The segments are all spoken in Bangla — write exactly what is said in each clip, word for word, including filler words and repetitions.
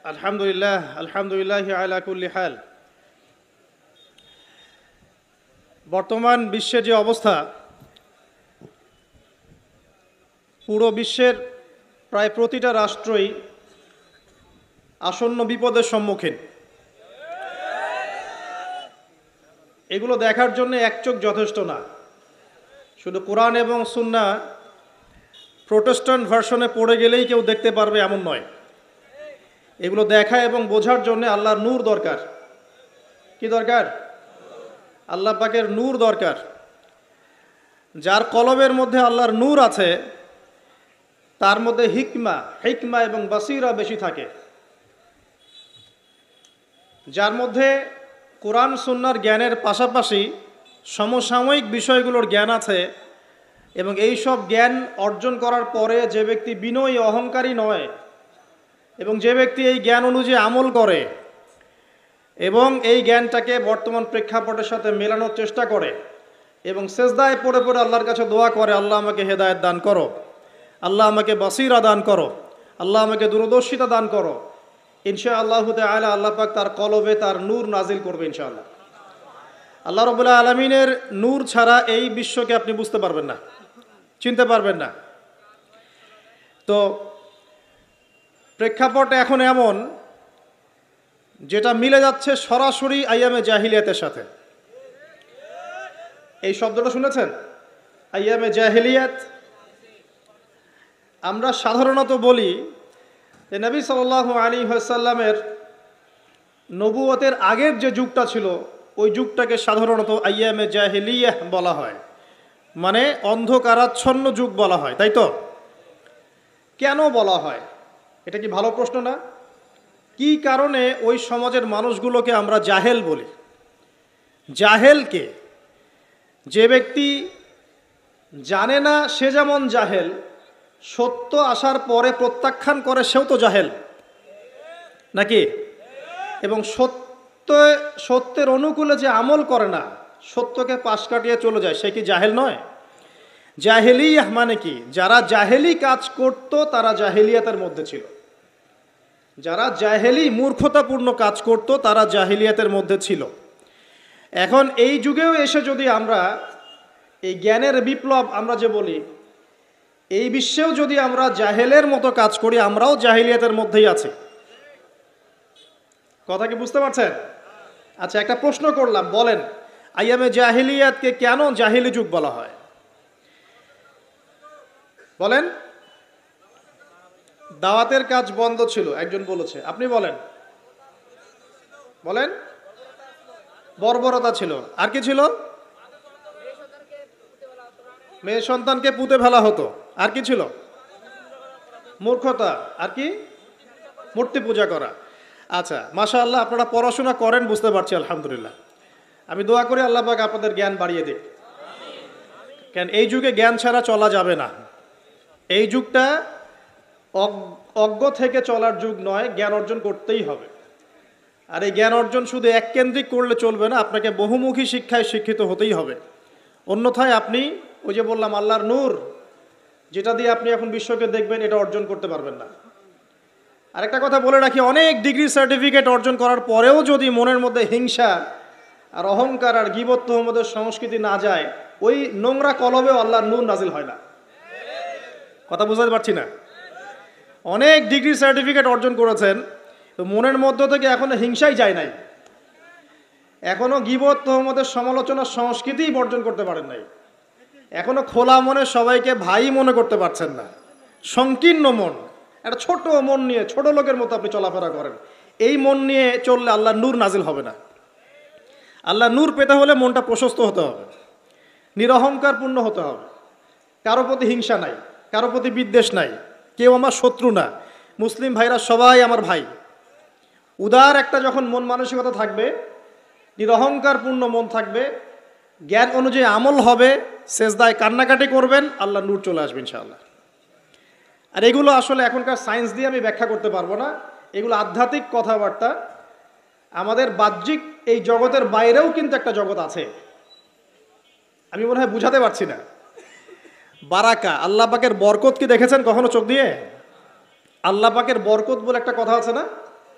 আলহামদুলিল্লাহ আলহামদুলিল্লাহ আলা কুল্লি হাল। বর্তমান বিশ্বের যে অবস্থা, পুরো বিশ্বের প্রায় প্রতিটা রাষ্ট্রই আসন্ন বিপদের সম্মুখীন। এগুলো দেখার জন্য এক চোখ যথেষ্ট না। শুধু কোরআন এবং সুন্নাহ প্রোটেস্ট্যান্ট ভার্সনে পড়ে গেলেই কেউ দেখতে পারবে এমন নয়। এগুলো দেখা এবং বোঝার জন্য আল্লাহর নূর দরকার। কি দরকার? আল্লাহ পাকের নূর দরকার। যার কলবের মধ্যে আল্লাহর নূর আছে তার মধ্যে হিকমা হিকমা এবং বাসিরা বেশি থাকে। যার মধ্যে কোরআন সুন্নাহর জ্ঞানের পাশাপাশি সমসাময়িক বিষয়গুলোর জ্ঞান আছে এবং এই সব জ্ঞান অর্জন করার পরে যে ব্যক্তি বিনয়ী অহংকারী নয় এবং যে ব্যক্তি এই জ্ঞান অনুযায়ী আমল করে এবং এই জ্ঞানটাকে বর্তমান প্রেক্ষাপটের সাথে মেলানোর চেষ্টা করে এবং সেজদায় পড়ে পড়ে আল্লাহর কাছে দোয়া করে, আল্লাহ আমাকে হেদায়েত দান করো, আল্লাহ আমাকে বাসিরা দান করো, আল্লাহ আমাকে দূরদর্শিতা দান করো, ইনশাআল্লাহ তাআলা আল্লাহ পাক তার কলবে তার নূর নাজিল করবে ইনশাআল্লাহ। আল্লাহ রাব্বুল আলামিনের নূর ছাড়া এই বিশ্বকে আপনি বুঝতে পারবেন না, চিনতে পারবেন না। তো প্রেক্ষাপট এখন এমন যেটা মিলে যাচ্ছে সরাসরি আইয়ামে জাহিলিয়াতের সাথে। এই শব্দটা শুনেছেন? আইয়ামে জাহিলিয়াত। আমরা সাধারণত বলি যে নবী সাল্লাল্লাহু আলাইহি ওয়াসাল্লামের নবুয়তের আগের যে যুগটা ছিল ওই যুগটাকে সাধারণত আইয়ামে জাহিলিয়াহ বলা হয়, মানে অন্ধকারাচ্ছন্ন যুগ বলা হয়, তাই তো? কেন বলা হয়? এটা কি ভালো প্রশ্ন না? কি কারণে ওই সমাজের মানুষগুলোকে আমরা জাহেল বলি? জাহেলকে, যে ব্যক্তি জানে না সে যেমন জাহেল, সত্য আসার পরে প্রত্যাখ্যান করে সেও তো জাহেল নাকি? এবং সত্য সত্যের অনুকূলে যে আমল করে না, সত্যকে পাশ কাটিয়ে চলে যায়, সে কি জাহেল নয়? জাহেলিয়াহ মানে কি? যারা জাহেলি কাজ করত তারা জাহেলিয়াতের মধ্যে ছিল। যারা জাহেলি মূর্খতাপূর্ণ কাজ করত তারা জাহেলিয়াতের মধ্যে ছিল। এখন এই যুগেও এসে যদি আমরা এই জ্ঞানের বিপ্লব আমরা যে বলি, এই বিশ্বেও যদি আমরা জাহেলের মতো কাজ করি, আমরাও জাহেলিয়াতের মধ্যেই আছি। কথা কি বুঝতে পারছেন? আচ্ছা, একটা প্রশ্ন করলাম, বলেন আইয়ামে জাহেলিয়াতকে কেন জাহেলি যুগ বলা হয়? বলেন। দাওয়াতের কাজ বন্ধ ছিল, একজন বলেছে। আপনি বলেন বলেন বর্বরতা ছিল। আর কি ছিল? মেয়ে সন্তানকে পুঁতে ফেলা হতো। আর কি ছিল? মূর্খতা। আর কি? মূর্তি পূজা করা। আচ্ছা, মাশাআল্লাহ, আপনারা পড়াশোনা করেন বুঝতে পারছি, আলহামদুলিল্লাহ। আমি দোয়া করি আল্লাহ পাক আপনাদের জ্ঞান বাড়িয়ে দিক। কেন এই যুগে জ্ঞান ছাড়া চলা যাবে না। এই যুগটা অজ্ঞ থেকে চলার যুগ নয়, জ্ঞান অর্জন করতেই হবে। আর এই জ্ঞান অর্জন শুধু এককেন্দ্রিক করলে চলবে না, আপনাকে বহুমুখী শিক্ষায় শিক্ষিত হতেই হবে। অন্যথায় আপনি ওই যে বললাম আল্লাহর নূর, যেটা দিয়ে আপনি এখন বিশ্বকে দেখবেন, এটা অর্জন করতে পারবেন না। আরেকটা কথা বলে রাখি, অনেক ডিগ্রি সার্টিফিকেট অর্জন করার পরেও যদি মনের মধ্যে হিংসা আর অহংকার আর গীবত তোহমতের সংস্কৃতি না যায়, ওই নোংরা কলবেও আল্লাহর নূর নাজিল হয় না। কথা বুঝতে পারছি না? অনেক ডিগ্রি সার্টিফিকেট অর্জন করেছেন, তো মনের মধ্য থেকে এখনো হিংসাই যায় নাই, এখনো গীবত তোহমতের সমালোচনার সংস্কৃতিই বর্জন করতে পারেন নাই, এখনো খোলা মনে সবাইকে ভাই মনে করতে পারছেন না। সংকীর্ণ মন, একটা ছোট মন নিয়ে ছোট লোকের মতো আপনি চলাফেরা করেন। এই মন নিয়ে চললে আল্লাহর নূর নাজিল হবে না। আল্লাহর নূর পেতে হলে মনটা প্রশস্ত হতে হবে, নিরহংকারপূর্ণ হতে হবে, কারো প্রতি হিংসা নাই, কারো প্রতি বিদ্বেষ নাই, কেউ আমার শত্রু না, মুসলিম ভাইরা সবাই আমার ভাই। উদার একটা যখন মন মানসিকতা থাকবে, নিরহংকারপূর্ণ মন থাকবে, জ্ঞান অনুযায়ী আমল হবে, সেজদায় কান্নাকাটি করবেন, আল্লাহ নূর চলে আসবে ইনশাআল্লাহ। আর এগুলো আসলে এখনকার সায়েন্স দিয়ে আমি ব্যাখ্যা করতে পারবো না, এগুলো আধ্যাত্মিক কথাবার্তা। আমাদের বাহ্যিক এই জগতের বাইরেও কিন্তু একটা জগৎ আছে, আমি মনে হয় বুঝাতে পারছি না। বারাকা, আল্লাহ পাকের বরকত কি দেখেছেন কখনো চোখ দিয়ে? আল্লাহ পাকের বরকত বলে একটা কথা আছে না?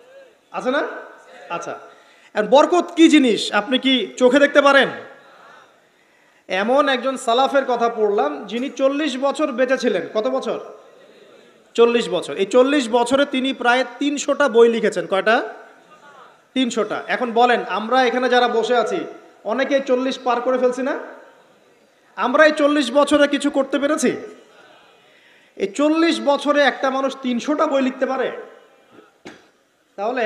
আছে না? আচ্ছা, আর বরকত কি জিনিস আপনি কি চোখে দেখতে পারেন? এমন একজন সালাফের কথা পড়লাম যিনি চল্লিশ বছর বেঁচে ছিলেন। কত বছর? চল্লিশ বছর। এই চল্লিশ বছরে তিনি প্রায় তিনশোটা বই লিখেছেন। কয়টা? তিনশোটা। এখন বলেন, আমরা এখানে যারা বসে আছি অনেকে চল্লিশ পার করে ফেলছি না? আমরা এই চল্লিশ বছরে কিছু করতে পেরেছি? এই চল্লিশ বছরে একটা মানুষ তিনশোটা বই লিখতে পারে? তাহলে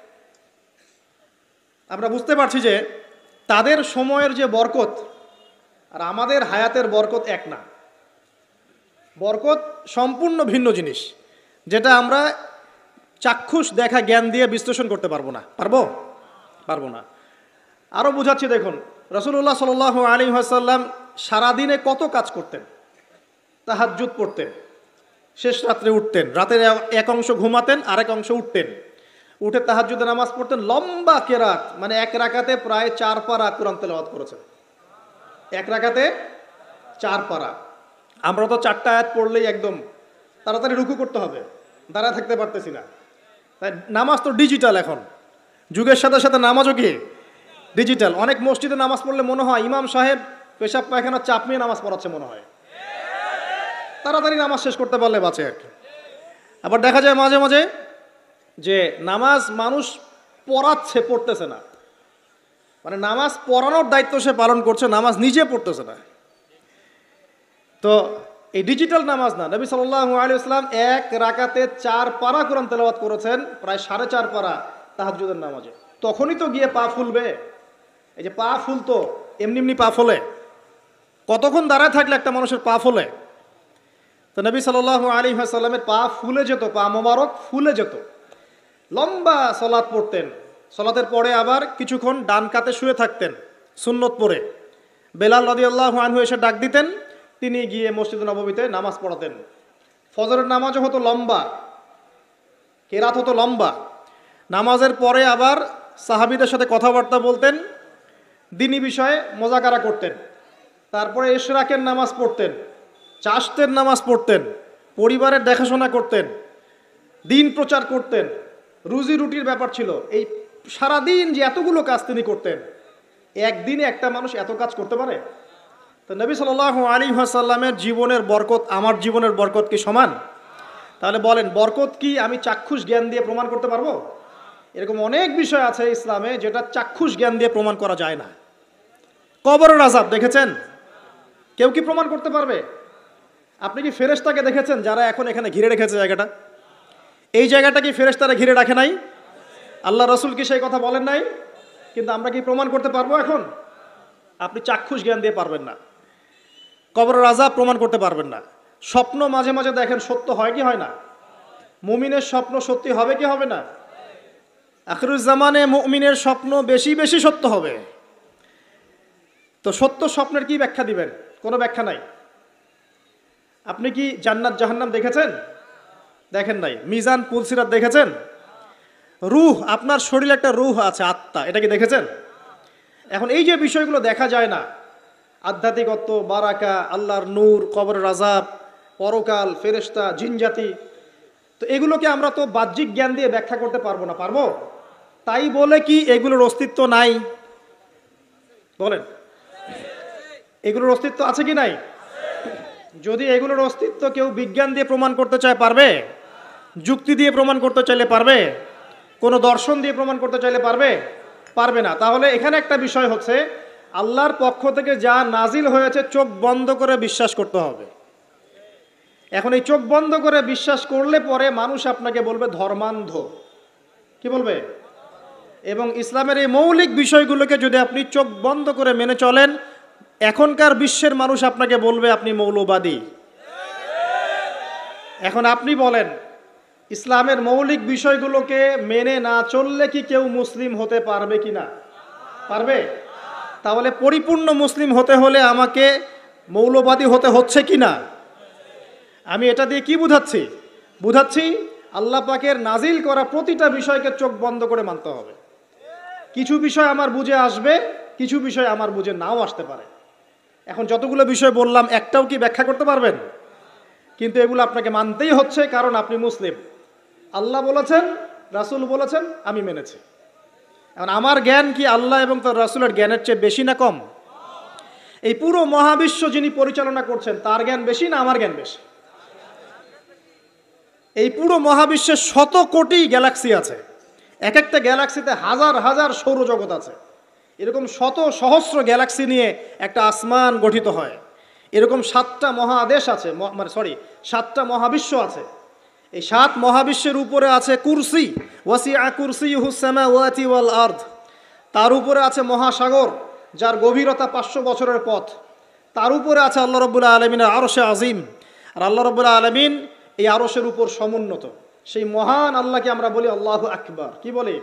আমরা বুঝতে পারছি যে তাদের সময়ের যে বরকত আর আমাদের হায়াতের বরকত এক না। বরকত সম্পূর্ণ ভিন্ন জিনিস, যেটা আমরা চাক্ষুষ দেখা জ্ঞান দিয়ে বিশ্লেষণ করতে পারবো না। পারবো? পারবো না। আরও বুঝাচ্ছি, দেখুন, রাসূলুল্লাহ সাল্লাল্লাহু আলাইহি ওয়াসাল্লাম সারাদিনে কত কাজ করতেন। তাহাজ্জুদ পড়তেন, শেষ রাত্রে উঠতেন, রাতের এক অংশ ঘুমাতেন, আরেক অংশ উঠতেন, উঠে তাহাজ্জুদে নামাজ পড়তেন, লম্বা কেরাত, মানে এক রাকাতে প্রায় চার পারা কোরআন তেলাওয়াত করেছেন। এক রাকাতে চার পারা। আমরা তো চারটা আয়াত পড়লেই একদম তাড়াতাড়ি রুকু করতে হবে, দাঁড়ায় থাকতে পারতেছি না। তাই নামাজ তো ডিজিটাল, এখন যুগের সাথে সাথে নামাজও কি ডিজিটাল। অনেক মসজিদে নামাজ পড়লে মনে হয় ইমাম সাহেব পেশাব পায়খানা চাপ নিয়ে নামাজ পড়াচ্ছে মনে হয়, তাড়াতাড়ি নামাজ শেষ করতে পারলে বাঁচে আর কি। আবার দেখা যায় মাঝে মাঝে যে নামাজ মানুষ পড়াচ্ছে, পড়তেছে না, মানে নামাজ পড়ানোর দায়িত্ব সে পালন করছে, নামাজ নিজে পড়তেছে না। তো এই ডিজিটাল নামাজ না, নবী সাল্লাল্লাহু আলাইহি ওয়াসাল্লাম এক রাকাতে চার পারা কোরআন তেলাওয়াত করেছেন, প্রায় সাড়ে চার পারা তাহাজ্জুদের নামাজে। তখনই তো গিয়ে পা ফুলবে। এই যে পা ফুলতো, এমনি এমনি পা ফোলে? কতক্ষণ দাঁড়ায় থাকলে একটা মানুষের পা ফোলে? তো নবী সাল্লাল্লাহু আলাইহি ওয়াসাল্লামের পা ফুলে যেত, পা মোবারক ফুলে যেত। লম্বা সলাত পড়তেন, সলাতের পরে আবার কিছুক্ষণ ডান কাতে শুয়ে থাকতেন সুন্নত পড়ে। বেলাল রাদিয়াল্লাহু আনহু এসে ডাক দিতেন, তিনি গিয়ে মসজিদ নববীতে নামাজ পড়াতেন। ফজরের নামাজও হতো লম্বা, কেরাত হতো লম্বা। নামাজের পরে আবার সাহাবীদের সাথে কথাবার্তা বলতেন, দ্বীনি বিষয়ে মোজাকারা করতেন। তারপরে ইশরাকের নামাজ পড়তেন, চাশতের নামাজ পড়তেন, পরিবারের দেখাশোনা করতেন, দিন প্রচার করতেন, রুজি রুটির ব্যাপার ছিল। এই সারাদিন যে এতগুলো কাজ তিনি করতেন, একদিনে একটা মানুষ এত কাজ করতে পারে? তো নবী সাল্লাল্লাহু আলাইহি ওয়াসাল্লামের জীবনের বরকত আমার জীবনের বরকত কি সমান? তাহলে বলেন, বরকত কি আমি চাক্ষুষ জ্ঞান দিয়ে প্রমাণ করতে পারবো? এরকম অনেক বিষয় আছে ইসলামে যেটা চাক্ষুষ জ্ঞান দিয়ে প্রমাণ করা যায় না। কবরের আযাব দেখেছেন? কেউ কি প্রমাণ করতে পারবে? আপনি কি ফেরেশতাকে দেখেছেন যারা এখন এখানে ঘিরে রেখেছে জায়গাটা? এই জায়গাটা কি ফেরেশতারা ঘিরে রাখে নাই? আল্লাহ রাসূল কি সেই কথা বলেন নাই? কিন্তু আমরা কি প্রমাণ করতে পারবো এখন? আপনি চাক্ষুষ জ্ঞান দিয়ে পারবেন না। কবরের আযাব প্রমাণ করতে পারবেন না। স্বপ্ন মাঝে মাঝে দেখেন, সত্য হয় কি হয় না? মুমিনের স্বপ্ন সত্যি হবে কি হবে না? আখিরুজ জামানে মুমিনের স্বপ্ন বেশি বেশি সত্য হবে। তো সত্য স্বপ্নের কি ব্যাখ্যা দিবেন? কোনো ব্যাখ্যা নাই। আপনি কি জান্নাত জাহান্নাম দেখেছেন? দেখেন নাই। মিজান পুলসিরাত দেখেছেন? রূহ, আপনার শরীরে একটা রূহ আছে, আত্মা, এটা কি দেখেছেন? এখন এই যে বিষয়গুলো দেখা যায় না, আধ্যাত্মিকত্ব, বারাকা, আল্লাহর নূর, কবরের আযাব, পরকাল, ফেরেশতা, জিনজাতি, তো এগুলোকে আমরা তো বাহ্যিক জ্ঞান দিয়ে ব্যাখ্যা করতে পারবো না। পারবো? তাই বলে কি এগুলোর অস্তিত্ব নাই? বলেন, এগুলোর অস্তিত্ব আছে কি নাই? যদি এগুলোর অস্তিত্ব কেউ বিজ্ঞান দিয়ে প্রমাণ করতে চায়, পারবে? যুক্তি দিয়ে প্রমাণ করতে চাইলে পারবে? কোনো দর্শন দিয়ে প্রমাণ করতে চাইলে পারবে? পারবে না। তাহলে এখানে একটা বিষয় হচ্ছে, আল্লাহর পক্ষ থেকে যা নাজিল হয়েছে চোখ বন্ধ করে বিশ্বাস করতে হবে। এখন এই চোখ বন্ধ করে বিশ্বাস করলে পরে মানুষ আপনাকে বলবে ধর্মান্ধ। কি বলবে? এবং ইসলামের এই মৌলিক বিষয়গুলোকে যদি আপনি চোখ বন্ধ করে মেনে চলেন, এখনকার বিশ্বের মানুষ আপনাকে বলবে আপনি মৌলবাদী। এখন আপনি বলেন, ইসলামের মৌলিক বিষয়গুলোকে মেনে না চললে কি কেউ মুসলিম হতে পারবে কি না? পারবে? তাহলে পরিপূর্ণ মুসলিম হতে হলে আমাকে মৌলবাদী হতে হচ্ছে কি না? আমি এটা দিয়ে কি বুঝাচ্ছি? বুঝাচ্ছি আল্লাহ পাকের নাজিল করা প্রতিটা বিষয়কে চোখ বন্ধ করে মানতে হবে। কিছু বিষয় আমার বুঝে আসবে, কিছু বিষয় আমার বুঝে নাও আসতে পারে। এখন যতগুলো বিষয় বললাম একটাও কি ব্যাখ্যা করতে পারবেন? কিন্তু এগুলো আপনাকে মানতেই হচ্ছে, কারণ আপনি মুসলিম। আল্লাহ বলেছেন রাসূল বলেছেন, আমি মেনেছি। এখন আমার জ্ঞান কি আল্লাহ এবং তার রাসূলের জ্ঞানের চেয়ে বেশি না কম? এই পুরো মহাবিশ্ব যিনি পরিচালনা করছেন তার জ্ঞান বেশি না আমার জ্ঞান বেশি? এই পুরো মহাবিশ্বের শত কোটি গ্যালাক্সি আছে, এক একটা গ্যালাক্সিতে হাজার হাজার সৌরজগৎ আছে। এরকম শত সহস্র গ্যালাক্সি নিয়ে একটা আসমান গঠিত হয়। এরকম সাতটা মহাদেশ আছে, মানে সরি সাতটা মহাবিশ্ব আছে। এই সাত মহাবিশ্বের উপরে আছে কুরসি, ওয়াসিআ কুরসিয়ুহুস সামাওয়াতি ওয়াল আরদ। তার উপরে আছে মহাসাগর, যার গভীরতা পাঁচশো বছরের পথ। তার উপরে আছে আল্লাহ রাব্বুল আলামিনের আরশে আজিম। আর আল্লাহ রাব্বুল আলামিন এই আরশের উপর সমুন্নত। সেই মহান আল্লাহকে আমরা বলি আল্লাহু আকবার। কি বলি?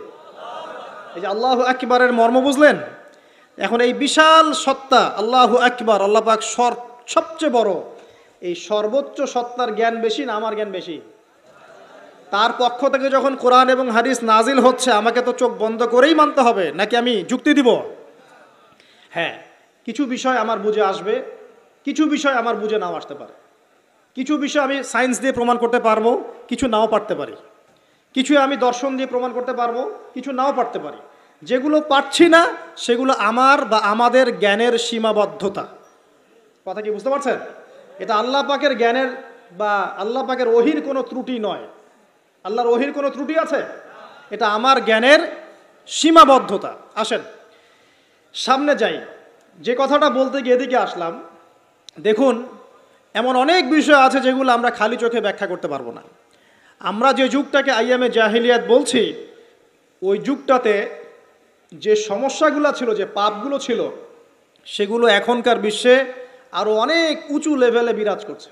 এই যে আল্লাহু আকবারের মর্ম বুঝলেন? এখন এই বিশাল সত্তা আল্লাহু আকবার, আল্লাহ পাক সবচেয়ে বড়, এই সর্বোচ্চ সত্তার জ্ঞান বেশি না আমার জ্ঞান বেশি? তার পক্ষ থেকে যখন কোরআন এবং হাদিস নাজিল হচ্ছে, আমাকে তো চোখ বন্ধ করেই মানতে হবে, নাকি আমি যুক্তি দিব? হ্যাঁ, কিছু বিষয় আমার বুঝে আসবে, কিছু বিষয় আমার বুঝে নাও আসতে পারে। কিছু বিষয় আমি সায়েন্স দিয়ে প্রমাণ করতে পারবো, কিছু নাও পারতে পারি। কিছু আমি দর্শন দিয়ে প্রমাণ করতে পারবো, কিছু নাও পারতে পারি। যেগুলো পারছি না সেগুলো আমার বা আমাদের জ্ঞানের সীমাবদ্ধতা। কথা কি বুঝতে পারছেন? এটা আল্লাহ পাকের জ্ঞানের বা আল্লাহ পাকের ওহির কোনো ত্রুটি নয়। আল্লাহর ওহির কোনো ত্রুটি আছে? এটা আমার জ্ঞানের সীমাবদ্ধতা। আসেন সামনে যাই। যে কথাটা বলতে গিয়ে এদিকে আসলাম, দেখুন এমন অনেক বিষয় আছে যেগুলো আমরা খালি চোখে ব্যাখ্যা করতে পারবো না। আমরা যে যুগটাকে আইয়ামে জাহিলিয়াত বলছি, ওই যুগটাতে যে সমস্যাগুলো ছিল, যে পাপগুলো ছিল, সেগুলো এখনকার বিশ্বে আরও অনেক উঁচু লেভেলে বিরাজ করছে।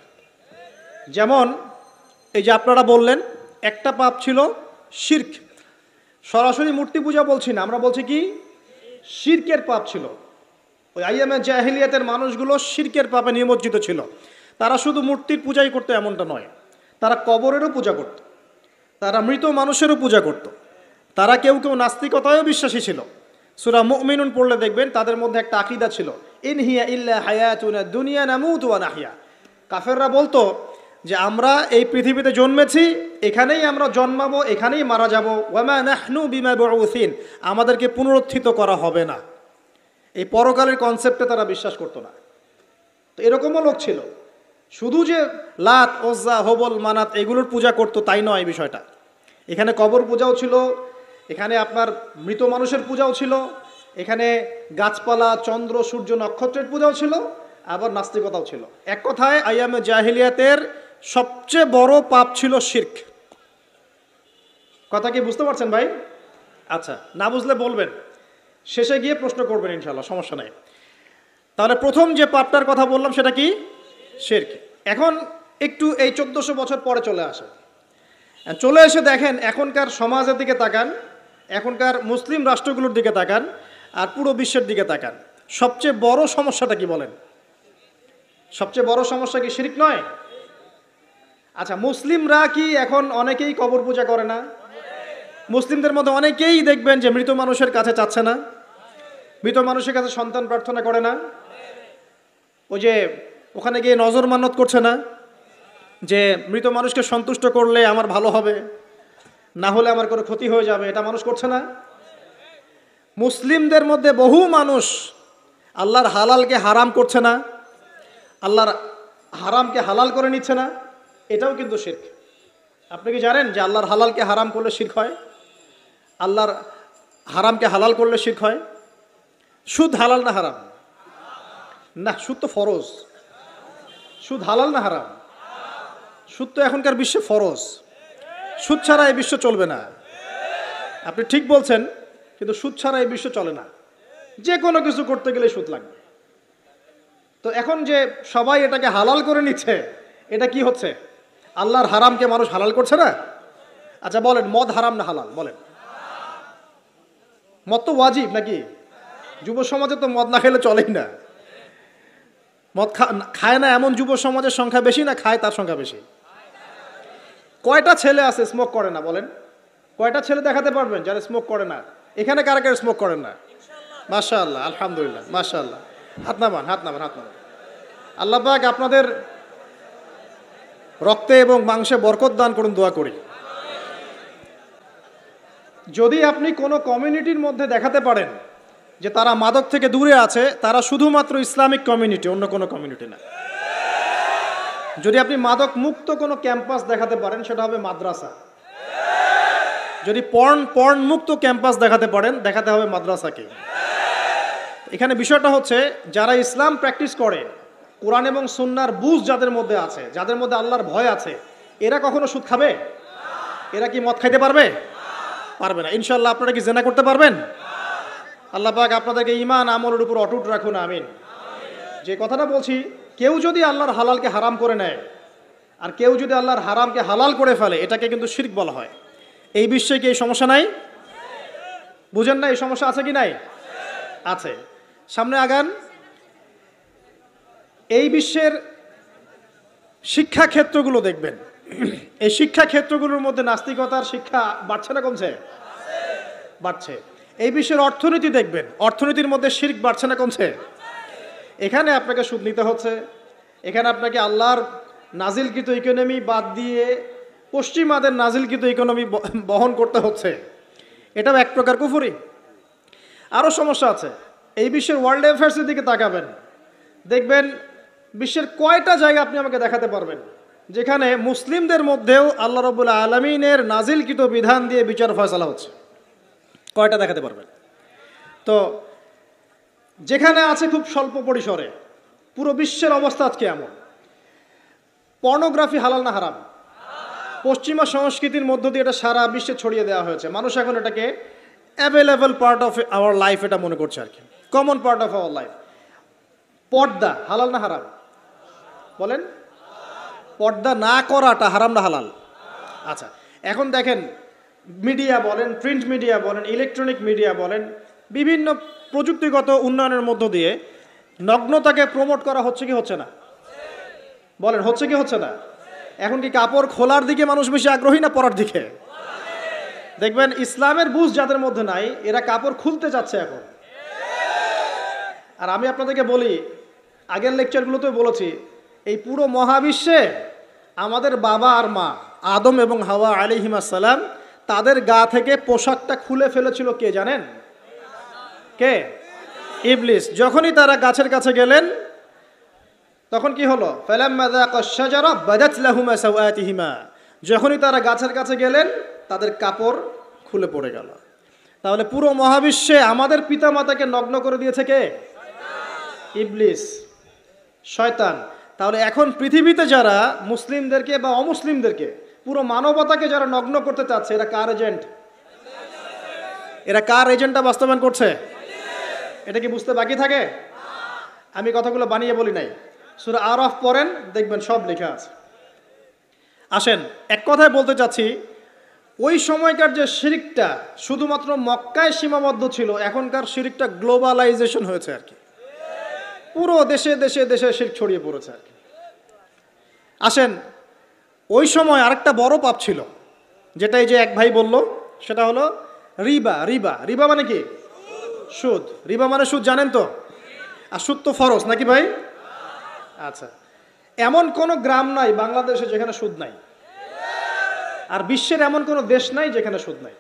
যেমন এই যে আপনারা বললেন, একটা পাপ ছিল শিরক। সরাসরি মূর্তি পূজা বলছি না, আমরা বলছি কি শিরকের পাপ ছিল। ওই আইয়ামে জাহিলিয়াতের মানুষগুলো শিরকের পাপে নিমজ্জিত ছিল। তারা শুধু মূর্তির পূজাই করতো এমনটা নয়, তারা কবরেরও পূজা করত, তারা মৃত মানুষেরও পূজা করত, তারা কেউ কেউ নাস্তিকতায়ও বিশ্বাসী ছিল। সূরা মুমিনুন পড়লে দেখবেন তাদের মধ্যে একটা আকীদা ছিল, ইন হিয়া ইল্লা হায়াতুনা দুনিয়া নামুতু ওয়া নাহইয়া। কাফেররা বলতো যে আমরা এই পৃথিবীতে জন্মেছি, এখানেই আমরা জন্মাবো, এখানেই মারা যাব, ওয়া মা নাহনু বিমাবউসিন, আমাদেরকে পুনরুত্থিত করা হবে না। এই পরকালের কনসেপ্টে তারা বিশ্বাস করতো না। তো এরকমও লোক ছিল। শুধু যে লাত, ওজ্জা, হবল, মানাত এগুলোর পূজা করতো তাই নয় বিষয়টা। এখানে কবর পূজাও ছিল, এখানে আপনার মৃত মানুষের পূজাও ছিল, এখানে গাছপালা, চন্দ্র, সূর্য, নক্ষত্রের পূজাও ছিল, আবার নাস্তিকতাও ছিল। এক কথায় আইয়ামে জাহিলিয়াতের সবচেয়ে বড় পাপ ছিল শিরক। কথা কি বুঝতে পারছেন ভাই? আচ্ছা, না বুঝলে বলবেন, শেষে গিয়ে প্রশ্ন করবেন ইনশাল্লাহ, সমস্যা নাই। তাহলে প্রথম যে পাপটার কথা বললাম সেটা কি? শিরক। এখন একটু এই চোদ্দশো বছর পরে চলে আসে, চলে এসে দেখেন এখনকার সমাজের দিকে তাকান, এখনকার মুসলিম রাষ্ট্রগুলোর দিকে তাকান, আর পুরো বিশ্বের দিকে তাকান। সবচেয়ে বড় সমস্যাটা কি বলেন? সবচেয়ে বড় সমস্যা কি শিরক নয়? আচ্ছা, মুসলিমরা কি এখন অনেকেই কবর পূজা করে না? মুসলিমদের মধ্যে অনেকেই দেখবেন যে মৃত মানুষের কাছে চাচ্ছে না, মৃত মানুষের কাছে সন্তান প্রার্থনা করে না, ওই যে ওখানে গিয়ে নজর মান্নত করছে না যে মৃত মানুষকে সন্তুষ্ট করলে আমার ভালো হবে, না হলে আমার কোনো ক্ষতি হয়ে যাবে, এটা মানুষ করছে না। মুসলিমদের মধ্যে বহু মানুষ আল্লাহর হালালকে হারাম করছে না, আল্লাহর হারামকে হালাল করে নিচ্ছে না, এটাও কিন্তু শিরক। আপনি কি জানেন যে আল্লাহর হালালকে হারাম করলে শিরক হয়? আল্লাহর হারামকে হালাল করলে শিরক হয়? সুদ হালাল না হারাম? না, সুদ তো ফরজ। সুদ হালাল না হারাম? সুদ তো এখনকার বিশ্বে ফরজ। সুদ ছাড়া এই বিশ্ব চলবে না। আপনি ঠিক বলছেন, কিন্তু সুদ ছাড়া এই বিশ্ব চলে না। যে কোনো কিছু করতে গেলে সুদ লাগবে। তো এখন যে সবাই এটাকে হালাল করে নিচ্ছে, এটা কি হচ্ছে? আল্লাহর হারামকে মানুষ হালাল করছে না? আচ্ছা বলেন, মদ হারাম না হালাল? বলেন। মদ তো ওয়াজিব নাকি? যুব সমাজে তো মদ না খেলে চলেই না। মদ খায় না এমন যুব সমাজের সংখ্যা বেশি না খায় তার সংখ্যা বেশি? কয়টা ছেলে আছে স্মোক করে না? বলেন, কয়টা ছেলে দেখাতে পারবেন যারা স্মোক করে না? এখানে কারা কারা স্মোক করেন না? মাশাআল্লাহ, আলহামদুলিল্লাহ, মাশাআল্লাহ। হাত নামান, হাত নামান, হাত নামান। আল্লাহ পাক আপনাদের রক্তে এবং মাংসে বরকত দান করুন, দোয়া করি। যদি আপনি কোনো কমিউনিটির মধ্যে দেখাতে পারেন যে তারা মাদক থেকে দূরে আছে, তারা শুধুমাত্র ইসলামিক কমিউনিটি, অন্য কোনো কমিউনিটি না। যদি আপনি মাদক মুক্ত কোনো ক্যাম্পাস দেখাতে পারেন, সেটা হবে মাদ্রাসা। যদি পর্ন পর্ন মুক্ত ক্যাম্পাস দেখাতে পারেন, দেখাতে হবে মাদ্রাসাকে। এখানে বিষয়টা হচ্ছে, যারা ইসলাম প্র্যাকটিস করে, কোরআন এবং সুন্নাহর বুঝ যাদের মধ্যে আছে, যাদের মধ্যে আল্লাহর ভয় আছে, এরা কখনো সুদ খাবে? এরা কি মদ খাইতে পারবে? পারবে না। ইনশাআল্লাহ আপনারা কি জেনা করতে পারবেন? আল্লাহ পাক আপনাদেরকে ঈমান আমলের উপর অটুট রাখুন, আমিন। যে কথাটা বলছি, কেউ যদি আল্লাহর হালালকে হারাম করে নেয় আর কেউ যদি আল্লাহর হারামকে হালাল করে ফেলে, এটাকে কিন্তু শিরক বলা হয়। এই বিশ্বে কি এই সমস্যা নাই? বুঝেন না এই সমস্যা আছে কি নাই? আছে। সামনে আগান। এই বিশ্বের শিক্ষা ক্ষেত্রগুলো দেখবেন, এই শিক্ষা ক্ষেত্রগুলোর মধ্যে নাস্তিকতার শিক্ষা বাড়ছে না কমছে? বাড়ছে। এই বিশ্বের অর্থনীতি দেখবেন, অর্থনীতির মধ্যে শিরক বাড়ছে না কমছে? এখানে আপনাকে সুদ নিতে হচ্ছে, এখানে আপনাকে আল্লাহর নাজিলকৃত ইকোনমি বাদ দিয়ে পশ্চিমাদের নাজিলকৃত ইকোনমি বহন করতে হচ্ছে। এটাও এক প্রকার কুফরি। আরও সমস্যা আছে। এই বিশ্বের ওয়ার্ল্ড অ্যাফেয়ার্সের দিকে তাকাবেন, দেখবেন বিশ্বের কয়টা জায়গা আপনি আমাকে দেখাতে পারবেন যেখানে মুসলিমদের মধ্যেও আল্লাহ রাব্বুল আলামিনের নাজিলকৃত বিধান দিয়ে বিচার ফয়সালা হচ্ছে? কয়টা দেখাতে পারবেন? তো যেখানে আছে খুব স্বল্প পরিসরে। পুরো বিশ্বের অবস্থা আজকে এমন। পর্নোগ্রাফি হালাল না হারাম? পশ্চিমা সংস্কৃতির মধ্য দিয়ে এটা সারা বিশ্বে ছড়িয়ে দেওয়া হয়েছে। মানুষ এখন এটাকে available part of our life এটা মনে করছে আর কি, common part of our life. পর্দা হালাল না হারাম? বলেন। পর্দা না করাটা হারাম না হালাল? আচ্ছা, এখন দেখেন, মিডিয়া বলেন, প্রিন্ট মিডিয়া বলেন, ইলেকট্রনিক মিডিয়া বলেন, বিভিন্ন প্রযুক্তিগত উন্নয়নের মধ্য দিয়ে নগ্নতাকে প্রমোট করা হচ্ছে কি হচ্ছে না? বলেন, হচ্ছে কি হচ্ছে না? এখন কি কাপড় খোলার দিকে মানুষ বেশি আগ্রহী না পরার দিকে? দেখবেন ইসলামের বুঝ যাদের মধ্যে নাই, এরা কাপড় খুলতে যাচ্ছে এখন। আর আমি আপনাদেরকে বলি, আগের লেকচারগুলোতে বলেছি, এই পুরো মহাবিশ্বে আমাদের বাবা আর মা আদম এবং হাওয়া আলাইহিস সালাম, তাদের গা থেকে পোশাকটা খুলে ফেলেছিল কে জানেন? কে? ইবলিস। যখনই তারা গাছের কাছে গেলেন, তখন কি হলো? ফালাম্মা যাকাশ শাজারা বাদাত লাহুমা সাওআতিহিমা। যখনই তারা গাছের কাছে গেলেন, তাদের কাপড় খুলে পড়ে গেল। তাহলে পুরো মহাবিশ্বে আমাদের পিতামাতাকে নগ্ন করে দিয়েছে কে? ইবলিস, শয়তান। তাহলে এখন পৃথিবীতে যারা মুসলিমদেরকে বা অমুসলিমদেরকে, পুরো মানবতাকে যারা নগ্ন করতে চাচ্ছে, এরা কার এজেন্ট? এরা কার এজেন্টটা বাস্তবায়ন করছে? এটা কি বুঝতে বাকি থাকে? আমি কথাগুলো বানিয়ে বলি নাই। সূরা আরাফ পড়েন, দেখবেন সব লেখা আছে। আসেন, এক কথায় বলতে চাচ্ছি, ওই সময়কার যে শিরকটা শুধুমাত্র মক্কায় সীমাবদ্ধ ছিল, এখনকার শিরকটা গ্লোবালাইজেশন হয়েছে আর কি। পুরো দেশে দেশে দেশে শিরক ছড়িয়ে পড়েছে আর কি। আসেন, ওই সময় আরেকটা বড় পাপ ছিল, যেটা এই যে এক ভাই বলল, সেটা হলো রিবা। রিবা রিবা মানে কি? সুদ। রিবা মানে সুদ, জানেন তো? আর সুদ তো ফরজ নাকি ভাই? আচ্ছা, এমন কোনো গ্রাম নাই বাংলাদেশে যেখানে সুদ নাই, আর বিশ্বের এমন কোনো দেশ নাই যেখানে সুদ নাই।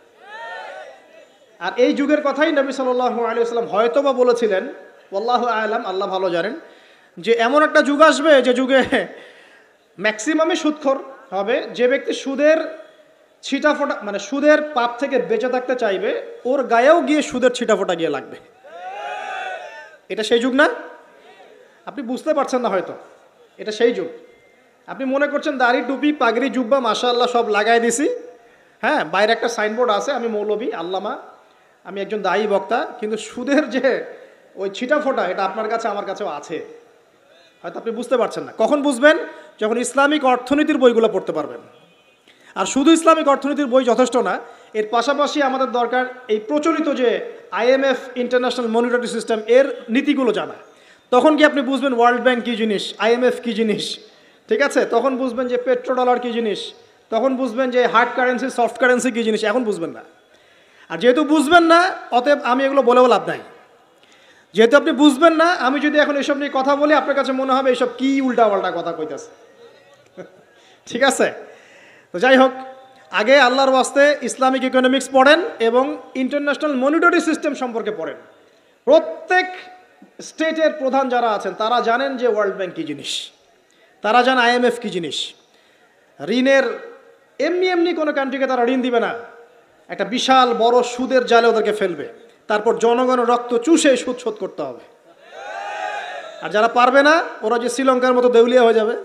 আর এই যুগের কথাই নবী সাল্লাল্লাহু আলাইহি ওয়াসাল্লাম হয়তো বা বলেছিলেন, আল্লাহু আ'লাম, আল্লাহ ভালো জানেন, যে এমন একটা যুগ আসবে যে যুগে ম্যাক্সিমামই সুদখোর হবে। যে ব্যক্তি সুদের ছিটাফোঁটা, মানে সুদের পাপ থেকে বেঁচে থাকতে চাইবে, ওর গায়েও গিয়ে সুদের ছিটাফোঁটা গিয়ে লাগবে। এটা সেই যুগ না? আপনি বুঝতে পারছেন না হয়তো, এটা সেই যুগ। আপনি মনে করছেন দাড়ি, টুপি, পাগড়ি, জুব্বা মাশাআল্লাহ সব লাগাই দিছি, হ্যাঁ, বাইরে একটা সাইনবোর্ড আছে, আমি মৌলবী, আল্লামা, আমি একজন দায়ী বক্তা, কিন্তু সুদের যে ওই ছিটাফোঁটা, এটা আপনার কাছে আমার কাছেও আছে। হয়তো আপনি বুঝতে পারছেন না। কখন বুঝবেন? যখন ইসলামিক অর্থনীতির বইগুলো পড়তে পারবেন। আর শুধু ইসলামিক অর্থনীতির বই যথেষ্ট না, এর পাশাপাশি আমাদের দরকার এই প্রচলিত যে আইএমএফ, ইন্টারন্যাশনাল মনিটারি সিস্টেম, এর নীতিগুলো জানা। তখন কি আপনি বুঝবেন ওয়ার্ল্ড ব্যাংক কী জিনিস, আইএমএফ কী জিনিস, ঠিক আছে? তখন বুঝবেন যে পেট্রো ডলার কী জিনিস, তখন বুঝবেন যে হার্ড কারেন্সি, সফট কারেন্সি কী জিনিস, এখন বুঝবেন না। আর যেহেতু বুঝবেন না, অতএব আমি এগুলো বলেও লাভ নাই। যেহেতু আপনি বুঝবেন না, আমি যদি এখন এসব নিয়ে কথা বলি, আপনার কাছে মনে হবে এসব কি উল্টা পাল্টা কথা কইতেছে। ঠিক আছে? তো যাই হোক, আগে আল্লাহর ওয়াস্তে ইসলামিক ইকোনমিক্স পড়েন এবং ইন্টারন্যাশনাল মনিটরি সিস্টেম সম্পর্কে পড়েন। প্রত্যেক স্টেটের প্রধান যারা আছেন তারা জানেন যে ওয়ার্ল্ড ব্যাংক কী জিনিস, তারা জানেন আইএমএফ কী জিনিস। ঋণের এমনি এমনি কোনো কান্ট্রিকে তারা ঋণ দিবে না, একটা বিশাল বড় সুদের জালে ওদেরকে ফেলবে, তারপর জনগণের রক্ত চুষে সুদ শোধ করতে হবে। আর যারা পারবে না ওরা যে শ্রীলঙ্কার মতো দেউলিয়া হয়ে যাবে।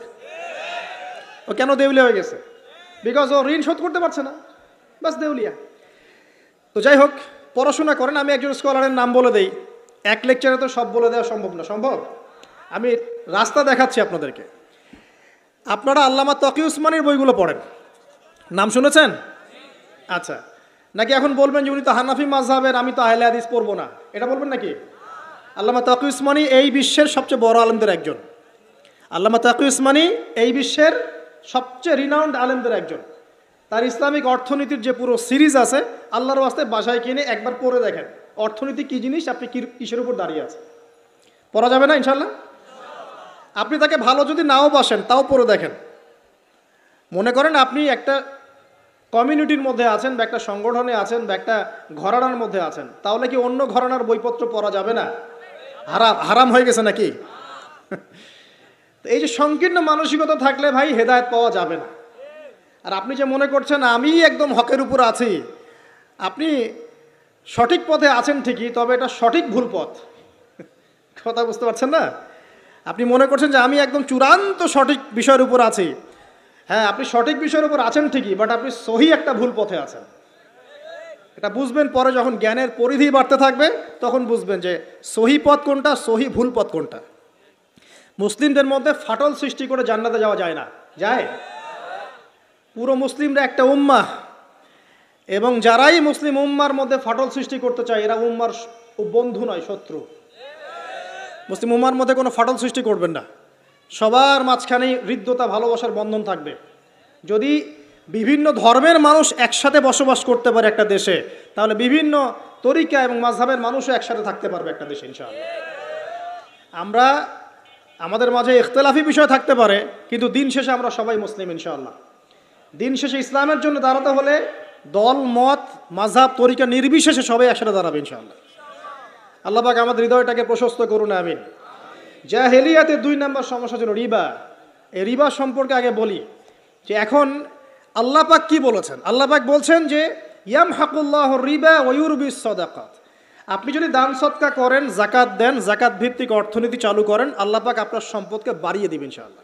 ও কেন দেউলিয়া হয়ে গেছে? বিকজ ও ঋণ শোধ করতে পারছে না, বাস দেউলিয়া। তো যাই হোক, পড়াশোনা করেন। আমি একজন স্কলারের নাম বলে দেই, এক লেকচারে তো সব বলে দেওয়া সম্ভব না। সম্ভব? আমি রাস্তা দেখাচ্ছি আপনাদেরকে। আপনারা আল্লামা তকি উসমানীর বইগুলো পড়েন, নাম শুনেছেন? আচ্ছা, নাকি এখন বলবেন যে উনি তো হানাফি মাযহাবের, আমি তো আহলে হাদিস পড়বো না, এটা বলবেন নাকি? আল্লামা তকি উসমানী এই বিশ্বের সবচেয়ে বড় আলেমদের একজন। আল্লামা তকি উসমানী এই বিশ্বের সবচেয়ে রিনাউন্ড আলেমদের একজন। তার ইসলামিক অর্থনীতির যে পুরো সিরিজ আছে, আল্লাহর ওয়াস্তে বাসায় কিনে একবার পড়ে দেখেন অর্থনীতি কী জিনিস, আপনি কিসের উপর দাঁড়িয়ে আছে। পড়া যাবে না ইনশাল্লাহ? আপনি তাকে ভালো যদি নাও বাসেন তাও পড়ে দেখেন। মনে করেন আপনি একটা কমিউনিটির মধ্যে আছেন বা একটা সংগঠনে আছেন বা একটা ঘরানার মধ্যে আছেন, তাহলে কি অন্য ঘরানার বইপত্র পড়া যাবে না? হারাম হারাম হয়ে গেছে নাকি? এই যে সংকীর্ণ মানসিকতা থাকলে ভাই হেদায়েত পাওয়া যাবে না। আর আপনি যে মনে করছেন আমি একদম হকের উপর আছি, আপনি সঠিক পথে আছেন ঠিকই, তবে এটা সঠিক ভুল পথ। কথা বুঝতে পারছেন না? আপনি মনে করছেন যে আমি একদম চূড়ান্ত সঠিক বিষয়ের উপর আছি। হ্যাঁ, আপনি সঠিক বিষয়ের উপর আছেন ঠিকই, বাট আপনি সহি একটা ভুল পথে আছেন। এটা বুঝবেন পরে, যখন জ্ঞানের পরিধি বাড়তে থাকবে তখন বুঝবেন যে সহি পথ কোনটা, সহি ভুল পথ কোনটা। মুসলিমদের মধ্যে ফাটল সৃষ্টি করে জান্নাতে যাওয়া যায় না? যায়? পুরো মুসলিমরা একটা উম্মাহ, এবং যারাই মুসলিম উম্মার মধ্যে ফাটল সৃষ্টি করতে চায় এরা উম্মার বন্ধু নয়, শত্রু। মুসলিম উম্মার মধ্যে কোনো ফাটল সৃষ্টি করবেন না। সবার মাঝখানেই হৃদ্যতা, ভালোবাসার বন্ধন থাকবে। যদি বিভিন্ন ধর্মের মানুষ একসাথে বসবাস করতে পারে একটা দেশে, তাহলে বিভিন্ন তরিকা এবং মাযহাবের মানুষও একসাথে থাকতে পারবে একটা দেশে ইনশাআল্লাহ। আমরা আমাদের মাঝে ইখতিলাফি বিষয় থাকতে পারে, কিন্তু দিন শেষে আমরা সবাই মুসলিম ইনশাআল্লাহ। দিন শেষে ইসলামের জন্য দাঁড়াতে হলে দল, মত, মাযহাব, তরিকা নির্বিশেষে সবাই একসাথে দাঁড়াবে ইনশাআল্লাহ। আল্লাহ পাক আমাদের হৃদয়টাকে প্রশস্ত করুন, আমিন। জাহেলিয়াতের দুই নম্বর সমস্যা ছিল রিবা। এই রিবা সম্পর্কে আগে বলি যে এখন আল্লাহ পাক কি বলেছেন। আল্লাহ পাক বলছেন যে ইয়ামহাকুল্লাহু রিবা ওয়া ইউরবিস সাদাকাত। আপনি যদি দান সদকা করেন, যাকাত দেন, যাকাত ভিত্তিক অর্থনীতি চালু করেন, আল্লাহ পাক আপনার সম্পদকে বাড়িয়ে দিবেন ইনশাআল্লাহ।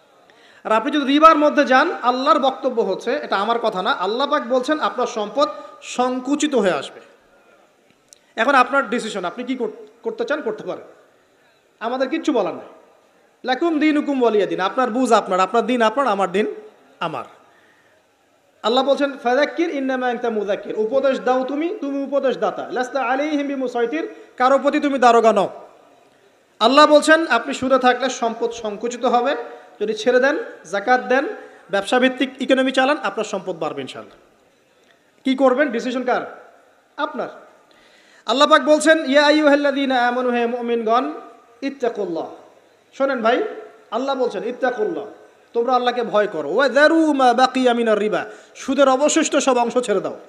আর আপনি যদি রিবার মধ্যে যান, আল্লাহর বক্তব্য হচ্ছে, এটা আমার কথা না, আল্লাহ পাক বলছেন আপনার সম্পদ সংকুচিত হয়ে আসবে। এখন আপনার ডিসিশন, আপনি কি করতে চান করতে পারেন, আমাদের কিচ্ছু বলার নাই। লাকুম দীনুকুম ওয়ালিয়া দিন, আপনার বুঝ আপনার, আপনার দিন আপনার, আমার দিন আমার। আল্লাহ বলছেন ফাযাক্কির ইন্নামা আনতা মুযাক্কির, উপদেশ দাও তুমি, তুমি উপদেশ দাতা। লাস্তা আলাইহিম বিমুসাইতির, কারো প্রতি তুমি দারোগা নও। আল্লাহ বলছেন আপনি সুদে থাকলে সম্পদ সংকুচিত হবে, যদি ছেড়ে দেন, যাকাত দেন, ব্যবসা ভিত্তিক ইকোনমি চালান, আপনার সম্পদ বাড়বে ইনশাআল্লাহ। কি করবেন, ডিসিশন কার? আপনার। আল্লাহ পাক বলছেন ইয়া আইয়ুহাল্লাযীনা আমানু, হে মুমিনগণ, ইত্তাকুল্লাহ। শোনেন ভাই, আল্লাহ বলছেন ইত্তাকুল্লাহ, তোমরা আল্লাহকে ভয় করো। ওয়া যারু মা বাকিয়া মিনার রিবা, সুদের অবশিষ্ট সব অংশ ছেড়ে দাও,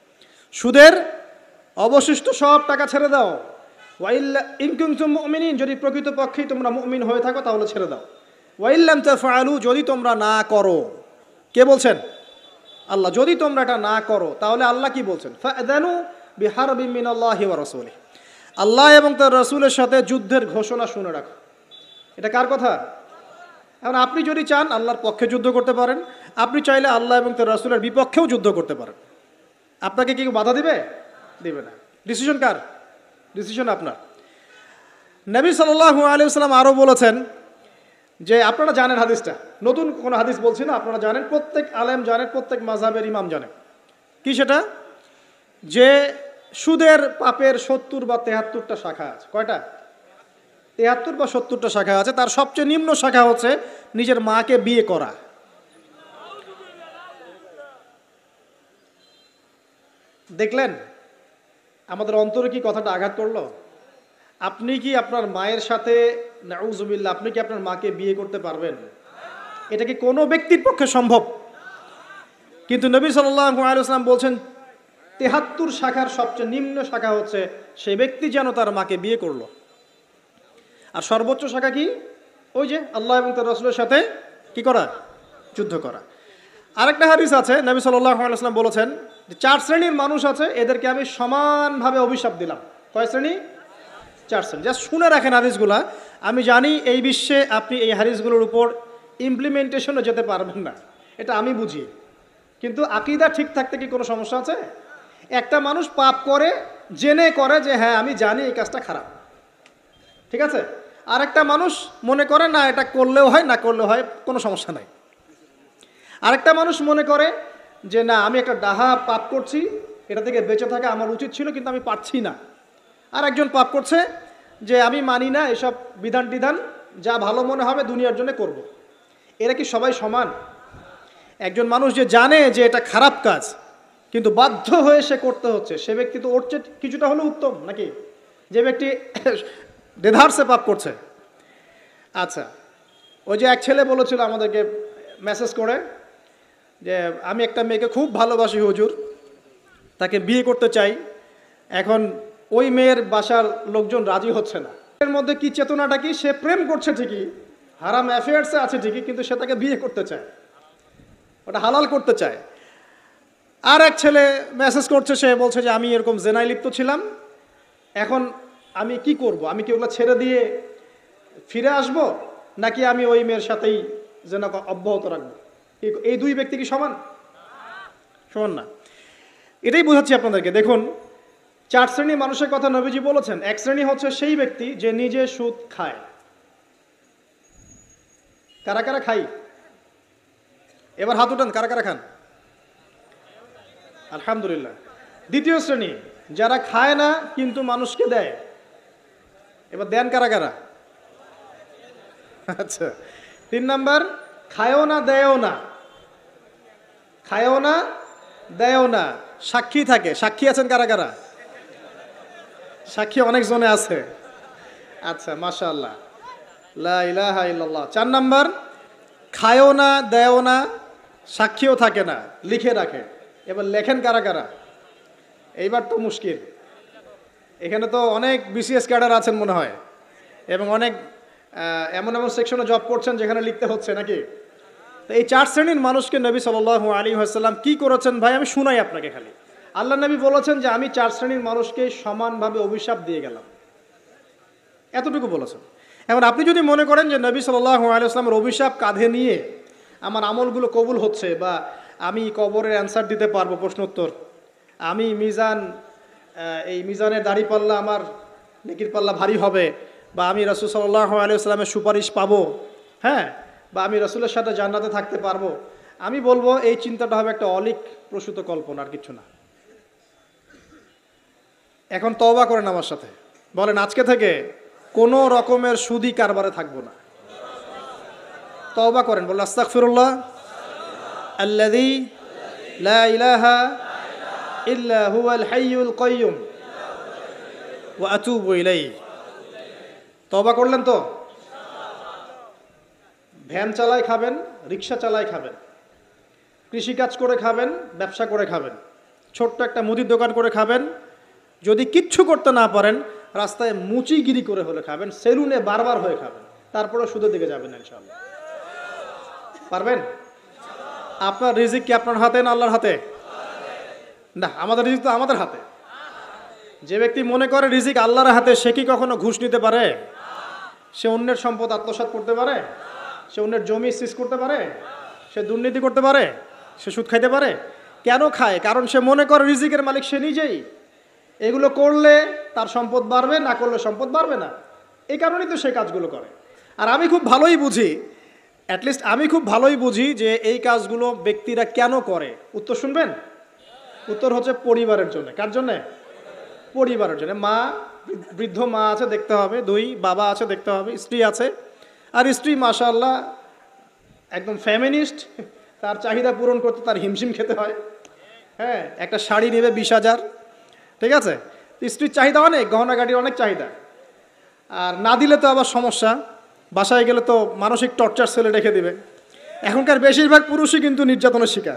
সুদের অবশিষ্ট সব টাকা ছেড়ে দাও। ওয়া ইল্লা ইন কুনতুম মুমিনিন, যদি প্রকৃতপক্ষেই তোমরা মুমিন হয়ে থাকো তাহলে ছেড়ে দাও। ওয়া ইল্লাম তাফআলু, যদি তোমরা না করো। কে বলছেন? আল্লাহ। যদি তোমরা এটা না করো তাহলে আল্লাহ কি বলছেন? ফাআযানু বিহারবিন মিনাল্লাহি ওয়া রাসূলিহি, আল্লাহ এবং তার রাসূলের সাথে যুদ্ধের ঘোষণা শুনে রাখো। এটা কার কথা? এখন আপনি যদি চান আল্লাহর পক্ষে যুদ্ধ করতে পারেন, আপনি চাইলে আল্লাহ এবং তার রাসূলের বিপক্ষেও যুদ্ধ করতে পারেন। আপনাকে কি বাধা দিবে? দিবে না। ডিসিশন কার? ডিসিশন আপনার। নবী সাল্লাল্লাহু আলাইহি ওয়াসাল্লাম আরও বলেছেন যে, আপনারা জানেন হাদিসটা, নতুন কোনো হাদিস বলছি না, আপনারা জানেন, প্রত্যেক আলেম জানেন, প্রত্যেক মাযহাবের ইমাম জানেন। কি সেটা? যে সুদের পাপের সত্তর বা তেহাত্তরটা শাখা আছে। কয়টা? তেহাত্তর বা সত্তরটা শাখা আছে। তার সবচেয়ে নিম্ন শাখা হচ্ছে নিজের মাকে বিয়ে করা। দেখলেন আমাদের অন্তরে কি কথাটা আঘাত করলো? আপনি কি আপনার মায়ের সাথে, নাউজুবিল্লাহ, আপনি কি আপনার মাকে বিয়ে করতে পারবেন? এটা কি কোনো ব্যক্তির পক্ষে সম্ভব? কিন্তু নবী সাল্লাল্লাহু আলাইহি ওয়াসাল্লাম বলছেন তেহাত্তর শাখার সবচেয়ে নিম্ন শাখা হচ্ছে সেই ব্যক্তি যেন তার মাকে বিয়ে করলো। আর সর্বোচ্চ শাখা কি? ওই যে আল্লাহ এবং তার রাসূলের সাথে কি করা? যুদ্ধ করা। আরেকটা হাদিস আছে, নবী সাল্লাল্লাহু আলাইহি ওয়াসাল্লাম বলেছেন যে চার শ্রেণীর মানুষ আছে, এদেরকে আমি সমানভাবে অভিশাপ দিলাম। কয় শ্রেণী? চার শ্রেণী। জাস্ট শুনে রাখেন হাদিসগুলা। আমি জানি এই বিশ্বে আপনি এই হাদিসগুলোর উপর ইমপ্লিমেন্টেশনে যেতে পারবেন না, এটা আমি বুঝি, কিন্তু আকীদা ঠিক থাকতে কি কোনো সমস্যা আছে? একটা মানুষ পাপ করে, জেনে করে যে হ্যাঁ আমি জানি এই কাজটা খারাপ, ঠিক আছে? আরেকটা মানুষ মনে করে না এটা করলেও হয়, না করলেও হয়, কোনো সমস্যা নাই। আরেকটা মানুষ মনে করে যে না আমি একটা ডাহা পাপ করছি, এটা থেকে বেঁচে থাকা আমার উচিত ছিল কিন্তু আমি পারছি না। আর একজন পাপ করছে যে আমি মানি না এসব বিধান টিধান, যা ভালো মনে হবে দুনিয়ার জন্য করব। এরা কি সবাই সমান? একজন মানুষ যে জানে যে এটা খারাপ কাজ কিন্তু বাধ্য হয়ে সে করতে হচ্ছে, সে ব্যক্তি তো ওর চেয়ে কিছুটা হলেও উত্তম নাকি যে ব্যক্তি দেধারসে পাপ করছে। আচ্ছা, ওই যে এক ছেলে বলেছিল আমাদেরকে মেসেজ করে যে আমি একটা মেয়েকে খুব ভালোবাসি হুজুর, তাকে বিয়ে করতে চাই, এখন ওই মেয়ের বাসার লোকজন রাজি হচ্ছে না। এর মধ্যে কি চেতনাটা কি? সে প্রেম করছে ঠিকই, হারাম অ্যাফেয়ার্সে আছে ঠিকই, কিন্তু সে তাকে বিয়ে করতে চায়, ওটা হালাল করতে চায়। আর এক ছেলে মেসেজ করছে, সে বলছে যে আমি এরকম জেনায় লিপ্ত ছিলাম, এখন আমি কি করব? আমি কি ওগুলো ছেড়ে দিয়ে ফিরে আসব, নাকি আমি ওই মেয়ের সাথেই জেনা অব্যাহত রাখবো? এই দুই ব্যক্তি কি সমান? সমান না। এটাই বোঝাচ্ছি আপনাদেরকে। দেখুন, চার শ্রেণী মানুষের কথা নবীজি বলেছেন। এক শ্রেণী হচ্ছে সেই ব্যক্তি যে নিজে সুদ খায়। কারা কারা খাই? এবার হাত উঠান, কারা কারা খান? আলহামদুলিল্লাহ। দ্বিতীয় শ্রেণী যারা খায় না কিন্তু মানুষকে দেয়। এবার দেন কারা কারা? আচ্ছা। তিন নাম্বার, খায়ও না দেয়ও না, খায়ও না দেয়ও না, সাক্ষী থাকে। সাক্ষী আছেন কারা কারা? সাক্ষী অনেক জনে আছে। আচ্ছা, মাশাআল্লাহ, লা ইলাহা ইল্লাল্লাহ। চার নাম্বার, খায়ও না দেয়ও না, সাক্ষীও থাকে না, লিখে রাখে। এবার লেখেন কারা কারা? এইবার তো মুশকিল। এখানে তো অনেক বিসিএস ক্যাডার আছেন মনে হয়, এবং অনেক এমন এমন সেকশনে জব করছেন যেখানে লিখতে হচ্ছে নাকি? তো এই চার শ্রেণীর মানুষকে নবী সাল্লাল্লাহু আলাইহি ওয়াসাল্লাম কি করেছেন ভাই, আমি শুনাই আপনাকে খালি। আল্লাহ নবী বলেছেন যে আমি চার শ্রেণীর মানুষকে সমানভাবে অভিশাপ দিয়ে গেলাম, এতটুকু বলেছেন। এখন আপনি যদি মনে করেন যে নবী সাল্লাল্লাহু আলাইহি ওয়াসাল্লামের অভিশাপ কাঁধে নিয়ে আমার আমলগুলো কবুল হচ্ছে, বা আমি কবরের অ্যান্সার দিতে পারবো, প্রশ্নোত্তর, আমি মিজান এই মিজানের দাড়ি পাল্লা আমার নেকির পাল্লা ভারী হবে, বা আমি রাসূল সাল্লাল্লাহু আলাইহি ওয়াসাল্লামের সুপারিশ পাবো, হ্যাঁ, বা আমি রাসূলের সাথে জান্নাতে থাকতে পারবো, আমি বলবো এই চিন্তাটা হবে একটা অলিক প্রসূত কল্পনা, আর কিছু না। এখন তওবা করেন আমার সাথে, বলেন আজকে থেকে কোনো রকমের সুদি কারবারে থাকবো না। তওবা করেন, বলেন আস্তাগফিরুল্লাহ আল্লাযী লা ইলাহা ইল্লা হুয়াল হাইয়ুল কাইয়্যুম ওয়া আতুবু ইলাইহি। তওবা করলেন তো? ভ্যান চালায় খাবেন, রিক্সা চালায় খাবেন, কৃষিকাজ করে খাবেন, ব্যবসা করে খাবেন, ছোট্ট একটা মুদির দোকান করে খাবেন, যদি কিচ্ছু করতে না পারেন রাস্তায় মুচিগিরি করে হলে খাবেন, সেলুনে বারবার হয়ে খাবেন, তারপরে সুদের দিকে যাবেন ইনশাআল্লাহ। পারবেন? আপনার রিজিক কি আপনার হাতে না আল্লাহর হাতে? না, আমাদের রিজিক তো আমাদের হাতে। যে ব্যক্তি মনে করে রিজিক আল্লাহর হাতে, সে কি কখনো ঘুষ নিতে পারে? সে অন্যের সম্পদ আত্মসাৎ করতে পারে? সে অন্যের জমি সিজ করতে পারে? সে দুর্নীতি করতে পারে? সে সুদ খাইতে পারে? কেন খায়? কারণ সে মনে করে রিজিকের মালিক সে নিজেই। এগুলো করলে তার সম্পদ বাড়বে, না করলে সম্পদ বাড়বে না, এই কারণেই তো সে কাজগুলো করে। আর আমি খুব ভালোই বুঝি, অ্যাটলিস্ট আমি খুব ভালোই বুঝি যে এই কাজগুলো ব্যক্তিরা কেন করে। উত্তর শুনবেন? উত্তর হচ্ছে পরিবারের জন্য। কার জন্যে? পরিবারের জন্য। মা, বৃদ্ধ মা আছে দেখতে হবে, দুই বাবা আছে দেখতে হবে, স্ত্রী আছে, আর স্ত্রী মাশাআল্লাহ একদম ফেমিনিস্ট, তার চাহিদা পূরণ করতে তার হিমশিম খেতে হয়। হ্যাঁ, একটা শাড়ি নেবে বিশ হাজার, ঠিক আছে, স্ত্রীর চাহিদা অনেক, গহনা গাড়ির অনেক চাহিদা, আর না দিলে তো আবার সমস্যা, বাসায় গেলে তো মানসিক টর্চার সেলে রেখে দিবে। এখনকার বেশিরভাগ পুরুষই কিন্তু নির্যাতনের শিকার।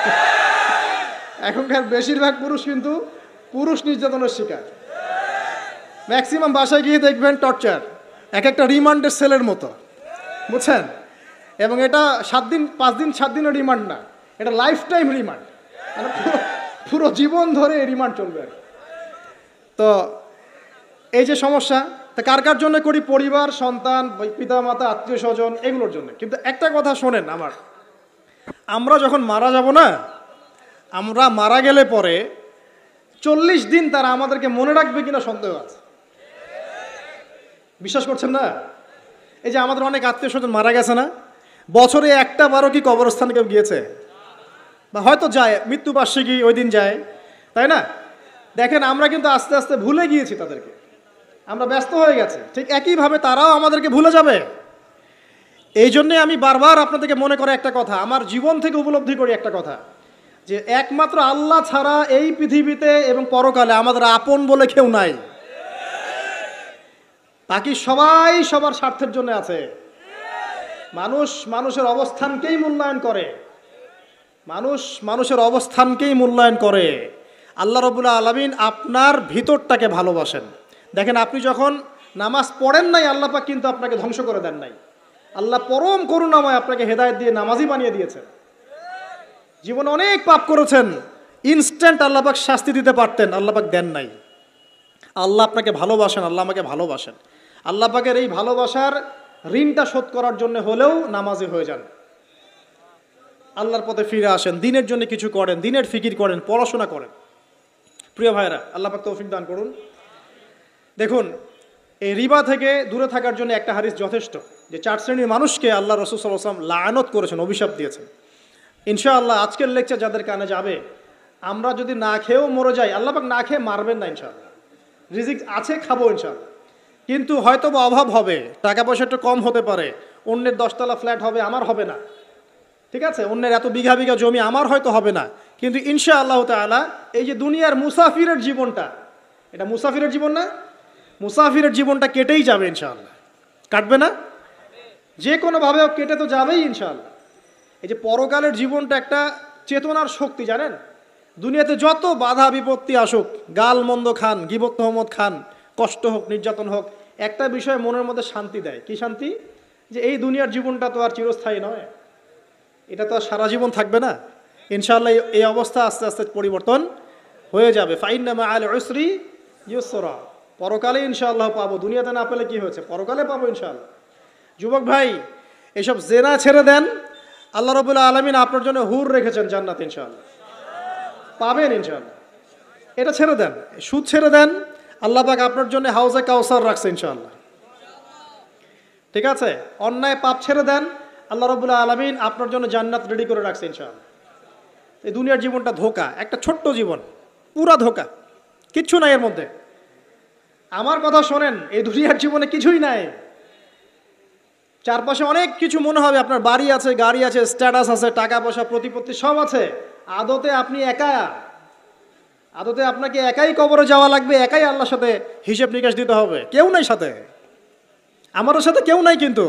এখনকার বেশিরভাগ পুরুষ কিন্তু পুরুষ নির্যাতনের শিকার। ম্যাক্সিমাম বাসায় গিয়ে দেখবেন টর্চার, এক একটা রিমান্ডের সেলের মতো, বুঝছেন? এবং এটা সাত দিন পাঁচ দিন সাত দিনের রিমান্ড না, এটা লাইফ টাইম রিমান্ড, মানে পুরো জীবন ধরে রিমান্ড চলবে। তো এই যে সমস্যা, তা কার কার জন্য করি? পরিবার, সন্তান, পিতা মাতা, আত্মীয় স্বজন, এগুলোর জন্য। কিন্তু একটা কথা শোনেন আমার, আমরা যখন মারা যাব না, আমরা মারা গেলে পরে চল্লিশ দিন তারা আমাদেরকে মনে রাখবে কিনা সন্দেহ আছে। বিশ্বাস করছেন না? এই যে আমাদের অনেক আত্মীয় স্বজন মারা গেছে না, বছরে একটা বারো কি কবরস্থানে কেউ গিয়েছে? বা হয়তো যায়, মৃত্যুবার্ষিকী ওই দিন যায়, তাই না? দেখেন আমরা কিন্তু আস্তে আস্তে ভুলে গিয়েছি তাদেরকে, আমরা ব্যস্ত হয়ে গেছে। ঠিক একইভাবে তারাও আমাদেরকে ভুলে যাবে। এই জন্যে আমি বারবার আপনাদেরকে মনে করে একটা কথা, আমার জীবন থেকে উপলব্ধি করি একটা কথা, যে একমাত্র আল্লাহ ছাড়া এই পৃথিবীতে এবং পরকালে আমাদের আপন বলে কেউ নাই। বাকি সবাই সবার স্বার্থের জন্য আছে। মানুষ মানুষের অবস্থানকেই মূল্যায়ন করে, মানুষ মানুষের অবস্থানকেই মূল্যায়ন করে। আল্লাহ রাব্বুল আলামিন আপনার ভিতরটাকে ভালোবাসেন। দেখেন, আপনি যখন নামাজ পড়েন নাই, আল্লাহ পাক কিন্তু আপনাকে ধ্বংস করে দেন নাই। আল্লাহ পরম করুণাময় আপনাকে হেদায়েত দিয়ে নামাজি বানিয়ে দিয়েছেন। জীবনে অনেক পাপ করেছেন, ইনস্ট্যান্ট আল্লাহ পাক শাস্তি দিতে পারতেন, আল্লাহ পাক দেন নাই। আল্লাহ আপনাকে ভালোবাসেন, আল্লাহ আমাকে ভালোবাসেন। আল্লাহ পাকের এই ভালোবাসার ঋণটা শোধ করার জন্য হলেও নামাজি হয়ে যান, আল্লাহর পথে ফিরে আসেন, দিনের জন্য কিছু করেন, দিনের ফিকির করেন, পড়াশোনা করেন। প্রিয় ভাইরা, আল্লাহ পাক তৌফিক দান করুন। দেখুন, এই রিবা থেকে দূরে থাকার জন্য একটা হাদিস যথেষ্ট, যে চার শ্রেণীর মানুষকে আল্লাহ রাসূল সাল্লাল্লাহু আলাইহি ওয়াসাল্লাম লাআনত করেছেন, অভিশাপ দিয়েছেন। ইনশাআল্লাহ আজকের লেকচার যাদের কানে যাবে, আমরা যদি না খেয়েও মরে যাই, আল্লাহ পাক না খেয়ে মারবেন না ইনশাআল্লাহ। রিজিক আছে, খাবো ইনশাআল্লাহ। কিন্তু হয়তো বা অভাব হবে, টাকা পয়সা একটু কম হতে পারে, অন্যের দশতলা ফ্ল্যাট হবে, আমার হবে না, ঠিক আছে? অন্যের এত বিঘা বিঘা জমি আমার হয়তো হবে না। কিন্তু ইনশাআল্লাহ তাআলা এই যে দুনিয়ার মুসাফিরের জীবনটা, এটা মুসাফিরের জীবন না? মুসাফিরের জীবনটা কেটেই যাবে ইনশাআল্লাহ। কাটবে না? যে কোনোভাবে কেটে তো যাবেই ইনশাআল্লাহ। এই যে পরকালের জীবনটা একটা চেতনার শক্তি, জানেন? দুনিয়াতে যত বাধা বিপত্তি আসুক, গাল মন্দ খান, গীবত তহমত খান, কষ্ট হোক, নির্যাতন হোক, একটা বিষয় মনের মধ্যে শান্তি দেয়। কি শান্তি? যে এই দুনিয়ার জীবনটা তো আর চিরস্থায়ী নয়, এটা তো আর সারা জীবন থাকবে না। ইনশাআল্লাহ এই অবস্থা আস্তে আস্তে পরিবর্তন হয়ে যাবে। ফাইন্না মাআল উসরি ইউসরা, পরকালে ইনশাআল্লাহ পাবো। দুনিয়াতে না পেলে কি হয়েছে, পরকালে পাবো ইনশাআল্লাহ। যুবক ভাই, এসব জেনা ছেড়ে দেন, আল্লাহ রাব্বুল আলামিন আপনার জন্য হুর রেখেছেন জান্নাত, ইনশাআল্লাহ পাবেন ইনশাআল্লাহ। এটা ছেড়ে দেন, সুদ ছেড়ে দেন, আল্লাহ পাক আপনার জন্য হাউজে কাউসার রাখছে ইনশাআল্লাহ, ঠিক আছে? অন্যায় পাপ ছেড়ে দেন, আল্লাহ রাব্বুল আলামিন আপনার জন্য জান্নাত রেডি করে রাখছে ইনশাআল্লাহ। এই দুনিয়ার জীবনটা ধোঁকা, একটা ছোট্ট জীবন, পুরা ধোঁকা, কিচ্ছু নাই এর মধ্যে। আমার কথা শোনেন, এই দুনিয়ার জীবনে কিছুই নাই। চারপাশে অনেক কিছু মনে হবে, আপনার বাড়ি আছে, গাড়ি আছে, স্ট্যাটাস আছে, টাকা পয়সা, প্রতিপত্তি সব আছে। আদতে আপনি একা, আদতে আপনাকে একাই কবরে যাওয়া লাগবে, একাই আল্লাহর সাথে হিসেব নিকাশ দিতে হবে। কেউ নাই সাথে, আমাদের সাথে কেউ নাই। কিন্তু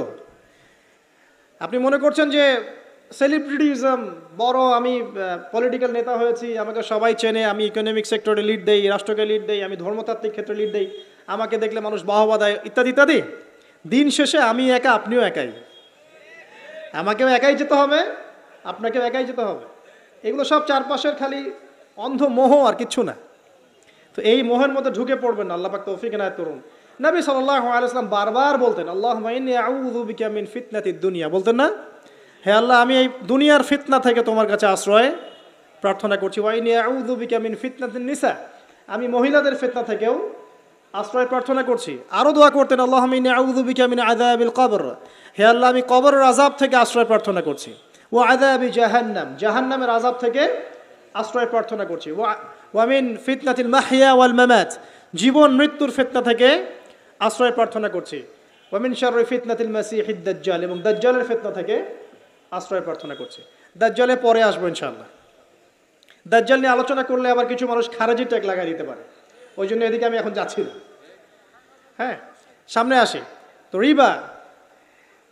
আপনি মনে করছেন যে সেলিব্রিটিজম, বড় আমি পলিটিক্যাল নেতা হয়েছি, আমাকে সবাই চেনে, আমি ইকোনমিক সেক্টরে লিড দেই, রাষ্ট্রকে লিড দেই, আমি ধর্মতাত্ত্বিক ক্ষেত্রে লিড দেই, আমাকে দেখলে মানুষ বাহবা দেয়, ইত্যাদি ইত্যাদি। দিন শেষে আমি একা, আপনিও একাই, আমাকেও একাই যেতে হবে, আপনাকেও একাই যেতে হবে। এগুলো সব চারপাশের খালি অন্ধ মোহ, আর কিচ্ছু না। তো এই মোহের মধ্যে ঢুকে পড়বেন না, আল্লাহ পাক তৌফিক এনায়েত করুন। নবী সাল্লাল্লাহু আলাইহি ওয়াসাল্লাম বারবার বলতেন, আল্লাহুম্মা ইন্নী আউযু বিকা মিন ফিতনাতিদ দুনিয়া, বলতেন না? হে আল্লাহ, আমি এই দুনিয়ার ফিতনা থেকে তোমার কাছে আশ্রয় প্রার্থনা করছি। ওয়া ইন্নী আউযু বিকা মিন ফিতনাতিন নিসা, আমি মহিলাদের ফিতনা থেকেও আশ্রয় প্রার্থনা করছি। আরও দোয়া করতেন, আল্লাহুম্মা ইন্নী আউযু বিকা মিন আযাবিল কবর, হে আল্লাহ, আমি কবরের আযাব থেকে আশ্রয় প্রার্থনা করছি। ওয়া আযাবি জাহান্নাম, জাহান্নামের আযাব থেকে আশ্রয় প্রার্থনা করছি। ওয়া মিন ফিতনাতিল মাহইয়া ওয়াল মামাত, জীবন মৃত্যুর ফিতনা থেকে আশ্রয় প্রার্থনা করছি। ওয়া মিন শাররি ফিতনাতিল মাসিহিদ দাজ্জাল, এবং দাজ্জালের ফিতনা থেকে আশ্রয় প্রার্থনা করছি। দাজ্জালে পরে আসবো ইনশাআল্লাহ। দাজ্জাল নিয়ে আলোচনা করলে আবার কিছু মানুষ খারেজি ট্যাগ লাগাই দিতে পারে, ওই জন্য এদিকে আমি এখন যাচ্ছি না। হ্যাঁ, সামনে আসি। তো রিবা,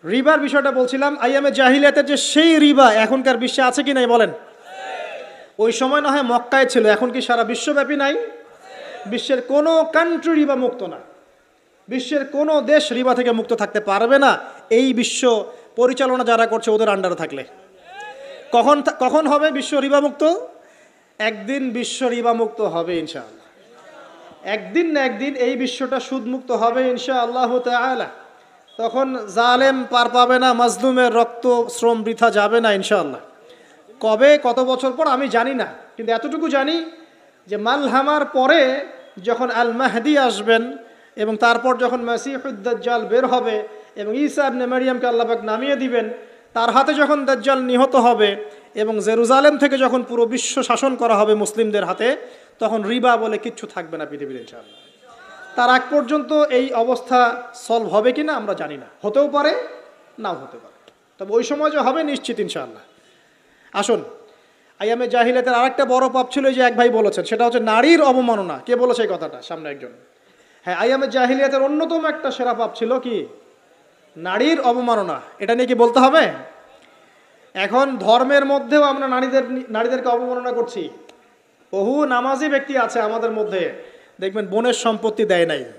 রিবার বিষয়টা বলছিলাম, আইয়ামে জাহিলিয়াতের যে সেই রিবা এখনকার বিশ্বে আছে কি নাই বলেন? ওই সময় না হয় মক্কায় ছিল, এখন কি সারা বিশ্বব্যাপী নাই? বিশ্বের কোনো কান্ট্রি রিবা মুক্ত না, বিশ্বের কোনো দেশ রিবা থেকে মুক্ত থাকতে পারবে না এই বিশ্ব পরিচালনা যারা করছে ওদের আন্ডারে থাকলে। কখন কখন হবে বিশ্ব রিবা মুক্ত? একদিন বিশ্ব রিবা মুক্ত হবে ইনশাআল্লাহ, একদিন না একদিন এই বিশ্বটা সুদমুক্ত হবে ইনশাআল্লাহ তাআলা। তখন জালেম পার পাবে না, মাজলুমের রক্ত শ্রম বৃথা যাবে না ইনশাআল্লাহ। কবে, কত বছর পর আমি জানি না, কিন্তু এতটুকু জানি যে মালহামার পরে যখন আল মাহদি আসবেন এবং তারপর যখন মাসিহুদ দাজ্জাল বের হবে এবং ঈসা ইবনে মারইয়ামকে আল্লাহ পাক নামিয়ে দিবেন, তার হাতে যখন দাজ্জাল নিহত হবে এবং জেরুজালেম থেকে যখন পুরো বিশ্ব শাসন করা হবে মুসলিমদের হাতে, তখন রিবা বলে কিচ্ছু থাকবে না পৃথিবীর ইনশাআল্লাহ। তার আগ পর্যন্ত এই অবস্থা সলভ হবে কি না আমরা জানি না, হতেও পারে নাও হতে পারে, তবে ওই সময় যে হবে নিশ্চিত ইনশাআল্লাহ। আসুন, আইয়ামে জাহিলিয়াতের আরেকটা বড় পাপ ছিল যে এক ভাই বলেছেন, সেটা হচ্ছে নারীর অবমাননা। কে বলেছে এই কথাটা? সামনে একজন। হ্যাঁ, আইয়ামে জাহিলিয়াতের অন্যতম একটা সেরা পাপ ছিল কি? নারীর অবমাননা। এটা নিয়ে কি বলতে হবে? এখন ধর্মের মধ্যেও আমরা নারীদের নারীদেরকে অবমাননা করছি। বহু নামাজি ব্যক্তি আছে আমাদের মধ্যে, দেখবেন বোনের সম্পত্তি দেয় নাই,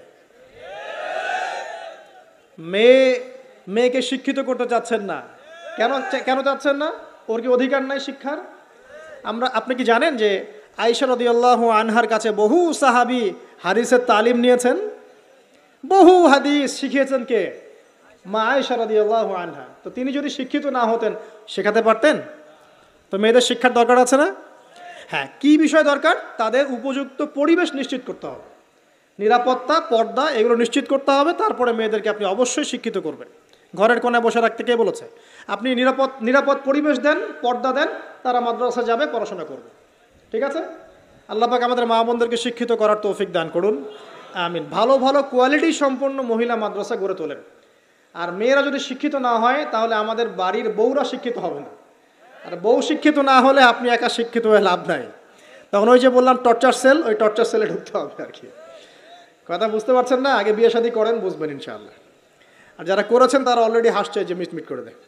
মেয়ে মেয়েকে শিক্ষিত করতে চাচ্ছেন না। কেন কেন চাচ্ছেন না? ওর কি অধিকার নাই শিক্ষার? আমরা আপনি কি জানেন যে আয়েশা রাদিয়াল্লাহু আনহার কাছে বহু সাহাবী হাদিসের তালিম নিয়েছেন, বহু হাদিস শিখিয়েছেন কে? মা আয়েশা রাদিয়াল্লাহু আনহা। তো তিনি যদি শিক্ষিত না হতেন শেখাতে পারতেন? তো মেয়েদের শিক্ষার দরকার আছে না? হ্যাঁ, কি বিষয় দরকার? তাদের উপযুক্ত পরিবেশ নিশ্চিত করতে হবে, নিরাপত্তা, পর্দা এগুলো নিশ্চিত করতে হবে। তারপরে মেয়েদেরকে আপনি অবশ্যই শিক্ষিত করবেন। ঘরের কোণে বসে রাখতে কে বলেছে? আপনি নিরাপদ নিরাপদ পরিবেশ দেন, পর্দা দেন, তারা মাদ্রাসা যাবে, পড়াশোনা করবে। ঠিক আছে? আল্লাহ পাক আমাদের মা বোনদেরকে শিক্ষিত করার তৌফিক দান করুন, আমিন। ভালো ভালো কোয়ালিটি সম্পন্ন মহিলা মাদ্রাসা গড়ে তোলেন। আর মেয়েরা যদি শিক্ষিত না হয় তাহলে আমাদের বাড়ির বউরা শিক্ষিত হবে না, আর বউ শিক্ষিত না হলে আপনি একা শিক্ষিত হয়ে লাভ নাই। তখন ওই যে বললাম টর্চার সেল, ওই টর্চার সেলে ঢুকতে হবে আর কি। কথা বুঝতে পারছেন না? আগে বিয়ে শাদী করেন, বুঝবেন ইনশাআল্লাহ। আর যারা করেছেন তারা অলরেডি হাসছে যে মিটমিট করে দেয়।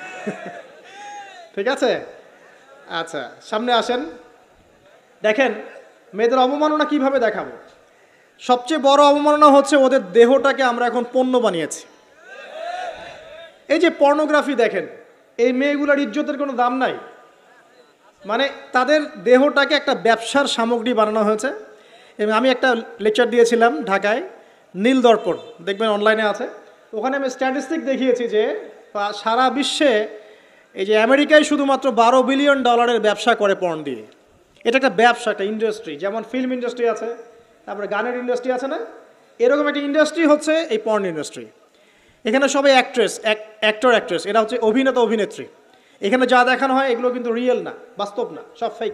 ঠিক আছে? আচ্ছা, সামনে আসেন। দেখেন মেয়েদের অবমাননা কিভাবে দেখাবো। সবচেয়ে বড় অবমাননা হচ্ছে ওদের দেহটাকে আমরা এখন পণ্য বানিয়েছি। এই যে পর্নোগ্রাফি দেখেন, এই মেয়েগুলোর ইজ্জতের কোনো দাম নাই, মানে তাদের দেহটাকে একটা ব্যবসার সামগ্রী বানানো হয়েছে। এবং আমি একটা লেকচার দিয়েছিলাম ঢাকায়, নীল দর্পণ, দেখবেন অনলাইনে আছে। ওখানে আমি স্ট্যাটিস্টিক দেখিয়েছি যে সারা বিশ্বে এই যে আমেরিকায় শুধুমাত্র বারো বিলিয়ন ডলারের ব্যবসা করে পর্ন দিয়ে। এটা একটা ব্যবসা, একটা ইন্ডাস্ট্রি। যেমন ফিল্ম ইন্ডাস্ট্রি আছে, তারপরে গানের ইন্ডাস্ট্রি আছে না, এরকম একটা ইন্ডাস্ট্রি হচ্ছে এই পর্ন ইন্ডাস্ট্রি। এখানে সবাই অ্যাক্ট্রেস, অ্যাক্টর অ্যাক্ট্রেস, এরা হচ্ছে অভিনেতা অভিনেত্রী। এখানে যা দেখানো হয় এগুলো কিন্তু রিয়েল না, বাস্তব না, সব ফেক।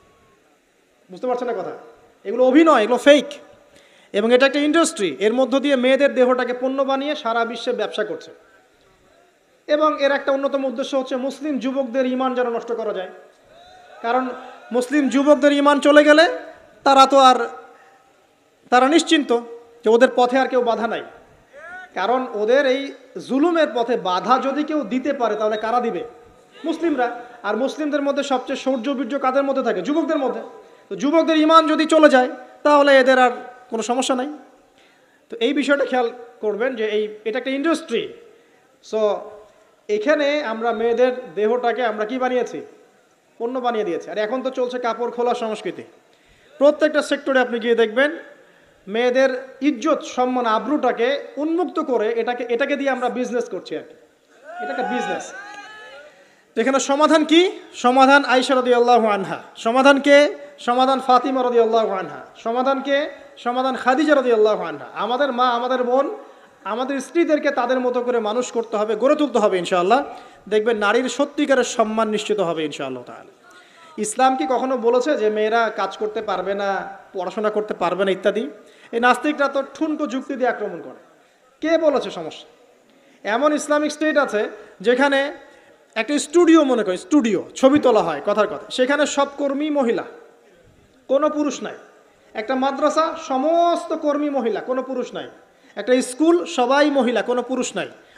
বুঝতে পারছেন না কথা? এগুলো অভিনয়, এগুলো ফেক। এবং এটা একটা ইন্ডাস্ট্রি, এর মধ্য দিয়ে মেয়েদের দেহটাকে পণ্য বানিয়ে সারা বিশ্বে ব্যবসা করছে। এবং এর একটা অন্যতম উদ্দেশ্য হচ্ছে মুসলিম যুবকদের ঈমান যেন নষ্ট করা যায়। কারণ মুসলিম যুবকদের ঈমান চলে গেলে তারা তো আর তারা নিশ্চিন্ত যে ওদের পথে আর কেউ বাধা নাই। কারণ ওদের এই জুলুমের পথে বাধা যদি কেউ দিতে পারে তাহলে কারা দিবে? মুসলিমরা। আর মুসলিমদের মধ্যে সবচেয়ে শৌর্য বীর্য কাদের মধ্যে থাকে? যুবকদের মধ্যে। তো যুবকদের ঈমান যদি চলে যায় তাহলে এদের আর কোনো সমস্যা নাই। তো এই বিষয়টা খেয়াল করবেন যে এই এটা একটা ইন্ডাস্ট্রি। সো এখানে আমরা মেয়েদের দেহটাকে আমরা কি বানিয়েছি? পণ্য বানিয়ে দিয়েছি। আর এখন তো চলছে কাপড় খোলা সংস্কৃতি। প্রত্যেকটা সেক্টরে আপনি গিয়ে দেখবেন মেয়েদের ইজ্জত, সম্মান, আব্রুটাকে উন্মুক্ত করে এটাকে এটাকে দিয়ে আমরা বিজনেস করছি আর কি। এটা একটা বিজনেস। তো এখানে সমাধান কি? সমাধান আয়েশা রাদিয়াল্লাহু আনহা। সমাধান কে? সমাধান ফাতিমা রাদিয়াল্লাহু আনহা। সমাধান কে? সমাধান খাদিজা রাদিয়াল্লাহু আনহা। আমাদের মা, আমাদের বোন, আমাদের স্ত্রীদেরকে তাদের মতো করে মানুষ করতে হবে, গড়ে তুলতে হবে ইনশাআল্লাহ। দেখবেন নারীর সত্যিকারের সম্মান নিশ্চিত হবে ইনশাআল্লাহ তাআলা। ইসলাম কি কখনো বলেছে যে মেয়েরা কাজ করতে পারবে না, পড়াশোনা করতে পারবে না ইত্যাদি? এই নাস্তিকরা তো ঠুনকো যুক্তি দিয়ে আক্রমণ করে। কে বলেছে সমস্যা? এমন ইসলামিক স্টেট আছে যেখানে একটা স্টুডিও, মনে করি স্টুডিও, ছবি তোলা হয় কথার কথা, সেখানে সব কর্মী মহিলা, কোনো পুরুষ নাই। একটা মাদ্রাসা, সমস্ত কর্মী মহিলা, কোনো পুরুষ নাই। একটা স্কুল, সবাই মহিলা, কোনো পুরুষ নাই।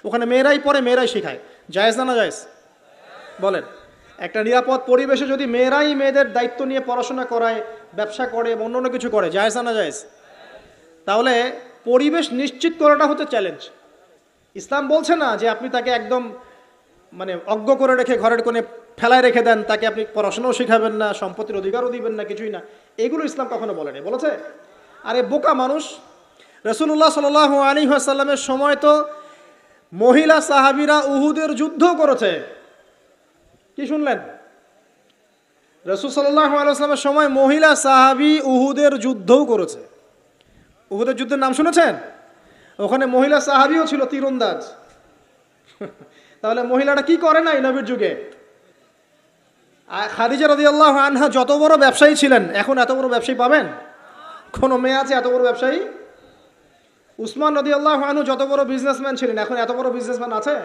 ওখানে মেয়েরাই পড়ে, মেয়েরাই শেখায়, জায়েজ না না জায়েজ বলেন? একটা নিরাপদ পরিবেশে যদি মেয়েরাই মেয়েদের দায়িত্ব নিয়ে পড়াশোনা করায়, ব্যবসা করে, অন্য অন্য কিছু করে, জায়েজ না না জায়েজ? তাহলে পরিবেশ নিশ্চিত করাটা হচ্ছে চ্যালেঞ্জ। ইসলাম বলছে না যে আপনি তাকে একদম মানে অজ্ঞ করে রেখে ঘরের কোণে ফেলায় রেখে দেন, তাকে আপনি পড়াশোনাও শেখাবেন না, সম্পত্তির অধিকারও দিবেন না, কিছুই না। এগুলো ইসলাম কখনো বলেনি। বলেছে আরে বোকা মানুষ, রাসূলুল্লাহ সাল্লাল্লাহু আলাইহি ওয়াসাল্লামের সময় তো মহিলা সাহাবীরা উহুদের যুদ্ধ করেছে। কি শুনলেন? রাসূল সাল্লাল্লাহু আলাইহি ওয়াসাল্লামের সময় মহিলা সাহাবী উহুদের যুদ্ধও করেছে। উহুদের যুদ্ধের নাম শুনেছেন? ওখানে মহিলা সাহাবীও ছিল, তীরন্দাজ। তাহলে মহিলাটা কি করে নাই নবীর যুগে? খাদিজা রাদিয়াল্লাহু আনহা যত বড় ব্যবসায়ী ছিলেন, এখন এত বড় ব্যবসায়ী পাবেন? কোনো মেয়ে আছে এত বড় ব্যবসায়ী? উসমান রাদিয়াল্লাহু আনহু যত বড় বিজনেসম্যান ছিলেন, এখন এত বড় বিজনেসম্যান আছে?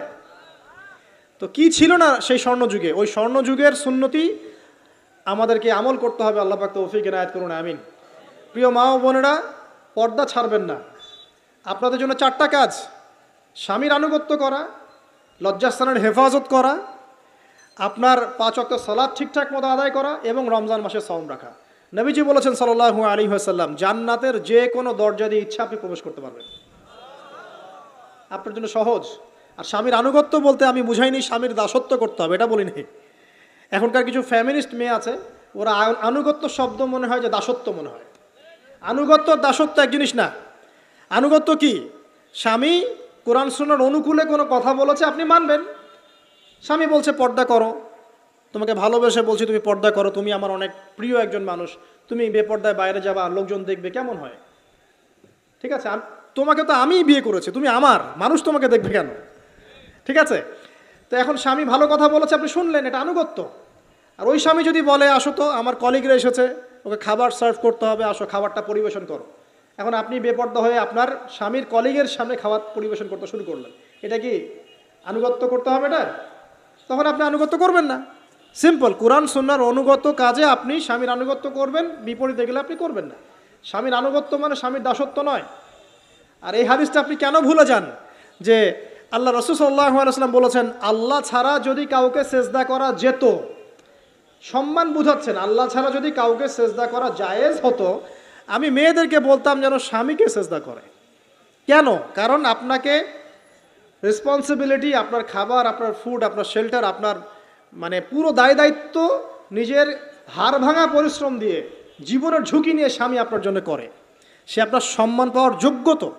তো কি ছিল না সেই স্বর্ণ যুগে? ওই স্বর্ণ যুগের সুন্নতি আমাদেরকে আমল করতে হবে। আল্লাহ পাক তৌফিক এনায়েত করুন, আমিন। প্রিয় মা ও বোনেরা, পর্দা ছাড়বেন না। আপনাদের জন্য চারটা কাজ: স্বামীর আনুগত্য করা, লজ্জাস্থানের হেফাজত করা, আপনার পাঁচ ওয়াক্ত সালাত ঠিকঠাক মতো আদায় করা, এবং রমজান মাসে সাওম রাখা। নবীজি বলেছেন সাল্লাল্লাহু আলাইহি ওয়াসাল্লাম, জান্নাতের যে কোনো দরজা দিয়ে ইচ্ছা আপনি প্রবেশ করতে পারবেন। আপনার জন্য সহজ। আর স্বামীর আনুগত্য বলতে আমি বুঝাইনি স্বামীর দাসত্ব করতে হবে, এটা বলিনি। এখনকার কিছু ফ্যামিলিস্ট মেয়ে আছে, ওরা আনুগত্য শব্দ মনে হয় যে দাসত্ব মনে হয়। আনুগত্য দাসত্ব এক জিনিস না। আনুগত্য কি? স্বামী কোরআন সুন্নাহর অনুকূলে কোনো কথা বলেছে, আপনি মানবেন। স্বামী বলছে পর্দা করো, তোমাকে ভালোবেসে বলছি তুমি পর্দা করো, তুমি আমার অনেক প্রিয় একজন মানুষ, তুমি বেপর্দায় বাইরে যাবা, লোকজন দেখবে, কেমন হয়? ঠিক আছে, তোমাকে তো আমিই বিয়ে করেছি, তুমি আমার মানুষ, তোমাকে দেখবে কেন? ঠিক আছে। তো এখন স্বামী ভালো কথা বলেছে, আপনি শুনলেন, এটা আনুগত্য। আর ওই স্বামী যদি বলে আসো তো আমার কলিগরা এসেছে, ওকে খাবার সার্ভ করতে হবে, আসো খাবারটা পরিবেশন করো, এখন আপনি বেপর্দা হয়ে আপনার স্বামীর কলিগের সামনে খাবার পরিবেশন করতে শুরু করলেন, এটা কি আনুগত্য করতে হবে? এটা তখন আপনি আনুগত্য করবেন না। সিম্পল, কোরআন সুন্নাহর অনুগত কাজে আপনি স্বামীর আনুগত্য করবেন, বিপরীতে গেলে আপনি করবেন না। স্বামীর আনুগত্য মানে স্বামীর দাসত্ব নয়। আর এই হাদিসটা আপনি কেন ভুলে যান যে আল্লাহ রাসূল সাল্লাল্লাহু আলাইহি ওয়াসাল্লাম বলেছেন, আল্লাহ ছাড়া যদি কাউকে সেজদা করা যেত, সম্মান বুঝাচ্ছেন, আল্লাহ ছাড়া যদি কাউকে সেজদা করা জায়েজ হতো, আমি মেয়েদেরকে বলতাম যেন স্বামীকে সেজদা করে। কেন? কারণ আপনাকে রেসপন্সিবিলিটি, আপনার খাবার, আপনার ফুড, আপনার শেল্টার, আপনার মানে পুরো দায় দায়িত্ব নিজের হাড় ভাঙা পরিশ্রম দিয়ে, জীবনের ঝুঁকি নিয়ে স্বামী আপনার জন্য করে। সে আপনার সম্মান পাওয়ার যোগ্য তো?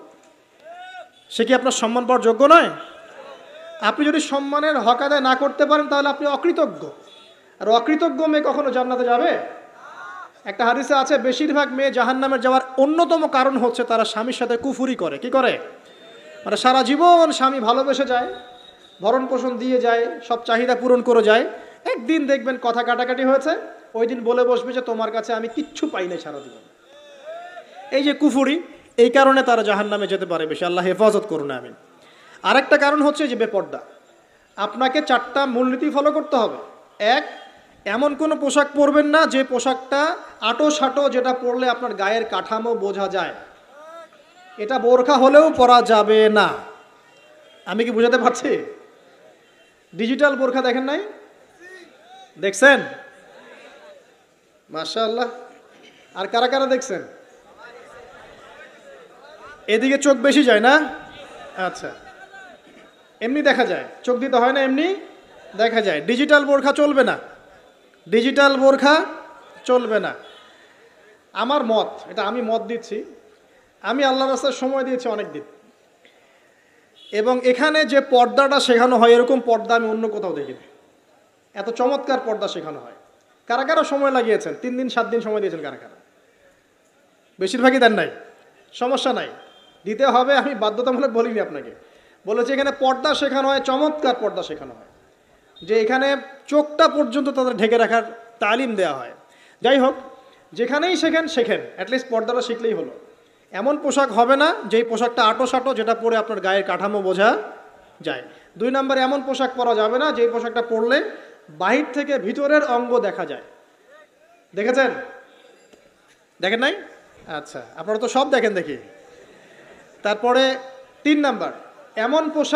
সে কি আপনার সম্মান পাওয়ার যোগ্য নয়? আপনি যদি সম্মানের হক আদায় না করতে পারেন তাহলে আপনি অকৃতজ্ঞ। আর অকৃতজ্ঞ মেয়ে কখনো জান্নাতে যাবে? একটা হাদিসে আছে, বেশিরভাগ মেয়ে জাহান্নামের যাওয়ার অন্যতম কারণ হচ্ছে তারা স্বামীর সাথে কুফুরি করে। কি করে? মানে সারা জীবন স্বামী ভালোবেসে যায়, ভরণ পোষণ দিয়ে যায়, সব চাহিদা পূরণ করে যায়, একদিন দেখবেন কথা কাটাকাটি হয়েছে, ওই দিন বলে বসবে যে তোমার কাছে আমি কিচ্ছু পাই নাই সারা জীবন। এই যে কুফুরি, এই কারণে তারা জাহান্নামে যেতে পারে বেশি। আল্লাহ হেফাজত করুন, আমিন। আরেকটা কারণ হচ্ছে যে বেপর্দা। আপনাকে চারটা মূলনীতি ফলো করতে হবে। এক, এমন কোনো পোশাক পরবেন না যে পোশাকটা আটো সাটো, যেটা পরলে আপনার গায়ের কাঠামো বোঝা যায়। এটা বোরখা হলেও পরা যাবে না। আমি কি বুঝাতে পারছি? ডিজিটাল বোরখা দেখেন নাই? দেখছেন? মাশাআল্লাহ। আর কারা কারা দেখছেন? এদিকে চোখ বেশি যায় না? আচ্ছা, এমনি দেখা যায়, চোখ দিতে হয় না, এমনি দেখা যায়। ডিজিটাল বোরখা চলবে না, ডিজিটাল বোরখা চলবে না। আমার মত, এটা আমি মত দিচ্ছি, আমি আল্লাহর রাস্তায় সময় দিয়েছি অনেক দিন, এবং এখানে যে পর্দাটা শেখানো হয় এরকম পর্দা আমি অন্য কোথাও দেখিনি। এত চমৎকার পর্দা শেখানো হয়। কারা কারা সময় লাগিয়েছেন? তিন দিন সাত দিন সময় দিয়েছেন কারা কারা? বেশিরভাগই দেন নাই। সমস্যা নাই, দিতে হবে, আমি বাধ্যতামূলক বলিনি আপনাকে। বলেছি এখানে পর্দা শেখানো হয়, চমৎকার পর্দা শেখানো হয়, যে এখানে চোখটা পর্যন্ত তাদের ঢেকে রাখার তালিম দেওয়া হয়। যাই হোক, যেখানেই শেখেন শেখেন, অ্যাটলিস্ট পর্দাটা শিখলেই হলো। এমন পোশাক হবে না যেই পোশাকটা আটো সাটো, যেটা পরে আপনার গায়ের কাঠামো বোঝা যায়। দুই নম্বরে এমন পোশাক পরা যাবে না যেই পোশাকটা পরলে বাহির থেকে ভিতরের অঙ্গ দেখা যায়। দেখেছেন? দেখেন নাই? আচ্ছা, আপনারা তো সব দেখেন দেখি। তারপরে তিন নাম্বার, এমন পোশাক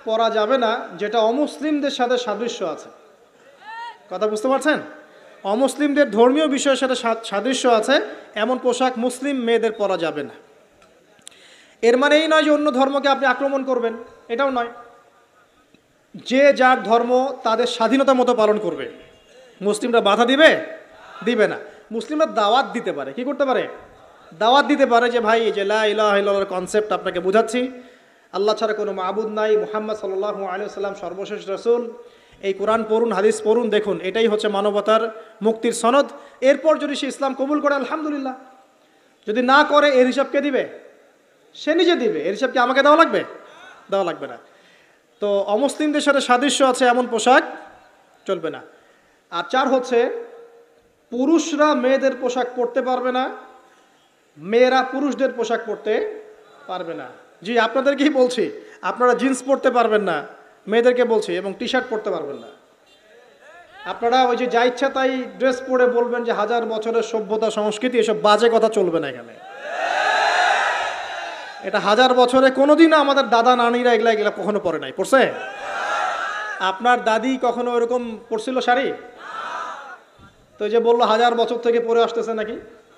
পরা যাবে না যেটা অমুসলিমদের সাথে সাদৃশ্য আছে। কথা বুঝতে পারছেন? অমুসলিমদের ধর্মীয় বিষয়ের সাথে সাদৃশ্য আছে এমন পোশাক মুসলিম মেয়েদের পরা যাবে না। এর মানে এই নয় যে অন্য ধর্মকে আপনি আক্রমণ করবেন, এটাও নয়। যে যার ধর্ম তাদের স্বাধীনতা মতো পালন করবে। মুসলিমরা বাধা দিবে? দিবে না। মুসলিমরা দাওয়াত দিতে পারে। কি করতে পারে? দাওয়াত দিতে পারে যে ভাই যে লা ইলাহা ইল্লাল্লাহর কনসেপ্ট আপনাকে বোঝাচ্ছি, আল্লাহ ছাড়া কোনো মাবুদ নাই, মুহাম্মদ সাল্লাল্লাহু আলাইহি ওয়াসাল্লাম সর্বশেষ রাসূল, এই কোরআন পড়ুন, হাদিস পড়ুন, দেখুন এটাই হচ্ছে মানবতার মুক্তির সনদ। এরপর যদি সে ইসলাম কবুল করে আলহামদুলিল্লাহ, যদি না করে এর হিসাব কে দিবে? সে নিজে দিবে। এর হিসাব কি আমাকে দেওয়া লাগবে? দেওয়া লাগবে না। তো অমুসলিমদের সাথে সাদৃশ্য আছে এমন পোশাক চলবে না। আর চার হচ্ছে পুরুষরা মেয়েদের পোশাক পরতে পারবে না, মেয়েরা পুরুষদের পোশাক পরতে পারবে না। জি, আপনাদেরকেই বলছি, আপনারা জিন্স পরতে পারবেন না, মেয়েদেরকে বলছি, এবং টি শার্ট পরতে পারবেন না। আপনারা ওই যে যা ইচ্ছা তাই ড্রেস পরে বলবেন যে হাজার বছরের সভ্যতা সংস্কৃতি, এসব বাজে কথা চলবে না এখানে। এটা হাজার বছরে কোনোদিনও আমাদের দাদা নানিরা এগুলা এগুলা কখনো পরে নাই। পড়ছে? আপনার দাদি কখনো ওরকম পরছিল শাড়ি? তো যে বললো হাজার বছর থেকে পরে আসতেছে নাকি?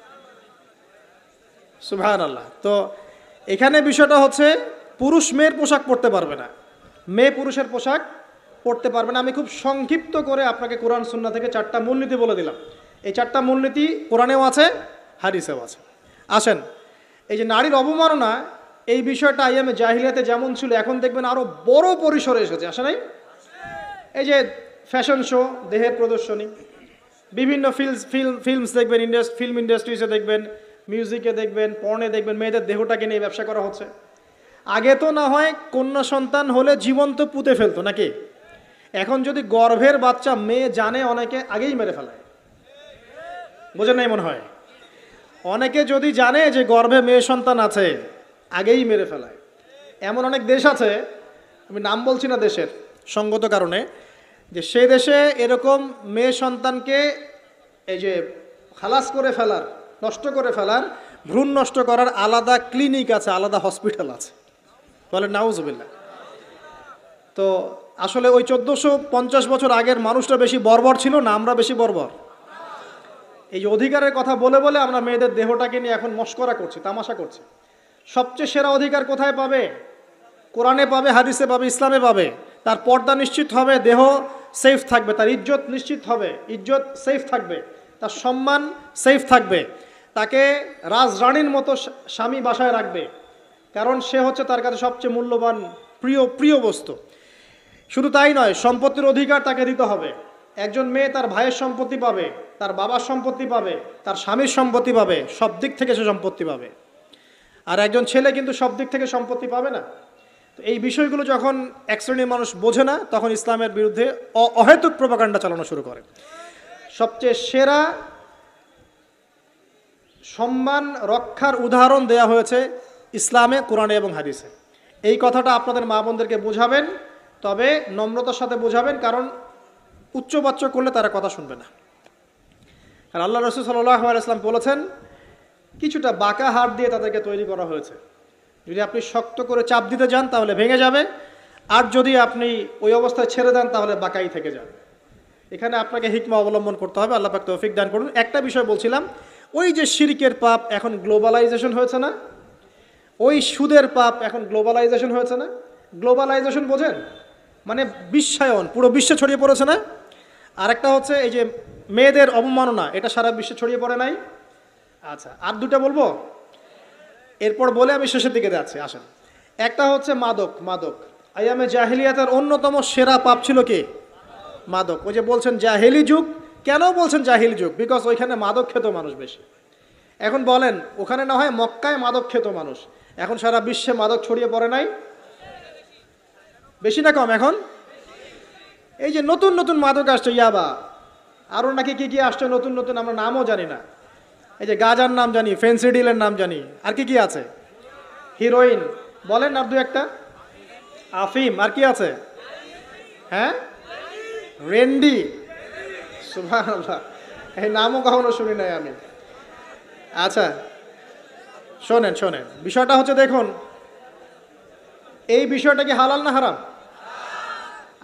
সুবহানাল্লাহ। তো এখানে বিষয়টা হচ্ছে পুরুষ মেয়ের পোশাক পরতে পারবে না, মেয়ে পুরুষের পোশাক পরতে পারবে না। আমি খুব সংক্ষিপ্ত করে আপনাকে কোরআন সুন্নাহ থেকে চারটা মূলনীতি বলে দিলাম। এই চারটা মূলনীতি কোরআনেও আছে, হাদিসেও আছে। আসেন, এই যে নারীর অবমাননা, এই বিষয়টা আইয়ামে জাহিলিয়াতে যেমন ছিল, এখন দেখবেন আরো বড় পরিসরে এসেছে। আসে নাই? এই যে ফ্যাশন শো, দেহের প্রদর্শনী, বিভিন্ন ফিল্ম ফিল্ম ফিল্মস দেখবেন, ইন্ডাস্ট্রি ফিল্ম ইন্ডাস্ট্রিজে দেখবেন, মিউজিকে দেখবেন, পর্নে দেখবেন, মেয়েদের দেহটাকে নিয়ে ব্যবসা করা হচ্ছে। আগে তো না হয় কন্যা সন্তান হলে জীবন্ত পুঁতে ফেলতো নাকি? এখন যদি গর্ভের বাচ্চা মেয়ে জানে, অনেকে আগেই মেরে ফেলায়। বোঝেন নাই মনে হয়? অনেকে যদি জানে যে গর্ভে মেয়ে সন্তান আছে, আগেই মেরে ফেলায়। এমন অনেক দেশ আছে, আমি নাম বলছি না দেশের সঙ্গত কারণে, যে সে দেশে এরকম মেয়ে সন্তানকে এই যে খালাস করে ফেলার, নষ্ট করে ফেলার, ভ্রূণ নষ্ট করার আলাদা ক্লিনিক আছে, আলাদা হসপিটাল আছে। বলে নাউজুবিল্লাহ। তো আসলে ওই চোদ্দোশো পঞ্চাশ বছর আগের মানুষটা বেশি বর্বর ছিল না আমরা বেশি বর্বর? এই যে অধিকারের কথা বলে বলে আমরা মেয়েদের দেহটাকে নিয়ে এখন মস্করা করছি, তামাশা করছি। সবচেয়ে সেরা অধিকার কোথায় পাবে? কোরআনে পাবে, হাদিসে পাবে, ইসলামে পাবে। তার পর্দা নিশ্চিত হবে, দেহ সেফ থাকবে, তার ইজ্জত নিশ্চিত হবে, ইজ্জত সেফ থাকবে, তার সম্মান সেফ থাকবে, তাকে রাজরানীর মতো স্বামী বাসায় রাখবে, কারণ সে হচ্ছে তার কাছে সবচেয়ে মূল্যবান প্রিয় প্রিয় বস্তু। শুধু তাই নয়, সম্পত্তির অধিকার তাকে দিতে হবে। একজন মেয়ে তার ভাইয়ের সম্পত্তি পাবে, তার বাবার সম্পত্তি পাবে, তার স্বামীর সম্পত্তি পাবে, সব দিক থেকে সে সম্পত্তি পাবে। আর একজন ছেলে কিন্তু সব দিক থেকে সম্পত্তি পাবে না। তো এই বিষয়গুলো যখন এক শ্রেণীর মানুষ বোঝে না, তখন ইসলামের বিরুদ্ধে অহেতুক প্রোপাগান্ডা চালানো শুরু করে। সবচেয়ে সেরা সম্মান রক্ষার উদাহরণ দেয়া হয়েছে ইসলামে, কোরআনে এবং হাদিসে। এই কথাটা আপনাদের মা বোনদেরকে বোঝাবেন, তবে নম্রতার সাথে বোঝাবেন, কারণ উচ্চবাচ্য করলে তারা কথা শুনবে না। আর আল্লাহ রাসূল সাল্লাল্লাহু আলাইহি ওয়াসাল্লাম বলেছেন, কিছুটা বাঁকা হাড় দিয়ে তাদেরকে তৈরি করা হয়েছে। যদি আপনি শক্ত করে চাপ দিতে যান তাহলে ভেঙে যাবে, আর যদি আপনি ওই অবস্থায় ছেড়ে দেন তাহলে বাঁকাই থেকে যাবে। এখানে আপনাকে হিকমা অবলম্বন করতে হবে। আল্লাহ পাক তৌফিক দান করুন। একটা বিষয় বলছিলাম, ওই যে শিরকের পাপ এখন গ্লোবালাইজেশন হয়েছে না, ওই সুদের পাপ এখন গ্লোবালাইজেশন হয়েছে না। গ্লোবালাইজেশন বোঝেন? মানে বিশ্বায়ন, পুরো বিশ্বে ছড়িয়ে পড়েছে না। আরেকটা হচ্ছে এই যে মেয়েদের অবমাননা, এটা সারা বিশ্বে ছড়িয়ে পড়ে নাই? আচ্ছা, আর দুটা বলবো, এরপর বলে আমি শেষের দিকে যাচ্ছি। আসেন, একটা হচ্ছে মাদক। মাদক আইয়ামে জাহিলিয়াতের অন্যতম সেরা পাপ ছিল কি? মাদক। ওই যে বলছেন জাহিলি যুগ, কেন বলছেন জাহিলি যুগ? বিকজ ওইখানে মাদক খেত মানুষ বেশি। এখন বলেন, ওখানে না হয় মক্কায় মাদক খেত মানুষ, এখন সারা বিশ্বে মাদক ছড়িয়ে পড়ে নাই? বেশি না কম? এখন এই যে নতুন নতুন মাদক আসছে, ইয়াবা, আরও নাকি কি কি আসছে নতুন নতুন, আমরা নামও জানি না। এই যে গাজার নাম জানি, ফেন্সিডিলের নাম জানি, আর কি কি আছে? হিরোইন বলেন, আর দু একটা, আফিম, আর কি আছে? হ্যাঁ, রেন্ডি, সুবহানাল্লাহ, এই নামও কখনো শুনি নাই আমি। আচ্ছা শোনেন শোনেন বিষয়টা হচ্ছে, দেখুন এই বিষয়টা কি হালাল না হারাম?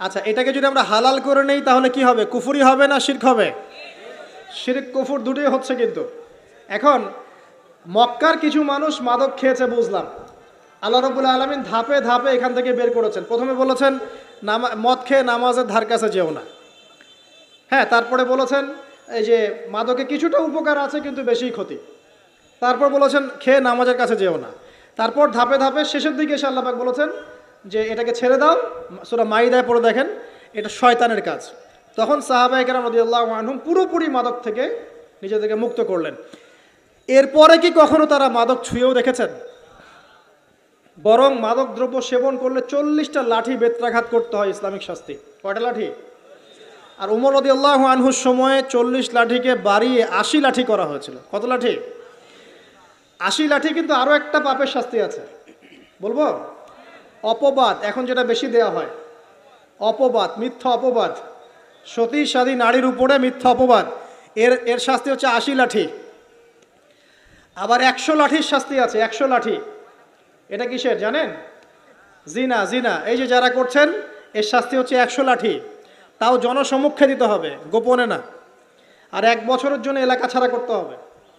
আচ্ছা, এটাকে যদি আমরা হালাল করে নেই তাহলে কি হবে? কুফরি হবে না শিরক হবে? শিরক কুফর দুটোই হচ্ছে। কিন্তু এখন মক্কার কিছু মানুষ মাদক খেয়েছে বুঝলাম, আল্লাহ রাব্বুল আলামিন ধাপে ধাপে এখান থেকে বের করেছেন। প্রথমে বলেছেন নামা মদ খেয়ে নামাজের ধার কাছে যেও না, হ্যাঁ। তারপরে বলেছেন এই যে মাদকে কিছুটা উপকার আছে কিন্তু বেশি ক্ষতি। তারপর বলেছেন খেয়ে নামাজের কাছে যেও না। তারপর ধাপে ধাপে শেষের দিকে এসে আল্লাহ পাক বলেছেন যে এটাকে ছেড়ে দাও। সূরা মাইদায় পড়ে দেখেন, এটা শয়তানের কাজ। তখন সাহাবায়ে কেরাম রাদিয়াল্লাহু আনহুম পুরোপুরি মাদক থেকে নিজেদেরকে মুক্ত করলেন। এরপরে কি কখনো তারা মাদক ছুঁয়েও দেখেছেন? বরং মাদক দ্রব্য সেবন করলে চল্লিশটা লাঠি বেত্রাঘাত করতে হয়, ইসলামিক শাস্তি। কয়টা লাঠি? আর উমর রাদিয়াল্লাহু আনহুর সময়ে চল্লিশ লাঠিকে বাড়িয়ে আশি লাঠি করা হয়েছিল। কত লাঠি? আশি লাঠি। কিন্তু আরও একটা পাপের শাস্তি আছে, বলবো? অপবাদ। এখন যেটা বেশি দেয়া হয়, অপবাদ, মিথ্যা অপবাদ। সতী সাদী নারীর উপরে মিথ্যা অপবাদ, এর এর শাস্তি হচ্ছে আশি লাঠি। আবার একশো লাঠির শাস্তি আছে, একশো লাঠি। এটা কিসের জানেন? জিনা। জিনা এই যে যারা করছেন, এর শাস্তি হচ্ছে একশো লাঠি। তাও জনসম্মুখে দিতে হবে, গোপনে না। আর এক বছরের জন্য এলাকা ছাড়া করতে হবে।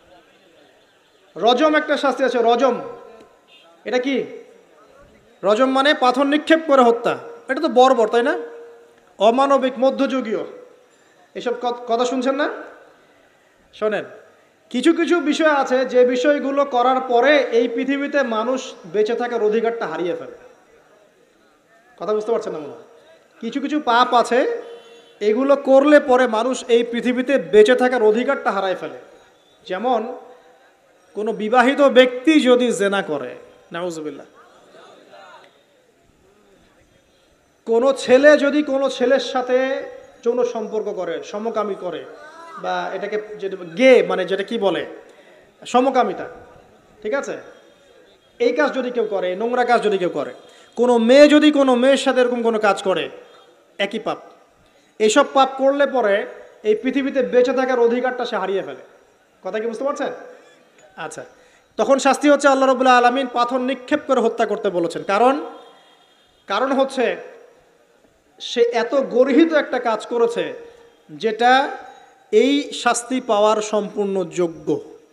রজম একটা শাস্তি আছে, রজম। এটা কি? রজম মানে পাথর নিক্ষেপ করে হত্যা। এটা তো বর্বর, তাই না? অমানবিক, মধ্যযুগীয়। এসব কথা শুনছেন না? শোনেন, কিছু কিছু বিষয় আছে যে বিষয়গুলো করার পরে এই পৃথিবীতে মানুষ বেঁচে থাকার অধিকারটা হারিয়ে ফেলে। কথা বুঝতে পারছেন না মনে হয়? কিছু কিছু পাপ আছে, এগুলো করলে পরে মানুষ এই পৃথিবীতে বেঁচে থাকার অধিকারটা হারায় ফেলে। যেমন কোনো বিবাহিত ব্যক্তি যদি জেনা করে, নাউজুবিল্লাহ। কোনো ছেলে যদি কোনো ছেলের সাথে যৌন সম্পর্ক করে, সমকামী করে, বা এটাকে যেটা গে মানে যেটা কি বলে, সমকামিতা, ঠিক আছে? এই কাজ যদি কেউ করে, নোংরা কাজ যদি কেউ করে, কোনো মেয়ে যদি কোনো মেয়ের সাথে এরকম কোনো কাজ করে, একই পাপ। এইসব পাপ করলে পরে এই পৃথিবীতে বেঁচে থাকার অধিকারটা সে হারিয়ে ফেলে। কথা কি বুঝতে পারছেন? আচ্ছা, তখন শাস্তি হচ্ছে আল্লাহ রাব্বুল আলামিন পাথর নিক্ষেপ করে হত্যা করতে বলেছেন। কারণ কারণ হচ্ছে সে এত গর্হিত একটা কাজ করেছে যেটা এই শাস্তি পাওয়ার সম্পূর্ণ যোগ্য।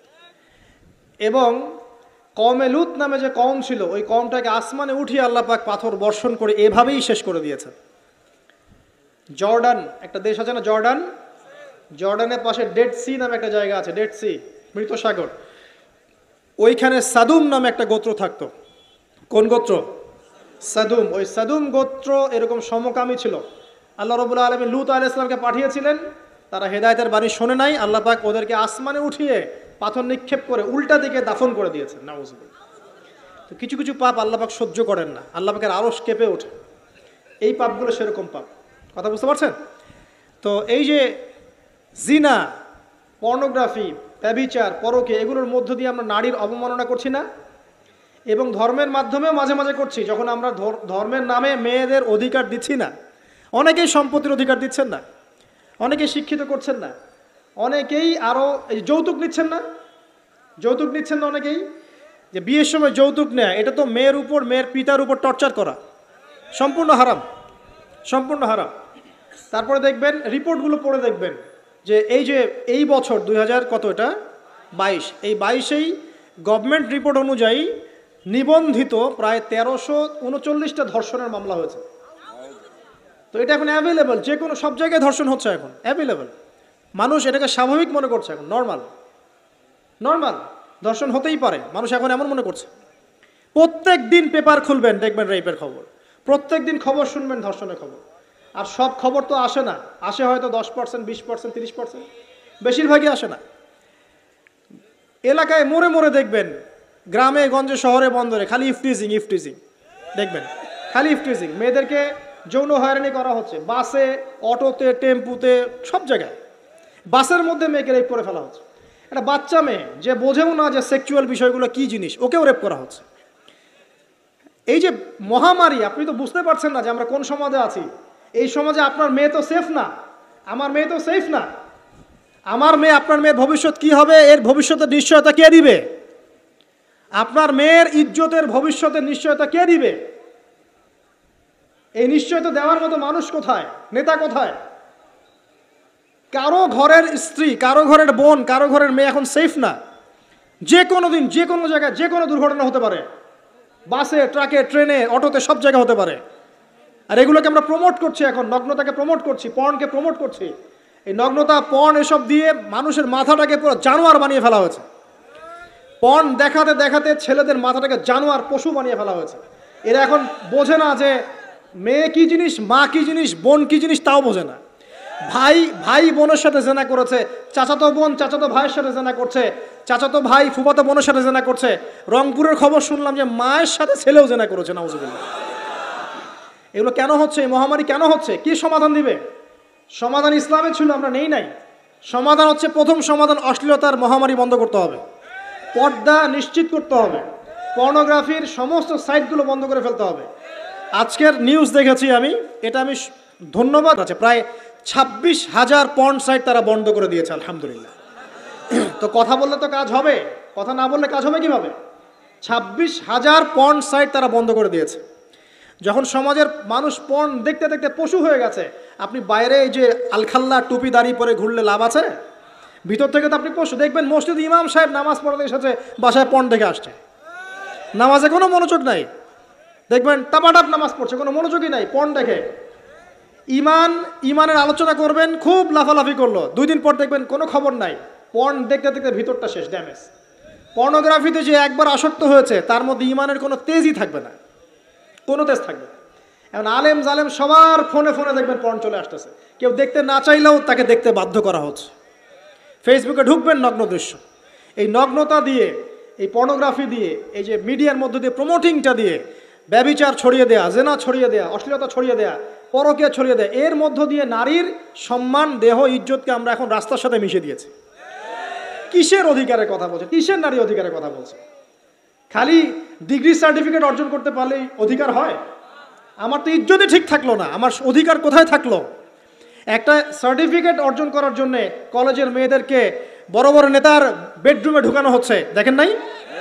এবং কওমে লূত নামে যে কওম ছিল, ওই কওমটাকে আসমানে উঠিয়ে আল্লাহ পাক পাথর বর্ষণ করে এভাবেই শেষ করে দিয়েছেন। জর্ডান একটা দেশ আছে না, জর্ডান? জর্ডানের পাশে ডেড সি নামে একটা জায়গা আছে, ডেড সি, মৃত সাগর। ওইখানে সাদুম নামে একটা গোত্র থাকতো। কোন গোত্র? সাদুম। ওই সাদুম গোত্র এরকম সমকামী ছিল। আল্লাহ রাব্বুল আলামিন লূত আলাইহিস সালামকে পাঠিয়েছিলেন, তারা হেদায়েতের বাণী শোনে নাই। আল্লাহ পাক ওদেরকে আসমানে উঠিয়ে পাথর নিক্ষেপ করে উল্টা দিকে দাফন করে দিয়েছেন। নাউজুবিল্লাহ। তো কিছু কিছু পাপ আল্লাহ পাক সহ্য করেন না, আল্লাহ পাকের আরশ কেঁপে ওঠে। এই পাপগুলো সেরকম পাপ। কথা বুঝতে পারছেন? তো এই যে জিনা, পর্নোগ্রাফি, ব্যভিচার, পরকে, এগুলোর মধ্য দিয়ে আমরা নারীর অবমাননা করছি না? এবং ধর্মের মাধ্যমেও মাঝে মাঝে করছি, যখন আমরা ধর্মের নামে মেয়েদের অধিকার দিচ্ছি না। অনেকেই সম্পত্তির অধিকার দিচ্ছেন না, অনেকেই শিক্ষিত করছেন না, অনেকেই আরও যৌতুক নিচ্ছেন না। যৌতুক নিচ্ছেন না অনেকেই। যে বিয়ের সময় যৌতুক নেয়, এটা তো মেয়ের উপর, মেয়ের পিতার উপর টর্চার করা, সম্পূর্ণ হারাম, সম্পূর্ণ হারাম। তারপরে দেখবেন, রিপোর্টগুলো পড়ে দেখবেন যে এই যে এই বছর দুই হাজার কত এটা বাইশ, এই বাইশেই গভর্নমেন্ট রিপোর্ট অনুযায়ী নিবন্ধিত প্রায় তেরোশো উনচল্লিশটা ধর্ষণের মামলা হয়েছে। তো এটা এখন অ্যাভেলেবল, যে কোনো সব জায়গায় ধর্ষণ হচ্ছে, এখন অ্যাভেলেবল। মানুষ এটাকে স্বাভাবিক মনে করছে, এখন নর্মাল, নর্মাল ধর্ষণ হতেই পারে, মানুষ এখন এমন মনে করছে। প্রত্যেক দিন পেপার খুলবেন, দেখবেন রেপের খবর, প্রত্যেক দিন খবর শুনবেন ধর্ষণের খবর। আর সব খবর তো আসে না, আসে হয়তো দশ পার্সেন্ট, বিশ পার্সেন্ট, তিরিশ পার্সেন্ট, বেশিরভাগই আসে না। এলাকায় মোড়ে মোড়ে দেখবেন, গ্রামে গঞ্জে শহরে বন্দরে খালি ইফটিজিং, ইফটিজিং দেখবেন, খালি ইফটিজিং। মেয়েদেরকে যৌন হয়রানি করা হচ্ছে, বাসে, অটোতে, টেম্পুতে, সব জায়গায়। বাসের মধ্যে মেয়েকে রেপ করে ফেলা হচ্ছে। একটা বাচ্চা মেয়ে যে বোঝেও না যে সেক্সুয়াল বিষয়গুলো কি জিনিস, ওকেও রেপ করা হচ্ছে। এই যে মহামারী, আপনি তো বুঝতে পারছেন না যে আমরা কোন সমাজে আছি। এই সমাজে আপনার মেয়ে তো সেফ না, আমার মেয়ে তো সেফ না। আমার মেয়ে, আপনার মেয়ের ভবিষ্যৎ কি হবে, এর ভবিষ্যতের নিশ্চয়তা কে দিবে? আপনার মেয়ের ইজ্জতের ভবিষ্যতের নিশ্চয়তা কে দিবে? এই নিশ্চয়তা দেওয়ার মতো মানুষ কোথায়, নেতা কোথায়? কারো ঘরের স্ত্রী, কারো ঘরের বোন, কারো ঘরের মেয়ে এখন সেফ না। যে কোনো দিন যে কোনো জায়গায় যে কোনো দুর্ঘটনা হতে পারে, বাসে, ট্রাকে, ট্রেনে, অটোতে, সব জায়গায় হতে পারে। আর এগুলোকে আমরা প্রমোট করছি, এখন নগ্নতাকে প্রমোট করছি, পর্নকে প্রমোট করছি। এই নগ্নতা, পর্ন, এসব দিয়ে মানুষের মাথাটাকে পুরো জানোয়ার বানিয়ে ফেলা হয়েছে। পর্ন দেখাতে দেখাতে ছেলেদের মাথাটাকে জানোয়ার, পশু বানিয়ে ফেলা হয়েছে। এরা এখন বোঝে না যে মেয়ে কি জিনিস, মা কি জিনিস, বোন কি জিনিস, তাও বোঝে না। ভাই ভাই বোনের সাথে জেনা করেছে, চাচাতো বোন চাচাতো ভাইয়ের সাথে জেনা করছে, চাচাতো ভাই ফুফাতো বোনের সাথে জেনা করছে। রংপুরের খবর শুনলাম যে মায়ের সাথে ছেলেও জেনা করেছে, নাউজুবিল্লাহ। এগুলো কেন হচ্ছে? এই মহামারী কেন হচ্ছে? কি সমাধান দিবে? সমাধান ইসলামে ছিল, আমরা নেই নাই। সমাধান হচ্ছে, প্রথম সমাধান অশ্লীলতার মহামারী বন্ধ করতে হবে, পর্দা নিশ্চিত করতে হবে, পর্নোগ্রাফির সমস্ত সাইটগুলো বন্ধ করে ফেলতে হবে। আজকের নিউজ দেখেছি আমি, এটা আমি ধন্যবাদ আছে, প্রায় ছাব্বিশ হাজার পর্ন সাইট তারা বন্ধ করে দিয়েছে, আলহামদুলিল্লাহ। তো কথা বললে তো কাজ হবে, কথা না বললে কাজ হবে কিভাবে? ছাব্বিশ হাজার পর্ন সাইট তারা বন্ধ করে দিয়েছে। যখন সমাজের মানুষ পর্ন দেখতে দেখতে পশু হয়ে গেছে, আপনি বাইরে এই যে আলখাল্লা টুপি দাড়ি পরে ঘুরলে লাভ আছে? ভিতর থেকে তো আপনি পশু। দেখবেন মসজিদ ইমাম সাহেব নামাজ পড়াতে এসেছে, বাসায় পর্ন দেখে আসছে, নামাজে কোনো মনোযোগ নাই। দেখবেন টাপাটাপ নামাজ পড়ছে, কোনো মনোযোগই নাই, পর্ন দেখে। ইমান ইমানের আলোচনা করবেন, খুব লাফালাফি করলো, দুই দিন পর দেখবেন কোনো খবর নাই, পর্ন দেখতে দেখতে ভিতরটা শেষ, ড্যামেজ। পর্নোগ্রাফিতে যে একবার আসক্ত হয়েছে, তার মধ্যে ইমানের কোনো তেজই থাকবে না, কোনো তেজ থাকবে না। এখন আলেম জালেম সবার ফোনে ফোনে দেখবেন পর্ন চলে আসতেছে, কেউ দেখতে না চাইলেও তাকে দেখতে বাধ্য করা হচ্ছে। ফেসবুকে ঢুকবেন, নগ্ন দৃশ্য। এই নগ্নতা দিয়ে, এই পর্নোগ্রাফি দিয়ে, এই যে মিডিয়ার মধ্য দিয়ে প্রমোটিংটা দিয়ে ব্যভিচার ছড়িয়ে দেয়া, জেনা ছড়িয়ে দেয়া, অশ্লীলতা ছড়িয়ে দেয়া, পরকীয়া ছড়িয়ে দেয়া, এর মধ্য দিয়ে নারীর সম্মান, দেহ, ইজ্জতকে আমরা এখন রাস্তার সাথে মিশে দিয়েছি। কিসের অধিকারের কথা বলছে? কিসের নারী অধিকারের কথা বলছে? খালি ডিগ্রি সার্টিফিকেট অর্জন করতে পারলেই অধিকার হয়? আমার তো ইজ্জতই ঠিক থাকলো না, আমার অধিকার কোথায় থাকলো? একটা সার্টিফিকেট অর্জন করার জন্য কলেজের মেয়েদেরকে বড় বড় নেতার বেডরুমে ঢুকানো হচ্ছে, দেখেন নাই?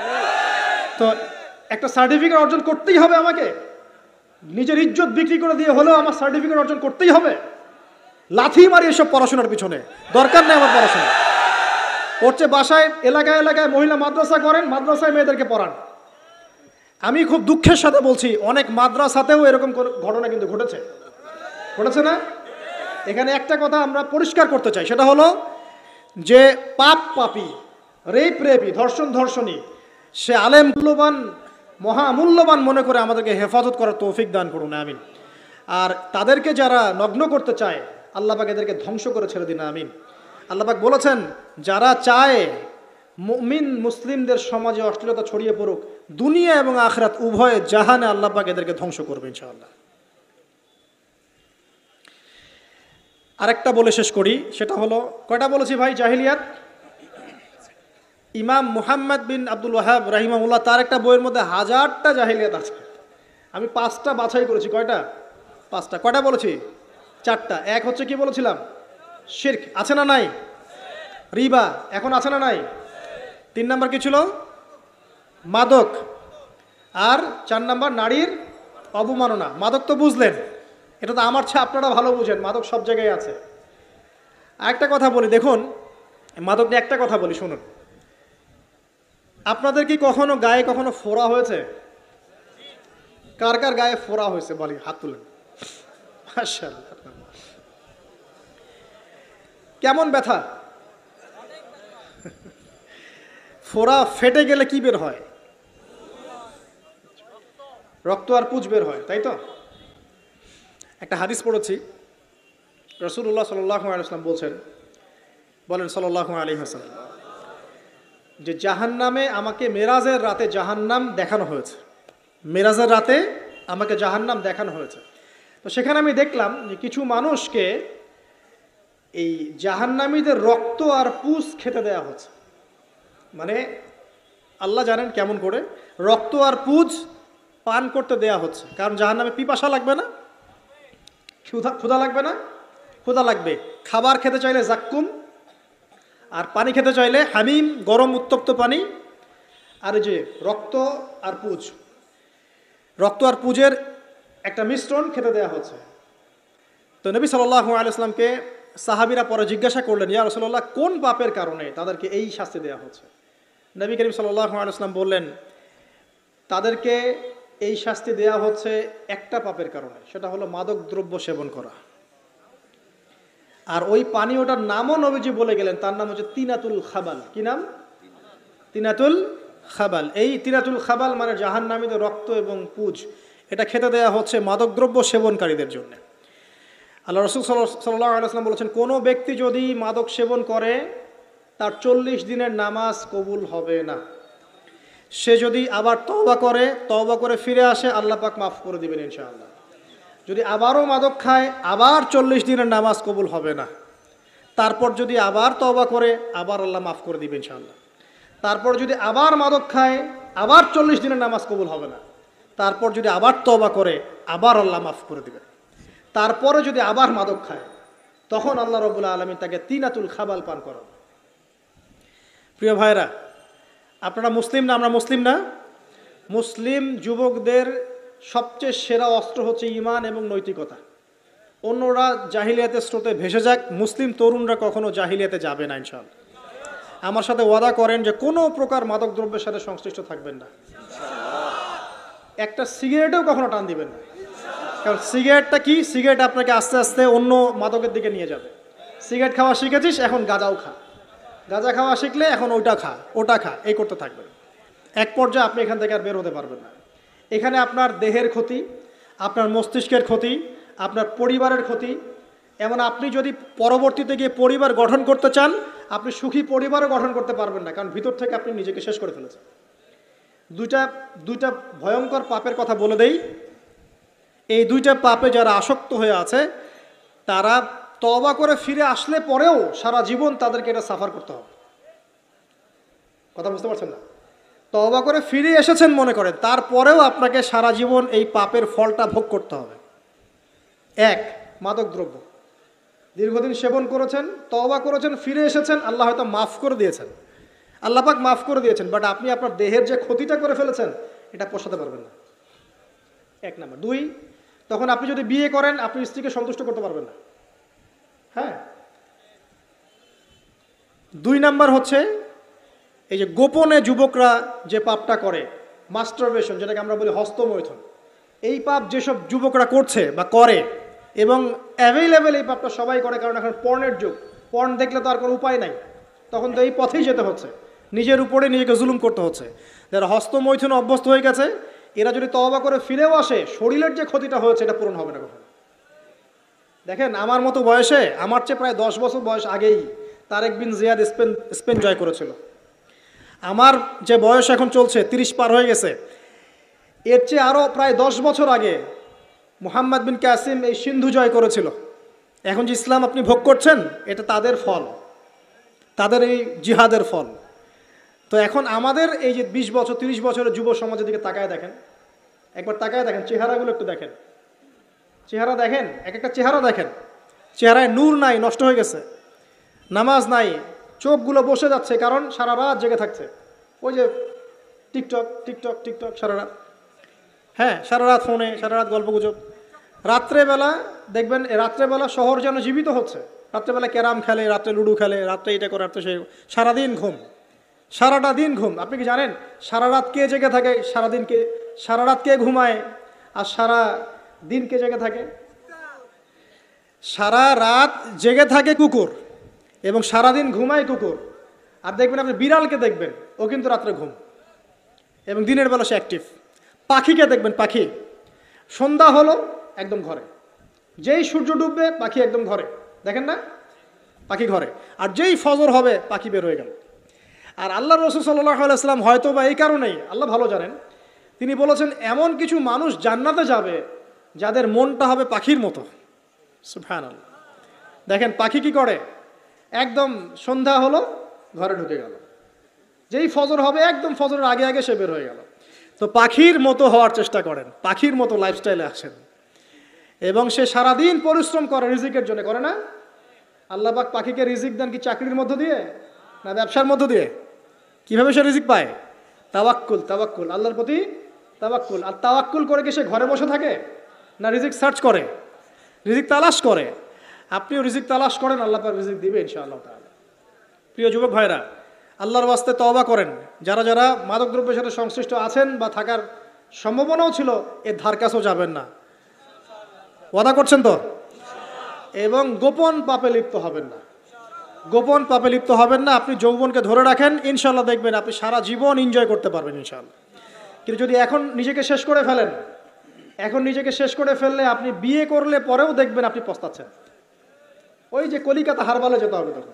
তো একটা সার্টিফিকেট অর্জন করতেই হবে আমাকে, নিজের ইজ্জত বিক্রি করে দিয়ে হলেও আমার সার্টিফিকেট অর্জন করতেই হবে। লাথি মারি এসব পড়াশোনার পিছনে, দরকার নেই আমার পড়াশোনা। পড়ছে বাসায়, এলাকায় এলাকায় মহিলা মাদ্রাসা করেন, মাদ্রাসায় মেয়েদেরকে পড়ান। আমি খুব দুঃখের সাথে বলছি, অনেক মাদ্রাসাতেও এরকম ঘটনা কিন্তু ঘটেছে, ঘটেছে না? এখানে একটা কথা আমরা পরিষ্কার করতে চাই, সেটা হলো যে পাপ পাপী, রেপ রেপি, ধর্ষণ ধর্ষণী, সে আলেম মূল্যবান, মহামূল্যবান মনে করে আমাদেরকে হেফাজত করার তৌফিক দান করুন, আমিন। আর তাদেরকে যারা নগ্ন করতে চায়, আল্লাহ পাক এদেরকে ধ্বংস করে ছেড়ে দিন, আমিন। আল্লাহ পাক বলেছেন, যারা চায় মুমিন মুসলিমদের সমাজে অশ্লীলতা ছড়িয়ে পড়ুক, দুনিয়া এবং আখিরাত উভয় জাহানে আল্লাহ পাক এদেরকে ধ্বংস করবে ইনশাআল্লাহ। আরেকটা বলে শেষ করি, সেটা হলো, কয়টা বলেছি ভাই? জাহিলিয়াত। ইমাম মুহাম্মদ বিন আব্দুল ওয়াহাব রাহিমাহুল্লাহ, তার একটা বইয়ের মধ্যে হাজারটা জাহিলিয়াত আছে, আমি পাঁচটা বাছাই করেছি। কয়টা? পাঁচটা। কয়টা বলেছি? চারটা। এক হচ্ছে কি বলেছিলাম? শিরক, আছে না নাই? রিবা, এখন আছে না নাই? তিন নাম্বার কি ছিল? মাদক। আর চার নাম্বার নারীর অবমাননা। মাদক তো বুঝলেন, এটা তো আমার চেয়ে আপনারা ভালো বুঝেন, মাদক সব জায়গায় আছে। আরেকটা কথা বলি, দেখুন মাদক নিয়ে একটা কথা বলি, শুনুন। আপনাদের কি কখনো গায়ে কখনো ফোড়া হয়েছে? কার কার গায়ে ফোড়া হয়েছে বলি, হাত তুলেন। মাশাআল্লাহ। কেমন ব্যথা? ফোড়া ফেটে গেলে কি বের হয়? রক্ত আর পুঁজ বের হয়, তাই তো? একটা হাদিস পড়েছি, রাসূলুল্লাহ সাল্লাল্লাহু আলাইহি ওয়াসাল্লাম বলছেন, বলেন সাল্লাল্লাহু আলাইহি ওয়াসাল্লাম, যে জাহান্নামে আমাকে মেরাজের রাতে জাহান্নাম দেখানো হয়েছে। মেরাজের রাতে আমাকে জাহান্নাম দেখানো হয়েছে। তো সেখানে আমি দেখলাম যে কিছু মানুষকে এই জাহান্নামীদের রক্ত আর পুঁজ খেতে দেয়া হচ্ছে। মানে আল্লাহ জানেন কেমন করে, রক্ত আর পুঁজ পান করতে দেয়া হচ্ছে। কারণ জাহান্নামে পিপাসা লাগবে না, ক্ষুধা ক্ষুধা লাগবে না, ক্ষুধা লাগবে। খাবার খেতে চাইলে জাক্কুম, আর পানি খেতে চাইলে হামিম, গরম উত্তপ্ত পানি। আর এই যে রক্ত আর পুঁজ, রক্ত আর পুঁজের একটা মিশ্রণ খেতে দেওয়া হচ্ছে। তো নবী সাল্লাল্লাহু আলাইহি ওয়াসাল্লামকে সাহাবীরা পরে জিজ্ঞাসা করলেন, ইয়া রাসূলুল্লাহ, কোন পাপের কারণে তাদেরকে এই শাস্তি দেওয়া হচ্ছে? নবী করিম সাল্লাল্লাহু আলাইহি ওয়াসাল্লাম বললেন, তাদেরকে এই শাস্তি দেওয়া হচ্ছে একটা পাপের কারণে, সেটা হলো মাদক দ্রব্য সেবন করা। আর ওই পানীয়টার নামও নবীজি বলে গেলেন, তার নাম হচ্ছে তিনাতুল খাবাল। কি নাম? তিনাতুল খাবাল। এই তিনাতুল খাবাল মানে জাহান্নামীদের রক্ত এবং পুজ, এটা খেতে দেওয়া হচ্ছে মাদকদ্রব্য সেবনকারীদের জন্য। আল্লাহ রাসূল সাল্লাল্লাহু আলাইহি ওয়াসাল্লাম বলেছেন, কোনো ব্যক্তি যদি মাদক সেবন করে তার চল্লিশ দিনের নামাজ কবুল হবে না। সে যদি আবার তওবা করে, তওবা করে ফিরে আসে, আল্লাহ পাক মাফ করে দিবেন ইনশাআল্লাহ। যদি আবারও মাদক খায়, আবার চল্লিশ দিনের নামাজ কবুল হবে না। তারপর যদি আবার তওবা করে, আবার আল্লাহ মাফ করে দিবেন ইনশাআল্লাহ। তারপর যদি আবার মাদক খায়, আবার চল্লিশ দিনের নামাজ কবুল হবে না। তারপর যদি আবার তওবা করে, আবার আল্লাহ মাফ করে দিবেন। তারপরে যদি আবার মাদক খায়, তখন আল্লাহ রাব্বুল আলামিন তাকে তিনাতুল খাবাল পান করাবে। প্রিয় ভাইরা, আপনারা মুসলিম না? আমরা মুসলিম না? মুসলিম যুবকদের সবচেয়ে সেরা অস্ত্র হচ্ছে ঈমান এবং নৈতিকতা। অন্যরা জাহিলিয়াতের স্রোতে ভেসে যাক, মুসলিম তরুণরা কখনো জাহিলিয়াতে যাবে না ইনশাআল্লাহ। আমার সাথে ওয়াদা করেন যে কোনো প্রকার মাদক দ্রব্যের সাথে সংশ্লিষ্ট থাকবেন না। একটা সিগারেটেও কখনো টান দিবেন না। কারণ সিগারেটটা কি? সিগারেট আপনাকে আস্তে আস্তে অন্য মাদকের দিকে নিয়ে যাবে। সিগারেট খাওয়া শিখেছিস, এখন গাঁজাও খা। গাঁজা খাওয়া শিখলে এখন ওইটা খা, ওটা খা, এই করতে থাকবেন। এক পর্যায়ে আপনি এখান থেকে আর বের হতে পারবেন না। এখানে আপনার দেহের ক্ষতি, আপনার মস্তিষ্কের ক্ষতি, আপনার পরিবারের ক্ষতি। এমন আপনি যদি পরবর্তীতে গিয়ে পরিবার গঠন করতে চান, আপনি সুখী পরিবারও গঠন করতে পারবেন না, কারণ ভিতর থেকে আপনি নিজেকে শেষ করে ফেলেছেন। দুইটা দুইটা ভয়ঙ্কর পাপের কথা বলে দেই। এই দুইটা পাপে যারা আসক্ত হয়ে আছে, তারা তওবা করে ফিরে আসলে পরেও সারা জীবন তাদেরকে এটা সাফার করতে হবে। কথা বুঝতে পারছেন না? তওবা করে ফিরে এসেছেন মনে করেন, তারপরেও আপনাকে সারা জীবন এই পাপের ফলটা ভোগ করতে হবে। এক, মাদকদ্রব্য দীর্ঘদিন সেবন করেছেন, তওবা করেছেন, ফিরে এসেছেন, আল্লাহ হয়তো মাফ করে দিয়েছেন, আল্লাহ পাক মাফ করে দিয়েছেন, বাট আপনি আপনার দেহের যে ক্ষতিটা করে ফেলেছেন, এটা পোষাতে পারবেন না। এক নাম্বার। দুই, তখন আপনি যদি বিয়ে করেন, আপনি স্ত্রীকে সন্তুষ্ট করতে পারবেন না। হ্যাঁ। দুই নাম্বার হচ্ছে এই যে গোপনে যুবকরা যে পাপটা করে, মাস্টারবেশন, যেটাকে আমরা বলি হস্তমৈথুন। এই পাপ যেসব যুবকরা করছে বা করে, এবং অ্যাভেলেবেল এই পাপটা সবাই করে, কারণ এখন পর্নের যুগ। পর্ন দেখলে তো আর কোনো উপায় নাই, তখন তো এই পথেই যেতে হচ্ছে, নিজের উপরে নিজেকে জুলুম করতে হচ্ছে। যারা হস্তমৈথুন অভ্যস্ত হয়ে গেছে, এরা যদি তওবা করে ফিরেও আসে, শরীরের যে ক্ষতিটা হয়েছে এটা পূরণ হবে না কখনো। দেখেন, আমার মতো বয়সে, আমার চেয়ে প্রায় দশ বছর বয়স আগেই Tariq bin Ziyad Spain Spain জয় করেছিল। আমার যে বয়স এখন চলছে, তিরিশ পার হয়ে গেছে, এর চেয়ে আরও প্রায় দশ বছর আগে মুহাম্মদ বিন কাসিম এই সিন্ধু জয় করেছিল। এখন যে ইসলাম আপনি ভোগ করছেন, এটা তাদের ফল, তাদের এই জিহাদের ফল। তো এখন আমাদের এই যে বিশ বছর তিরিশ বছরের যুব সমাজের দিকে তাকায় দেখেন, একবার তাকায় দেখেন, চেহারাগুলো একটু দেখেন, চেহারা দেখেন, এক একটা চেহারা দেখেন, চেহারায় নূর নাই, নষ্ট হয়ে গেছে, নামাজ নাই, চোখগুলো বসে যাচ্ছে, কারণ সারা রাত জেগে থাকছে। ওই যে টিকটক টিকটক টিকটক সারা রাত, হ্যাঁ সারা রাত ফোনে, সারা রাত গল্পগুজব। রাত্রেবেলা দেখবেন, রাত্রেবেলা শহর যেন জীবিত হচ্ছে। রাত্রেবেলা ক্যারাম খেলে, রাত্রে লুডো খেলে, রাত্রে এটা করে, রাত্রে সে, সারাদিন ঘুম, সারাটা দিন ঘুম। আপনি কি জানেন সারা রাত কে জেগে থাকে? সারাদিন কে, সারা রাত কে ঘুমায় আর সারা দিন কে জেগে থাকে? সারা রাত জেগে থাকে কুকুর এবং সারাদিন ঘুমায় কুকুর। আর দেখবেন আপনি বিড়ালকে দেখবেন, ও কিন্তু রাত্রে ঘুম এবং দিনের বেলা সে অ্যাক্টিভ। পাখিকে দেখবেন, পাখি সন্ধ্যা হলো একদম ঘরে, যেই সূর্য ডুববে পাখি একদম ঘরে, দেখেন না? পাখি ঘরে। আর যেই ফজর হবে পাখি বের হয়ে গেল। আর আল্লাহ রাসূল সাল্লাল্লাহু আলাইহি ওয়াসাল্লাম হয়তো বা এই কারণেই, আল্লাহ ভালো জানেন, তিনি বলেছেন এমন কিছু মানুষ জান্নাতে যাবে যাদের মনটা হবে পাখির মতো। সুবহানাল্লাহ। দেখেন পাখি কি করে, একদম সন্ধ্যা হলো ঘরে ঢুকে গেল, যেই ফজর হবে একদম ফজরের আগে আগে সে বের হয়ে গেল। তো পাখির মতো হওয়ার চেষ্টা করেন, পাখির মতো লাইফস্টাইলে আসেন, এবং সে সারাদিন পরিশ্রম করে রিজিকের জন্য, করে না? আল্লাহ পাক পাখিকে রিজিক দেন কি চাকরির মধ্য দিয়ে না ব্যবসার মধ্য দিয়ে? কিভাবে সে রিজিক পায়? তাওয়াক্কুল, তাওয়াক্কুল, আল্লাহর প্রতি তাওয়াক্কুল। আর তাওয়াক্কুল করে কি সে ঘরে বসে থাকে? না রিজিক সার্চ করে, রিজিক তালাশ করে? আপনিও রিজিক তালাশ করেন, আল্লাহ পাক রিজিক দিবে ইনশাআল্লাহ তাআলা। প্রিয় যুবক ভাইরা, আল্লাহর ওয়াস্তে তওবা করেন। যারা যারা মাদকদ্রব্যের সাথে সংশ্লিষ্ট আছেন বা থাকার সম্ভাবনাও ছিল, এর ধার কাছেও যাবেন না। ওয়াদা করছেন তো? এবং গোপন পাপে লিপ্ত হবেন না, গোপন পাপে লিপ্ত হবেন না। আপনি যৌবনকে ধরে রাখেন, ইনশাল্লাহ দেখবেন আপনি সারা জীবন এনজয় করতে পারবেন ইনশাল্লাহ। কিন্তু যদি এখন নিজেকে শেষ করে ফেলেন, এখন নিজেকে শেষ করে ফেললে আপনি বিয়ে করলে পরেও দেখবেন আপনি পস্তাচ্ছেন। ওই যে কলিকাতা হারবালে যেতে হবে, তখন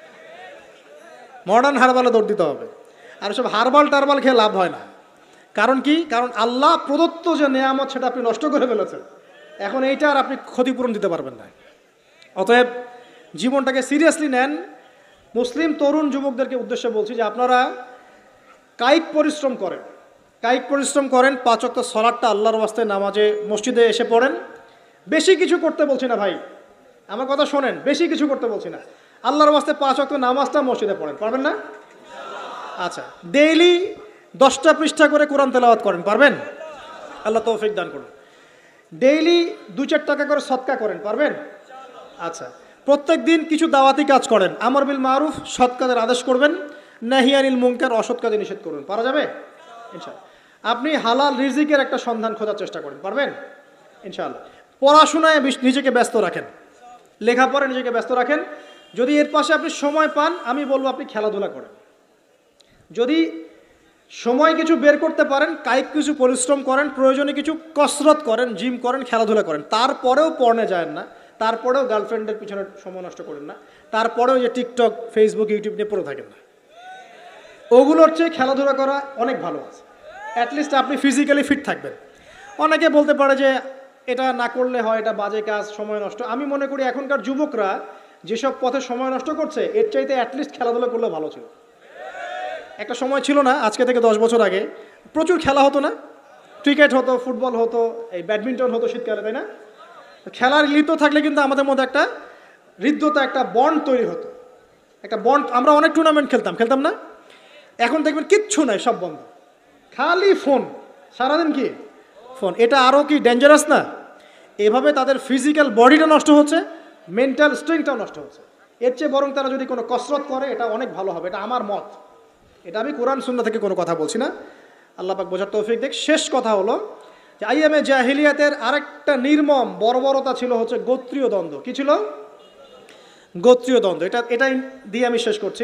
মডার্ন হারবালে দৌড় দিতে হবে। আর সব হারবাল টারবাল খেয়ে লাভ হয় না। কারণ কি? কারণ আল্লাহ প্রদত্ত যে নেয়ামত সেটা আপনি নষ্ট করে ফেলেছেন। এখন এইটা আর আপনি ক্ষতিপূরণ দিতে পারবেন না। অতএব জীবনটাকে সিরিয়াসলি নেন। মুসলিম তরুণ যুবকদেরকে উদ্দেশ্যে বলছি যে আপনারা কায়িক পরিশ্রম করেন, কায়িক পরিশ্রম করেন। পাঁচ ওয়াক্ত সালাতটা আল্লাহর ওয়াস্তে নামাজে মসজিদে এসে পড়েন। বেশি কিছু করতে বলছি না ভাই, আমার কথা শোনেন, বেশি কিছু করতে বলছি না। আল্লাহর ওয়াস্তে পাঁচ ওয়াক্ত নামাজটা মসজিদে পড়েন, পারবেন না? আচ্ছা, ডেইলি দশটা পৃষ্ঠা করে কোরআন তেলাওয়াত করেন, পারবেন? আল্লাহ তৌফিক দান করুন। ডেইলি দু চার টাকা করে সদকা করেন, পারবেন? আচ্ছা, প্রত্যেক দিন কিছু দাওয়াতি কাজ করেন। আমর বিল মারুফ, সৎ কাজের আদেশ করবেন, নাহি আনিল মুনকার, অসৎ কাজে নিষেধ করবেন। পারা যাবে ইনশাআল্লাহ। আপনি হালাল রিজিকের একটা সন্ধান খোঁজার চেষ্টা করেন, পারবেন ইনশাআল্লাহ। পড়াশোনায় নিজেকে ব্যস্ত রাখেন, লেখাপড়ায় নিজেকে ব্যস্ত রাখেন। যদি এর পাশে আপনি সময় পান, আমি বলবো আপনি খেলাধুলা করেন। যদি সময় কিছু বের করতে পারেন, কায়িক কিছু পরিশ্রম করেন, প্রয়োজনে কিছু কসরত করেন, জিম করেন, খেলাধুলা করেন। তারপরেও পড়নে যায় না, তারপরেও গার্লফ্রেন্ডের পিছনে সময় নষ্ট করেন না, তারপরেও যে টিকটক, ফেসবুক, ইউটিউব নিয়ে পড়ে থাকেন না। ওগুলোর চেয়ে খেলাধুলা করা অনেক ভালো আছে। অ্যাটলিস্ট আপনি ফিজিক্যালি ফিট থাকবেন। অনেকে বলতে পারে যে এটা না করলে হয়, এটা বাজে কাজ, সময় নষ্ট। আমি মনে করি এখনকার যুবকরা যেসব পথে সময় নষ্ট করছে, এর চাইতে অ্যাটলিস্ট খেলাধুলা করলে ভালো ছিল। একটা সময় ছিল না, আজকে থেকে দশ বছর আগে প্রচুর খেলা হতো না? ক্রিকেট হতো, ফুটবল হতো, এই ব্যাডমিন্টন হতো শীতকালে, তাই না? খেলার লিপ্ত থাকলে কিন্তু আমাদের মধ্যে একটা হৃদ্যতা, একটা বন্ড তৈরি হতো, একটা বন্ড। আমরা অনেক টুর্নামেন্ট খেলতাম, খেলতাম না? এখন দেখবেন কিচ্ছু নাই, সব বন্ধ, খালি ফোন, সারাদিন কি ফোন। এটা আরও কি ডেঞ্জারাস না? এভাবে তাদের ফিজিক্যাল বডিটা নষ্ট হচ্ছে, মেন্টাল স্ট্রেংথটাও নষ্ট হচ্ছে। এর চেয়ে বরং তারা যদি কোনো কসরত করে, এটা অনেক ভালো হবে। এটা আমার মত, এটা আমি কোরআন সুন্নাহ থেকে কোনো কথা বলছি না। আল্লাহ পাক বোঝার তৌফিক দেখ। শেষ কথা হলো যে আইয়ামে জাহিলিয়াতের আরেকটা নির্মম বর্বরতা ছিল হচ্ছে গোত্রীয় দ্বন্দ্ব। কি ছিল? গোত্রীয় দ্বন্দ্ব। এটা এটাই দিয়ে আমি শেষ করছি।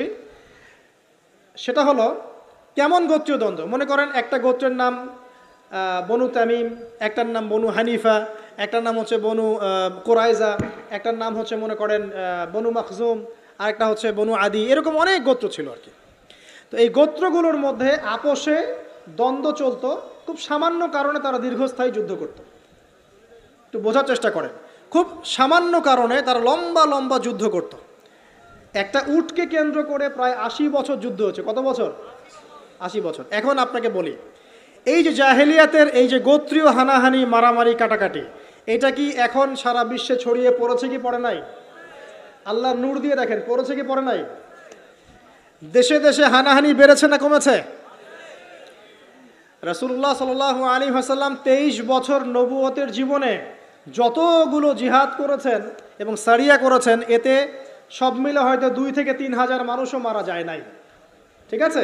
সেটা হলো কেমন গোত্রীয় দ্বন্দ্ব? মনে করেন একটা গোত্রের নাম বনু তামিম, একটার নাম বনু হানিফা, একটার নাম হচ্ছে বনু কোরাইজা, একটার নাম হচ্ছে মনে করেন বনু মাখজুম, আরেকটা হচ্ছে বনু আদি। এরকম অনেক গোত্র ছিল আর কি। তো এই গোত্রগুলোর মধ্যে আপোষে দ্বন্দ্ব চলতো। খুব সামান্য কারণে তারা দীর্ঘস্থায়ী যুদ্ধ করত। একটু বোঝার চেষ্টা করেন, খুব সামান্য কারণে তারা লম্বা লম্বা যুদ্ধ করত। একটা উটকে কেন্দ্র করে প্রায় আশি বছর যুদ্ধ হচ্ছে। কত বছর? আশি বছর। এখন আপনাকে বলি, এই যে জাহেলিয়াতের এই যে গোত্রীয় হানাহানি, মারামারি, কাটাকাটি, এটা কি এখন সারা বিশ্বে ছড়িয়ে পড়েছে কি পড়ে নাই? আল্লাহ নূর দিয়ে দেখেন, পড়েছে কি পড়ে নাই? দেশে দেশে হানাহানি বেড়েছে না কমেছে? রাসূলুল্লাহ সাল্লাল্লাহু আলাইহি ওয়াসাল্লাম তেইশ বছর নবুয়তের জীবনে যতগুলো জিহাদ করেছেন এবং সারিয়া করেছেন, এতে সব মিলে হয়তো দুই থেকে তিন হাজার মানুষও মারা যায় নাই। ঠিক আছে?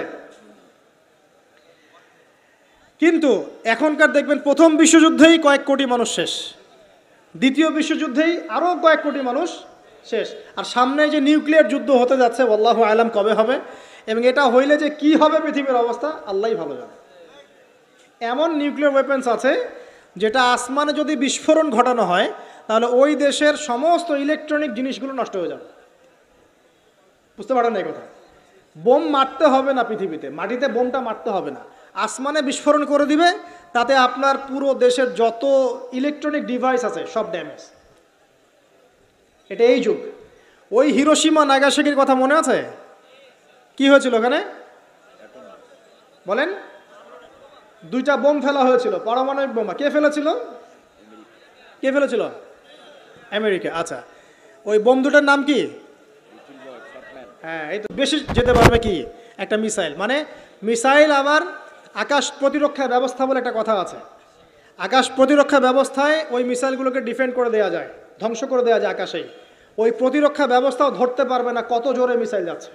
কিন্তু এখনকার দেখবেন প্রথম বিশ্বযুদ্ধেই কয়েক কোটি মানুষ শেষ, দ্বিতীয় বিশ্বযুদ্ধেই আরও কয়েক কোটি মানুষ শেষ। আর সামনে যে নিউক্লিয়ার যুদ্ধ হতে যাচ্ছে, আল্লাহু আলাম কবে হবে, এবং এটা হইলে যে কি হবে পৃথিবীর অবস্থা আল্লাহই ভালো জানে। এমন নিউক্লিয়ার ওয়েপন্স আছে যেটা আসমানে যদি বিস্ফোরণ ঘটানো হয়, তাহলে ওই দেশের সমস্ত ইলেকট্রনিক জিনিসগুলো নষ্ট হয়ে যাবে। বুঝতে পারেন এই কথা? বোম মারতে হবে না পৃথিবীতে, মাটিতে বোমটা মারতে হবে না, আসমানে বিস্ফোরণ করে দিবে, তাতে আপনার পুরো দেশের যত ইলেকট্রনিক ডিভাইস আছে সব ড্যামেজ। এটা এই যুগ। ওই হিরোশিমা নাগাসাকির কথা মনে আছে? কি হয়েছিল ওখানে বলেন? দুইটা বোম ফেলা হয়েছিল, পারমাণবিক বোমা। কে ফেলেছিল? কে ফেলেছিল? আমেরিকা। আচ্ছা, ওই বোম দুটার নাম কি? হ্যাঁ, এই তো বেশি যেতে পারবে কি একটা মিসাইল। মানে মিসাইল আবার আকাশ প্রতিরক্ষা ব্যবস্থা বলে একটা কথা আছে। আকাশ প্রতিরক্ষা ব্যবস্থায় ওই মিসাইলগুলোকে ডিফেন্ড করে দেওয়া যায়, ধ্বংস করে দেওয়া যায় আকাশেই। ওই প্রতিরক্ষা ব্যবস্থাও ধরতে পারবে না কত জোরে মিসাইল যাচ্ছে।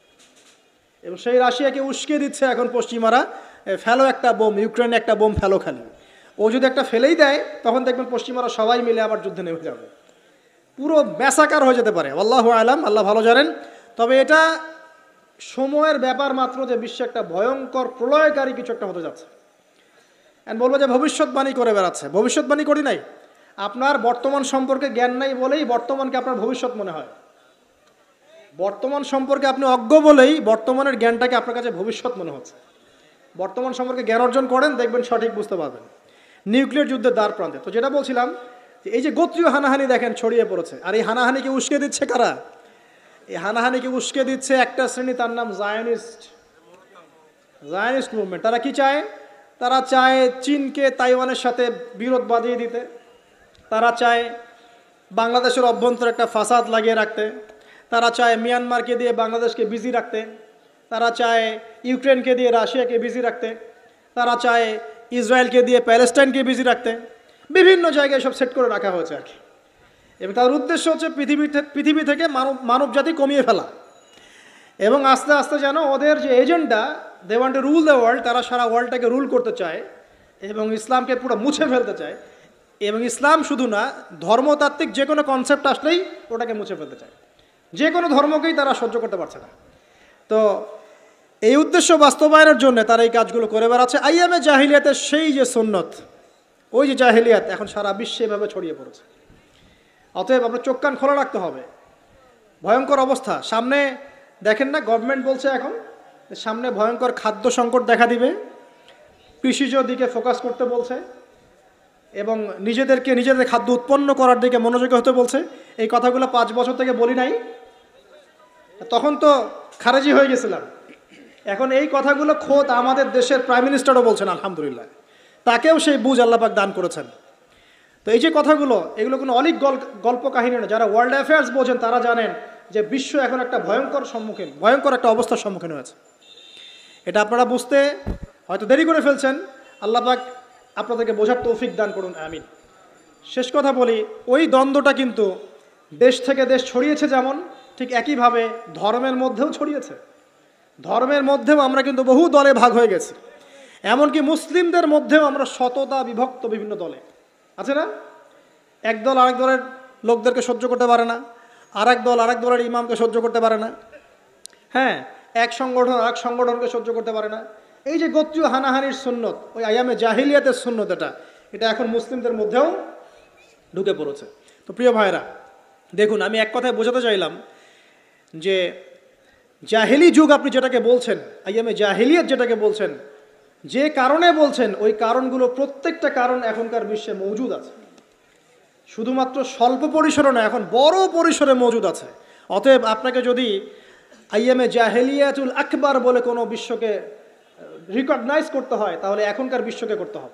এবং সেই রাশিয়াকে উস্কে দিচ্ছে এখন পশ্চিমারা, ফেলো একটা বোম, ইউক্রেনে একটা বোম ফেলো খালি। ও যদি একটা ফেলেই দেয় তখন দেখবেন পশ্চিমারা সবাই মিলে আবার যুদ্ধে নেমে যাবে, পুরো ম্যাসাকার হয়ে যেতে পারে। আল্লাহু আলাম, আল্লাহ ভালো জানেন। তবে এটা সময়ের ব্যাপার মাত্র যে বিশ্বে একটা ভয়ঙ্কর প্রলয়কারী কিছু একটা হতে যাচ্ছে। অ্যান্ড বলবো যে ভবিষ্যৎবাণী করে বেড়াচ্ছে। ভবিষ্যৎবাণী করি নাই, আপনার বর্তমান সম্পর্কে জ্ঞান নাই বলেই বর্তমানকে আপনার ভবিষ্যৎ মনে হয়। বর্তমান সম্পর্কে আপনি অজ্ঞ বলেই বর্তমানের জ্ঞানটাকে আপনার কাছে ভবিষ্যৎ মনে হচ্ছে। বর্তমান সম্পর্কে জ্ঞান অর্জন করেন, দেখবেন সঠিক বুঝতে পারবেন। নিউক্লিয়ার যুদ্ধের দ্বার প্রান্তে তো যেটা বলছিলাম, যে এই যে গোত্রীয় হানাহানি দেখেন ছড়িয়ে পড়েছে, আর এই হানাহানিকে উস্কে দিচ্ছে কারা? এই হানাহানিকে উস্কে দিচ্ছে একটা শ্রেণী, তার নাম জায়নিস্ট জায়নিস্ট মুভমেন্ট। তারা কি চায়? তারা চায় চীনকে তাইওয়ানের সাথে বিরোধ বাঁধিয়ে দিতে। তারা চায় বাংলাদেশের অভ্যন্তরে একটা ফাসাদ লাগিয়ে রাখতে। তারা চায় মিয়ানমারকে দিয়ে বাংলাদেশকে বিজি রাখতে। তারা চায় ইউক্রেনকে দিয়ে রাশিয়াকে বিজি রাখতে। তারা চায় ইসরায়েলকে দিয়ে প্যালেস্টাইনকে বিজি রাখতে। বিভিন্ন জায়গায় সব সেট করে রাখা হয়েছে আর কি। এবং তার উদ্দেশ্য হচ্ছে পৃথিবী পৃথিবী থেকে মানব মানব জাতি কমিয়ে ফেলা। এবং আস্তে আস্তে যেন ওদের যে agenda, they want to rule the world, তারা সারা ওয়ার্ল্ডটাকে রুল করতে চায় এবং ইসলামকে পুরো মুছে ফেলতে চায়। এবং ইসলাম শুধু না, ধর্মতাত্ত্বিক যে কোনো কনসেপ্ট আসলেই ওটাকে মুছে ফেলতে চায়। যে কোনো ধর্মকেই তারা সহ্য করতে পারছে না। তো এই উদ্দেশ্য বাস্তবায়নের জন্য তারা এই কাজগুলো করে বেড়াচ্ছে। আইয়ামে জাহিলিয়াতের সেই যে সুন্নত, ওই যে জাহিলিয়াত এখন সারা বিশ্বে এভাবে ছড়িয়ে পড়েছে। অতএব আপনার চোখ কান খোলা রাখতে হবে। ভয়ঙ্কর অবস্থা সামনে। দেখেন না, গভর্নমেন্ট বলছে এখন সামনে ভয়ঙ্কর খাদ্য সংকট দেখা দিবে, কৃষিজ দিকে ফোকাস করতে বলছে এবং নিজেদেরকে নিজেদের খাদ্য উৎপন্ন করার দিকে মনোযোগী হতে বলছে। এই কথাগুলো পাঁচ বছর থেকে বলি নাই, তখন তো খারেজি হয়ে গেছিলাম। এখন এই কথাগুলো খোদ আমাদের দেশের প্রাইম মিনিস্টারও বলছেন, আলহামদুলিল্লাহ, তাকেও সেই বুঝ আল্লাহ পাক দান করেছেন। তো এই যে কথাগুলো, এগুলো কোনো অলিক গল্প কাহিনী না। যারা ওয়ার্ল্ড অ্যাফেয়ার্স বোঝেন তারা জানেন যে বিশ্ব এখন একটা ভয়ঙ্কর সম্মুখীন ভয়ঙ্কর একটা অবস্থার সম্মুখীন হয়েছে। এটা আপনারা বুঝতে হয়তো দেরি করে ফেলছেন। আল্লাহ পাক আপনাদেরকে বোঝার তৌফিক দান করুন, আমিন। শেষ কথা বলি, ওই দ্বন্দ্বটা কিন্তু দেশ থেকে দেশ ছড়িয়েছে, যেমন ঠিক একইভাবে ধর্মের মধ্যেও ছড়িয়েছে। ধর্মের মধ্যেও আমরা কিন্তু বহু দলে ভাগ হয়ে গেছি। এমনকি মুসলিমদের মধ্যেও আমরা শততা বিভক্ত বিভিন্ন দলে, আছে না? এক দল আরেক দলের লোকদেরকে সহ্য করতে পারে না, আরেক দল আরেক দলের ইমামকে সহ্য করতে পারে না। হ্যাঁ, এক সংগঠন আরেক সংগঠনকে সহ্য করতে পারে না। এই যে গোত্রীয় হানাহানির সুন্নত, ওই আইয়ামে জাহিলিয়াতের সুন্নত, এটা এটা এখন মুসলিমদের মধ্যেও ঢুকে পড়েছে। তো প্রিয় ভাইরা, দেখুন, আমি এক কথায় বোঝাতে চাইলাম যে জাহিলি যুগ আপনি যেটাকে বলছেন, আইয়ামে জাহিলিয়াত যেটাকে বলছেন, যে কারণে বলছেন, ওই কারণগুলো প্রত্যেকটা কারণ এখনকার বিশ্বে মজুদ আছে। শুধুমাত্র স্বল্প পরিসরে না, এখন বড় পরিসরে মজুদ আছে। অতএব আপনাকে যদি আইয়ামে জাহিলিয়াতুল আকবার বলে কোনো বিশ্বকে রিকগনাইজ করতে হয়, তাহলে এখনকার বিশ্বকে করতে হবে।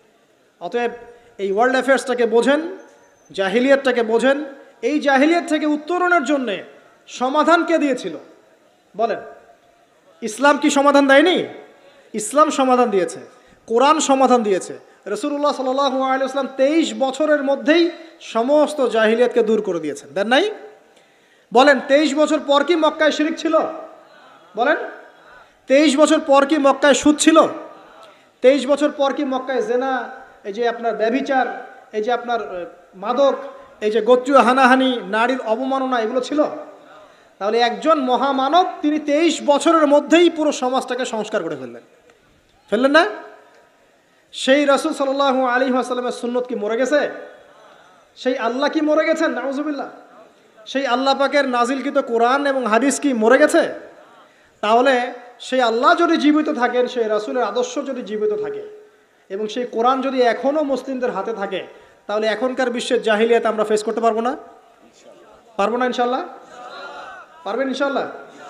অতএব এই ওয়ার্ল্ড অ্যাফেয়ার্সটাকে বোঝেন, জাহিলিয়াতটাকে বোঝেন। এই জাহিলিয়াত থেকে উত্তরণের জন্যে সমাধান কে দিয়েছিল বলেন? ইসলাম কি সমাধান দেয়নি? ইসলাম সমাধান দিয়েছে, কোরআন সমাধান দিয়েছে। রাসূলুল্লাহ সাল্লাল্লাহু আলাইহি ওয়াসাল্লাম তেইশ বছরের মধ্যেই সমস্ত জাহিলিয়াতকে দূর করে দিয়েছেন, দেন নাই? বলেন, তেইশ বছর পর কি মক্কায় শিরক ছিল? বলেন, তেইশ বছর পর কি মক্কায় সুদ ছিল? তেইশ বছর পর কি মক্কায় জেনা, এই যে আপনার ব্যভিচার, এই যে আপনার মাদক, এই যে গোত্রীয় হানাহানি, নারীর অবমাননা, এগুলো ছিল? তাহলে একজন মহামানব তিনি তেইশ বছরের মধ্যেই পুরো সমাজটাকে সংস্কার করে ফেললেন, ফেললেন না? সেই রাসূল সাল্লাল্লাহু আলাইহি ওয়াসাল্লামের সুন্নত কি মরে গেছে? সেই আল্লাহ কি মরে গেছেন? নাউজুবিল্লাহ। সেই আল্লাহ পাকের নাজিলকৃত কোরআন এবং হাদিস কি মরে গেছে? তাহলে সেই আল্লাহ যদি জীবিত থাকেন, সেই রাসূলের আদর্শ যদি জীবিত থাকে এবং সেই কোরআন যদি এখনও মুসলিমদের হাতে থাকে, তাহলে এখনকার বিশ্বের জাহিলিয়াত আমরা ফেস করতে পারবো না? পারবো না ইনশাল্লাহ? পারবেন ইনশাল্লাহ?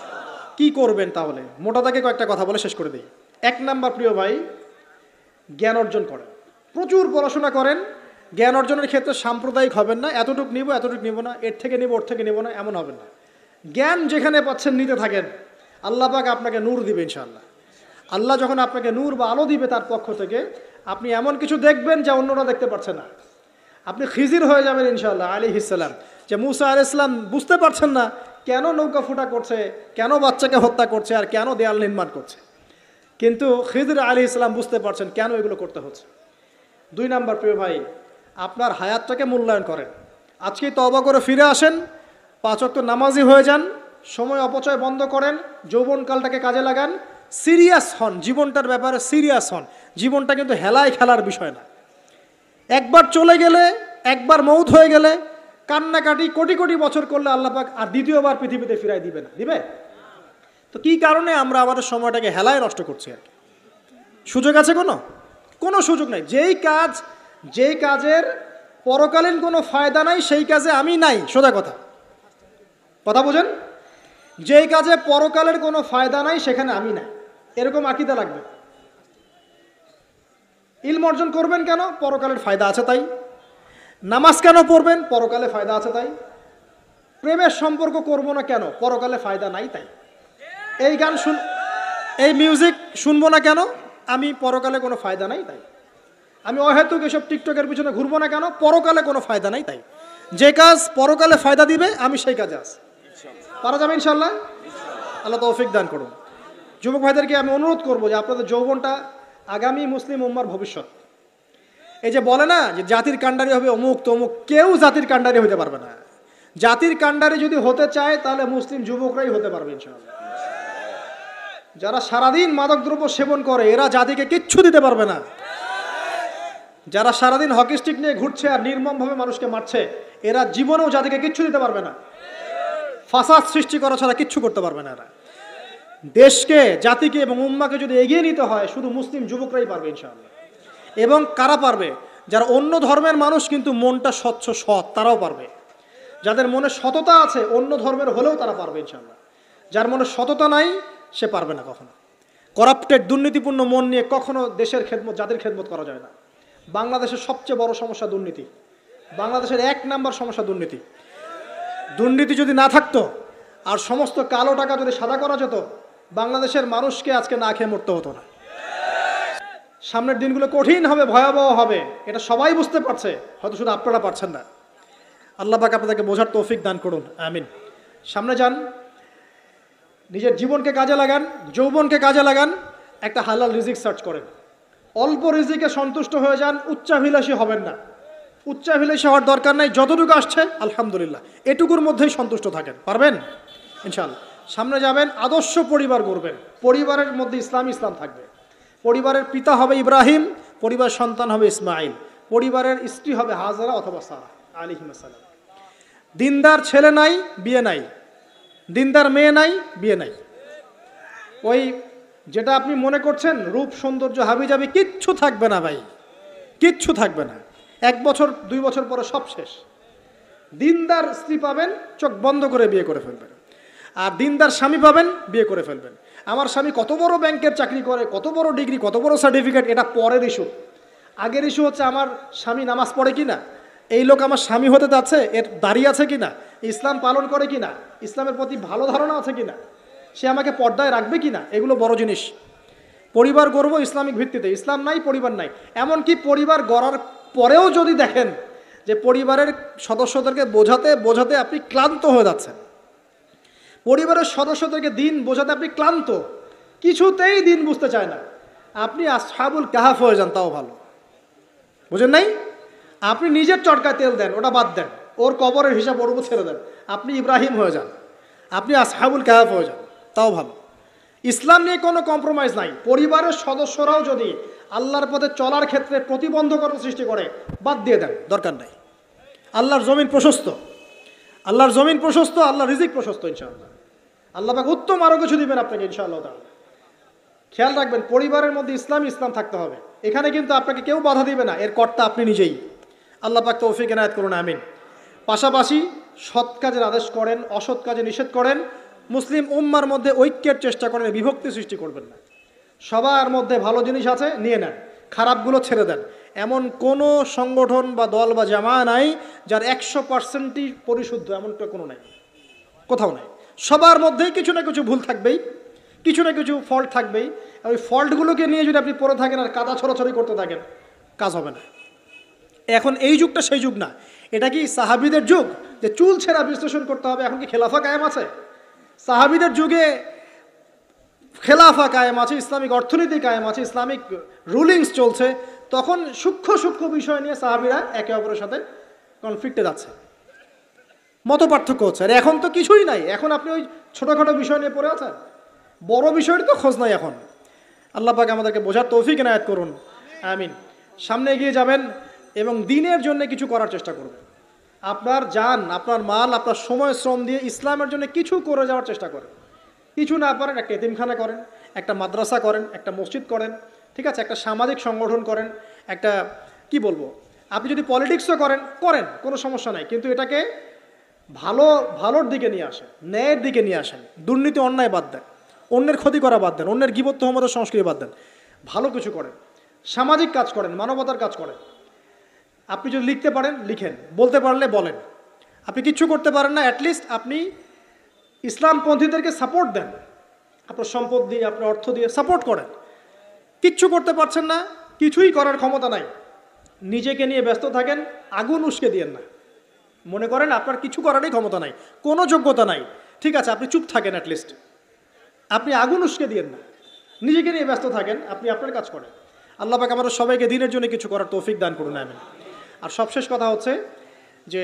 কি করবেন তাহলে? মোটা দাগে কয়েকটা কথা বলে শেষ করে দিই। এক নাম্বার, প্রিয় ভাই, জ্ঞান অর্জন করেন, প্রচুর পড়াশোনা করেন। জ্ঞান অর্জনের ক্ষেত্রে সাম্প্রদায়িক হবেন না, এতটুকু নিব এতটুকু নিব না, এর থেকে নিব ওর থেকে নিব না, এমন হবেন না। জ্ঞান যেখানে পাচ্ছেন নিতে থাকেন, আল্লাহ পাক আপনাকে নূর দিবে ইনশাআল্লাহ। আল্লাহ যখন আপনাকে নূর বা আলো দিবে তার পক্ষ থেকে, আপনি এমন কিছু দেখবেন যা অন্যরা দেখতে পারছে না। আপনি খিজির হয়ে যাবেন ইনশাআল্লাহ আলাইহিস সালাম। যে মুসা আলাইহিস সালাম বুঝতে পারছেন না কেন নৌকা ফুটা করছে, কেন বাচ্চাকে হত্যা করছে, আর কেন দেয়াল নির্মাণ করছে, কিন্তু খিজির আলাইহিস সালাম বুঝতে পারছেন কেন এগুলো করতে হচ্ছে। দুই নাম্বার প্রিয় ভাই, আপনার হায়াতটাকে মূল্যায়ন করেন। আজকেই তওবা করে ফিরে আসেন, পাঁচ ওয়াক্ত নামাজি হয়ে যান, সময় অপচয় বন্ধ করেন, যৌবনকালটাকে কাজে লাগান, সিরিয়াস হন, জীবনটার ব্যাপারে সিরিয়াস হন। জীবনটা কিন্তু হেলায় খেলার বিষয় না। একবার চলে গেলে, একবার মৌত হয়ে গেলে কান্নাকাটি কোটি কোটি বছর করলে আল্লাহ পাক আর দ্বিতীয়বার পৃথিবীতে ফিরাই দিবে না, দিবে? তো কি কারণে আমরা আমাদের সময়টাকে হেলায় নষ্ট করছি? আর কি সুযোগ আছে? কোনো কোনো সুযোগ নাই। যেই কাজ যেই কাজের পরকালীন কোনো ফায়দা নাই সেই কাজে আমি নাই। সোজা কথা, কথা বোঝেন? যেই কাজে পরকালের কোনো ফায়দা নাই সেখানে আমি নাই, এরকম আকীদা লাগবে। ইলম অর্জন করবেন কেন? পরকালের ফায়দা আছে তাই। নামাজ কেন পড়বেন? পরকালে ফায়দা আছে তাই। প্রেমের সম্পর্ক করব না কেন? পরকালে ফায়দা নাই তাই। এই গান শুন, এই মিউজিক শুনবো না কেন? আমি পরকালে কোনো ফায়দা নাই তাই। আমি অহেতুক এসব টিকটকের পিছনে ঘুরবো না কেন? পরকালে কোনো ফায়দা নাই তাই। যে কাজ পরকালে ফায়দা দিবে আমি সেই কাজে আছি। পারা যাবে ইনশাল্লাহ? আল্লাহ তৌফিক দান করুন। যুবক ভাইদেরকে আমি অনুরোধ করবো যে আপনাদের যৌবনটা আগামী মুসলিম উম্মার ভবিষ্যৎ। এই যে বলে না যে জাতির কাণ্ডারি হবে অমুক তমুক, কেউ জাতির কাণ্ডারি হতে পারবে না। জাতির কাণ্ডারি যদি হতে চায় তাহলে মুসলিম যুবকরাই হতে পারবে ইনশাআল্লাহ। যারা সারাদিন মাদকদ্রব্য সেবন করে এরা জাতিকে কিচ্ছু দিতে পারবে না। যারা সারাদিন হকি স্টিক নিয়ে ঘুরছে আর নির্মমভাবে মানুষকে মারছে এরা জীবনেও জাতিকে কিচ্ছু দিতে পারবে না। ফাসাদ সৃষ্টি করা ছাড়া কিচ্ছু করতে পারবে না এরা। দেশকে, জাতিকে এবং উম্মাকে যদি এগিয়ে নিতে হয় শুধু মুসলিম যুবকরাই পারবে ইনশাআল্লাহ। এবং কারা পারবে? যারা অন্য ধর্মের মানুষ কিন্তু মনটা স্বচ্ছ সৎ, তারাও পারবে। যাদের মনে সততা আছে অন্য ধর্মের হলেও তারা পারবে ইনশাআল্লাহ। যার মনে সততা নাই সে পারবে না কখনো। করাপ্টেড, দুর্নীতিপূর্ণ মন নিয়ে কখনো দেশের খেদমত, জাতির খেদমত করা যায় না। বাংলাদেশের সবচেয়ে বড় সমস্যা দুর্নীতি। বাংলাদেশের এক নাম্বার সমস্যা দুর্নীতি। দুর্নীতি যদি না থাকতো আর সমস্ত কালো টাকা যদি সাদা করা যেত বাংলাদেশের মানুষকে আজকে না খেয়ে মরতে হতো না। সামনের দিনগুলো কঠিন হবে, ভয়াবহ হবে, এটা সবাই বুঝতে পারছে, হয়তো শুধু আপনারা পারছেন না। আল্লাহ পাক আপনাদেরকে বোঝার তৌফিক দান করুন, আমিন। সামনে যান, নিজের জীবনকে কাজে লাগান, যৌবনকে কাজে লাগান, একটা হালাল রিজিক সার্চ করেন। অল্প রিজিকে সন্তুষ্ট হয়ে যান, উচ্চাভিলাষী হবেন না। উচ্চাভিলাষী হওয়ার দরকার নাই, যতটুকু আসছে আলহামদুলিল্লাহ এটুকুর মধ্যেই সন্তুষ্ট থাকেন। পারবেন ইনশাআল্লাহ। সামনে যাবেন, আদর্শ পরিবার গড়বেন। পরিবারের মধ্যে ইসলাম ইসলাম থাকবে। পরিবারের পিতা হবে ইব্রাহিম, পরিবার সন্তান হবে ইসমাইল, পরিবারের স্ত্রী হবে হাজরা অথবা সারা আলাইহিস সালাম। দিনদার ছেলে নাই, বিয়ে নাই। দিনদার মেয়ে নাই, বিয়ে নাই। ওই যেটা আপনি মনে করছেন রূপ সৌন্দর্য হাবিজাবি কিচ্ছু থাকবে না ভাই, কিচ্ছু থাকবে না। এক বছর দুই বছর পরে সব শেষ। দিনদার স্ত্রী পাবেন, চোখ বন্ধ করে বিয়ে করে ফেলবেন। আর দিনদার স্বামী পাবেন, বিয়ে করে ফেলবেন। আমার স্বামী কত বড় ব্যাংকের চাকরি করে, কত বড় ডিগ্রি, কত বড় সার্টিফিকেট, এটা পরের ইস্যু। আগের ইস্যু হচ্ছে আমার স্বামী নামাজ পড়ে কিনা, এই লোক আমার স্বামী হতে যাচ্ছে, এর দাঁড়িয়ে আছে কিনা, ইসলাম পালন করে কিনা, ইসলামের প্রতি ভালো ধারণা আছে কিনা, সে আমাকে পর্দায় রাখবে কিনা, এগুলো বড় জিনিস। পরিবার গড়ব ইসলামিক ভিত্তিতে। ইসলাম নাই, পরিবার নাই। এমনকি পরিবার গড়ার পরেও যদি দেখেন যে পরিবারের সদস্যদেরকে বোঝাতে বোঝাতে আপনি ক্লান্ত হয়ে যাচ্ছেন, পরিবারের সদস্যদেরকে দিন বোঝাতে আপনি ক্লান্ত, কিছুতেই দিন বুঝতে চায় না, আপনি আসহাবুল কাহাফ হয়ে যান, তাও ভালো। বুঝেন নাই? আপনি নিজের চটকায় তেল দেন, ওটা বাদ দেন, ওর কবরের হিসাব ওর উপর ছেড়ে দেন, আপনি ইব্রাহিম হয়ে যান, আপনি আসহাবুল কাহাফ হয়ে যান, তাও ভালো। ইসলাম নিয়ে কোনো কম্প্রোমাইজ নাই। পরিবারের সদস্যরাও যদি আল্লাহর পথে চলার ক্ষেত্রে প্রতিবন্ধকতা সৃষ্টি করে বাদ দিয়ে দেন, দরকার নাই। আল্লাহর জমিন প্রশস্ত, আল্লাহর জমিন প্রশস্ত, আল্লাহর রিজিক প্রশস্ত ইনশাআল্লাহ। আল্লাহ পাক উত্তম আরও কিছু দিবেন আপনাকে ইনশাআল্লাহ তাআলা। খেয়াল রাখবেন, পরিবারের মধ্যে ইসলাম ইসলাম থাকতে হবে। এখানে কিন্তু আপনাকে কেউ বাধা দিবে না, এর কর্তা আপনি নিজেই। আল্লাহ পাক তৌফিক এনায়েত করুন, আমিন। পাশাপাশি সৎ কাজের আদেশ করেন, অসৎ কাজে নিষেধ করেন। মুসলিম উম্মার মধ্যে ঐক্যের চেষ্টা করেন, বিভক্তি সৃষ্টি করবেন না। সবার মধ্যে ভালো জিনিস আছে, নিয়ে নেন, খারাপগুলো ছেড়ে দেন। এমন কোনো সংগঠন বা দল বা জামা নাই যার একশো পার্সেন্টই পরিশুদ্ধ, এমনটা কোনো নাই, কোথাও নাই। সবার মধ্যেই কিছু না কিছু ভুল থাকবেই, কিছু না কিছু ফল্ট থাকবেই, ওই ফল্টগুলোকে নিয়ে যদি আপনি পড়ে থাকেন আর কাদা ছড়াছড়ি করতে থাকেন, কাজ হবে না। এখন এই যুগটা সেই যুগ না। এটা কি সাহাবিদের যুগ যে চুল ছেঁড়া বিশ্লেষণ করতে হবে? এখন কি খেলাফা কায়েম আছে? সাহাবিদের যুগে খেলাফা কায়েম আছে, ইসলামিক অর্থনীতি কায়েম আছে, ইসলামিক রুলিংস চলছে। তখন সূক্ষ্ম সূক্ষ্ম বিষয় নিয়ে সাহাবিরা একে অপরের সাথে কনফ্লিক্টে যাচ্ছে, মত পার্থক্য হচ্ছে। আর এখন তো কিছুই নাই, এখন আপনি ওই ছোটোখাটো বিষয় নিয়ে পড়ে আছেন, বড় বিষয়ের তো খোঁজ নাই এখন। আল্লাহ পাক আমাদেরকে বোঝার তৌফিক এনায়েত করুন, আমিন। সামনে এগিয়ে যাবেন এবং দিনের জন্য কিছু করার চেষ্টা করবেন। আপনার জান, আপনার মাল, আপনার সময় শ্রম দিয়ে ইসলামের জন্য কিছু করে যাওয়ার চেষ্টা করেন। কিছু না পারেন একটা এতিমখানা করেন, একটা মাদ্রাসা করেন, একটা মসজিদ করেন, ঠিক আছে, একটা সামাজিক সংগঠন করেন, একটা কি বলবো, আপনি যদি পলিটিক্সও করেন করেন, কোনো সমস্যা নাই, কিন্তু এটাকে ভালো ভালোর দিকে নিয়ে আসেন, ন্যায়ের দিকে নিয়ে আসেন। দুর্নীতি অন্যায় বাদ দেন, অন্যের ক্ষতি করা বাদ দেন, অন্যের গীবত তহমতের সংস্কৃতি বাদ দেন, ভালো কিছু করেন, সামাজিক কাজ করেন, মানবতার কাজ করেন। আপনি যদি লিখতে পারেন লিখেন, বলতে পারলে বলেন। আপনি কিচ্ছু করতে পারেন না, অ্যাটলিস্ট আপনি ইসলামপন্থীদেরকে সাপোর্ট দেন, আপনার সম্পদ দিয়ে, আপনার অর্থ দিয়ে সাপোর্ট করেন। কিচ্ছু করতে পারছেন না, কিছুই করার ক্ষমতা নাই, নিজেকে নিয়ে ব্যস্ত থাকেন, আগুন উস্কে দিয়েন না। মনে করেন আপনার কিছু করারই ক্ষমতা নাই, কোনো যোগ্যতা নাই, ঠিক আছে, আপনি চুপ থাকেন, অ্যাটলিস্ট আপনি আগুন উস্কে দিয়েন না, নিজেকে নিয়ে ব্যস্ত থাকেন, আপনি আপনার কাজ করেন। আল্লাহ পাক আমাদের সবাইকে দিনের জন্য কিছু করার তৌফিক দান করুন, আমিন। আর সবশেষ কথা হচ্ছে যে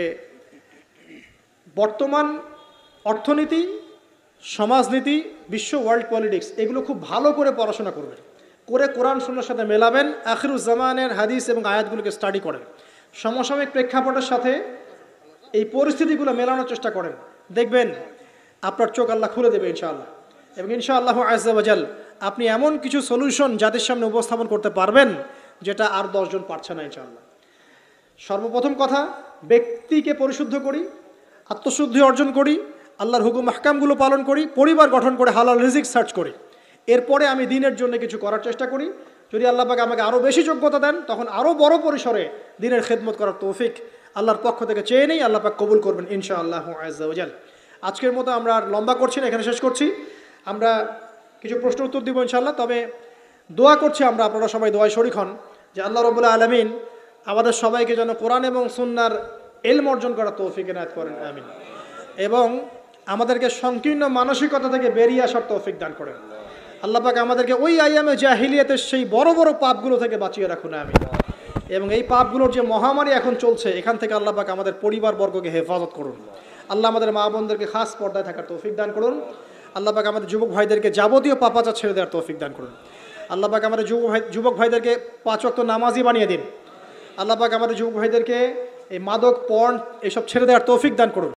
বর্তমান অর্থনীতি, সমাজনীতি, বিশ্ব ওয়ার্ল্ড পলিটিক্স, এগুলো খুব ভালো করে পড়াশোনা করবেন, করে কোরআন সুন্নাহর সাথে মেলাবেন, আখিরুজ্জামানের হাদিস এবং আয়াতগুলোকে স্টাডি করেন, সমসাময়িক প্রেক্ষাপটের সাথে এই পরিস্থিতিগুলো মেলানোর চেষ্টা করেন। দেখবেন আপনার চোখ আল্লাহ খুলে দেবে ইনশাআল্লাহ। এবং ইনশাআল্লাহ আজ্জা ওয়াজাল আপনি এমন কিছু সলিউশন জাতির সামনে উপস্থাপন করতে পারবেন যেটা আর দশজন পারছে না ইনশাআল্লাহ। সর্বপ্রথম কথা, ব্যক্তিকে পরিশুদ্ধ করি, আত্মশুদ্ধি অর্জন করি, আল্লাহর হুকুম আহকামগুলো পালন করি, পরিবার গঠন করে হালাল রিজিক সার্চ করি। এরপরে আমি দিনের জন্য কিছু করার চেষ্টা করি। যদি আল্লাহ পাক আমাকে আরও বেশি যোগ্যতা দেন, তখন আরও বড় পরিসরে দিনের খেদমত করার তৌফিক আল্লাহর পক্ষ থেকে চেয়ে নেই, আল্লাহ পাক কবুল করবেন ইনশাআল্লাহ আজ্জা ওয়াজাল। আজকের মতো আমরা আর লম্বা করছি না, এখানে শেষ করছি। আমরা কিছু প্রশ্ন উত্তর দিব ইনশাআল্লাহ। তবে দোয়া করছি আমরা, আপনারা সবাই দোয়ায় শরীক হন যে আল্লাহ রাব্বুল আলামিন আমাদের সবাইকে যেন কোরআন এবং সুন্নাহর ইলম অর্জন করার তৌফিক এনায়েত করেন, আমিন। এবং আমাদেরকে সংকীর্ণ মানসিকতা থেকে বেরিয়ে আসার তৌফিক দান করেন। আল্লাহ পাক আমাদেরকে ওই আইয়ামে জাহিলিয়াতের সেই বড় বড় পাপগুলো থেকে বাঁচিয়ে রাখুন, আমিন। এবং এই পাপগুলোর যে মহামারী এখন চলছে, এখান থেকে আল্লাহ পাক আমাদের পরিবারবর্গকে হেফাজত করুন। আল্লাহ আমাদের মা বোনদেরকে খাস পর্দায় থাকার তৌফিক দান করুন। আল্লাহ পাক আমাদের যুবক ভাইদেরকে যাবতীয় পাপাচার ছেড়ে দেওয়ার তৌফিক দান করুন। আল্লাহ পাক আমাদের যুবক ভাই যুবক ভাইদেরকে পাঁচ ওয়াক্ত নামাজি বানিয়ে দিন। আল্লাহ পাক আমাদের যুবক ভাইদেরকে এই মাদক, পর্ন এসব ছেড়ে দেওয়ার তৌফিক দান করুন।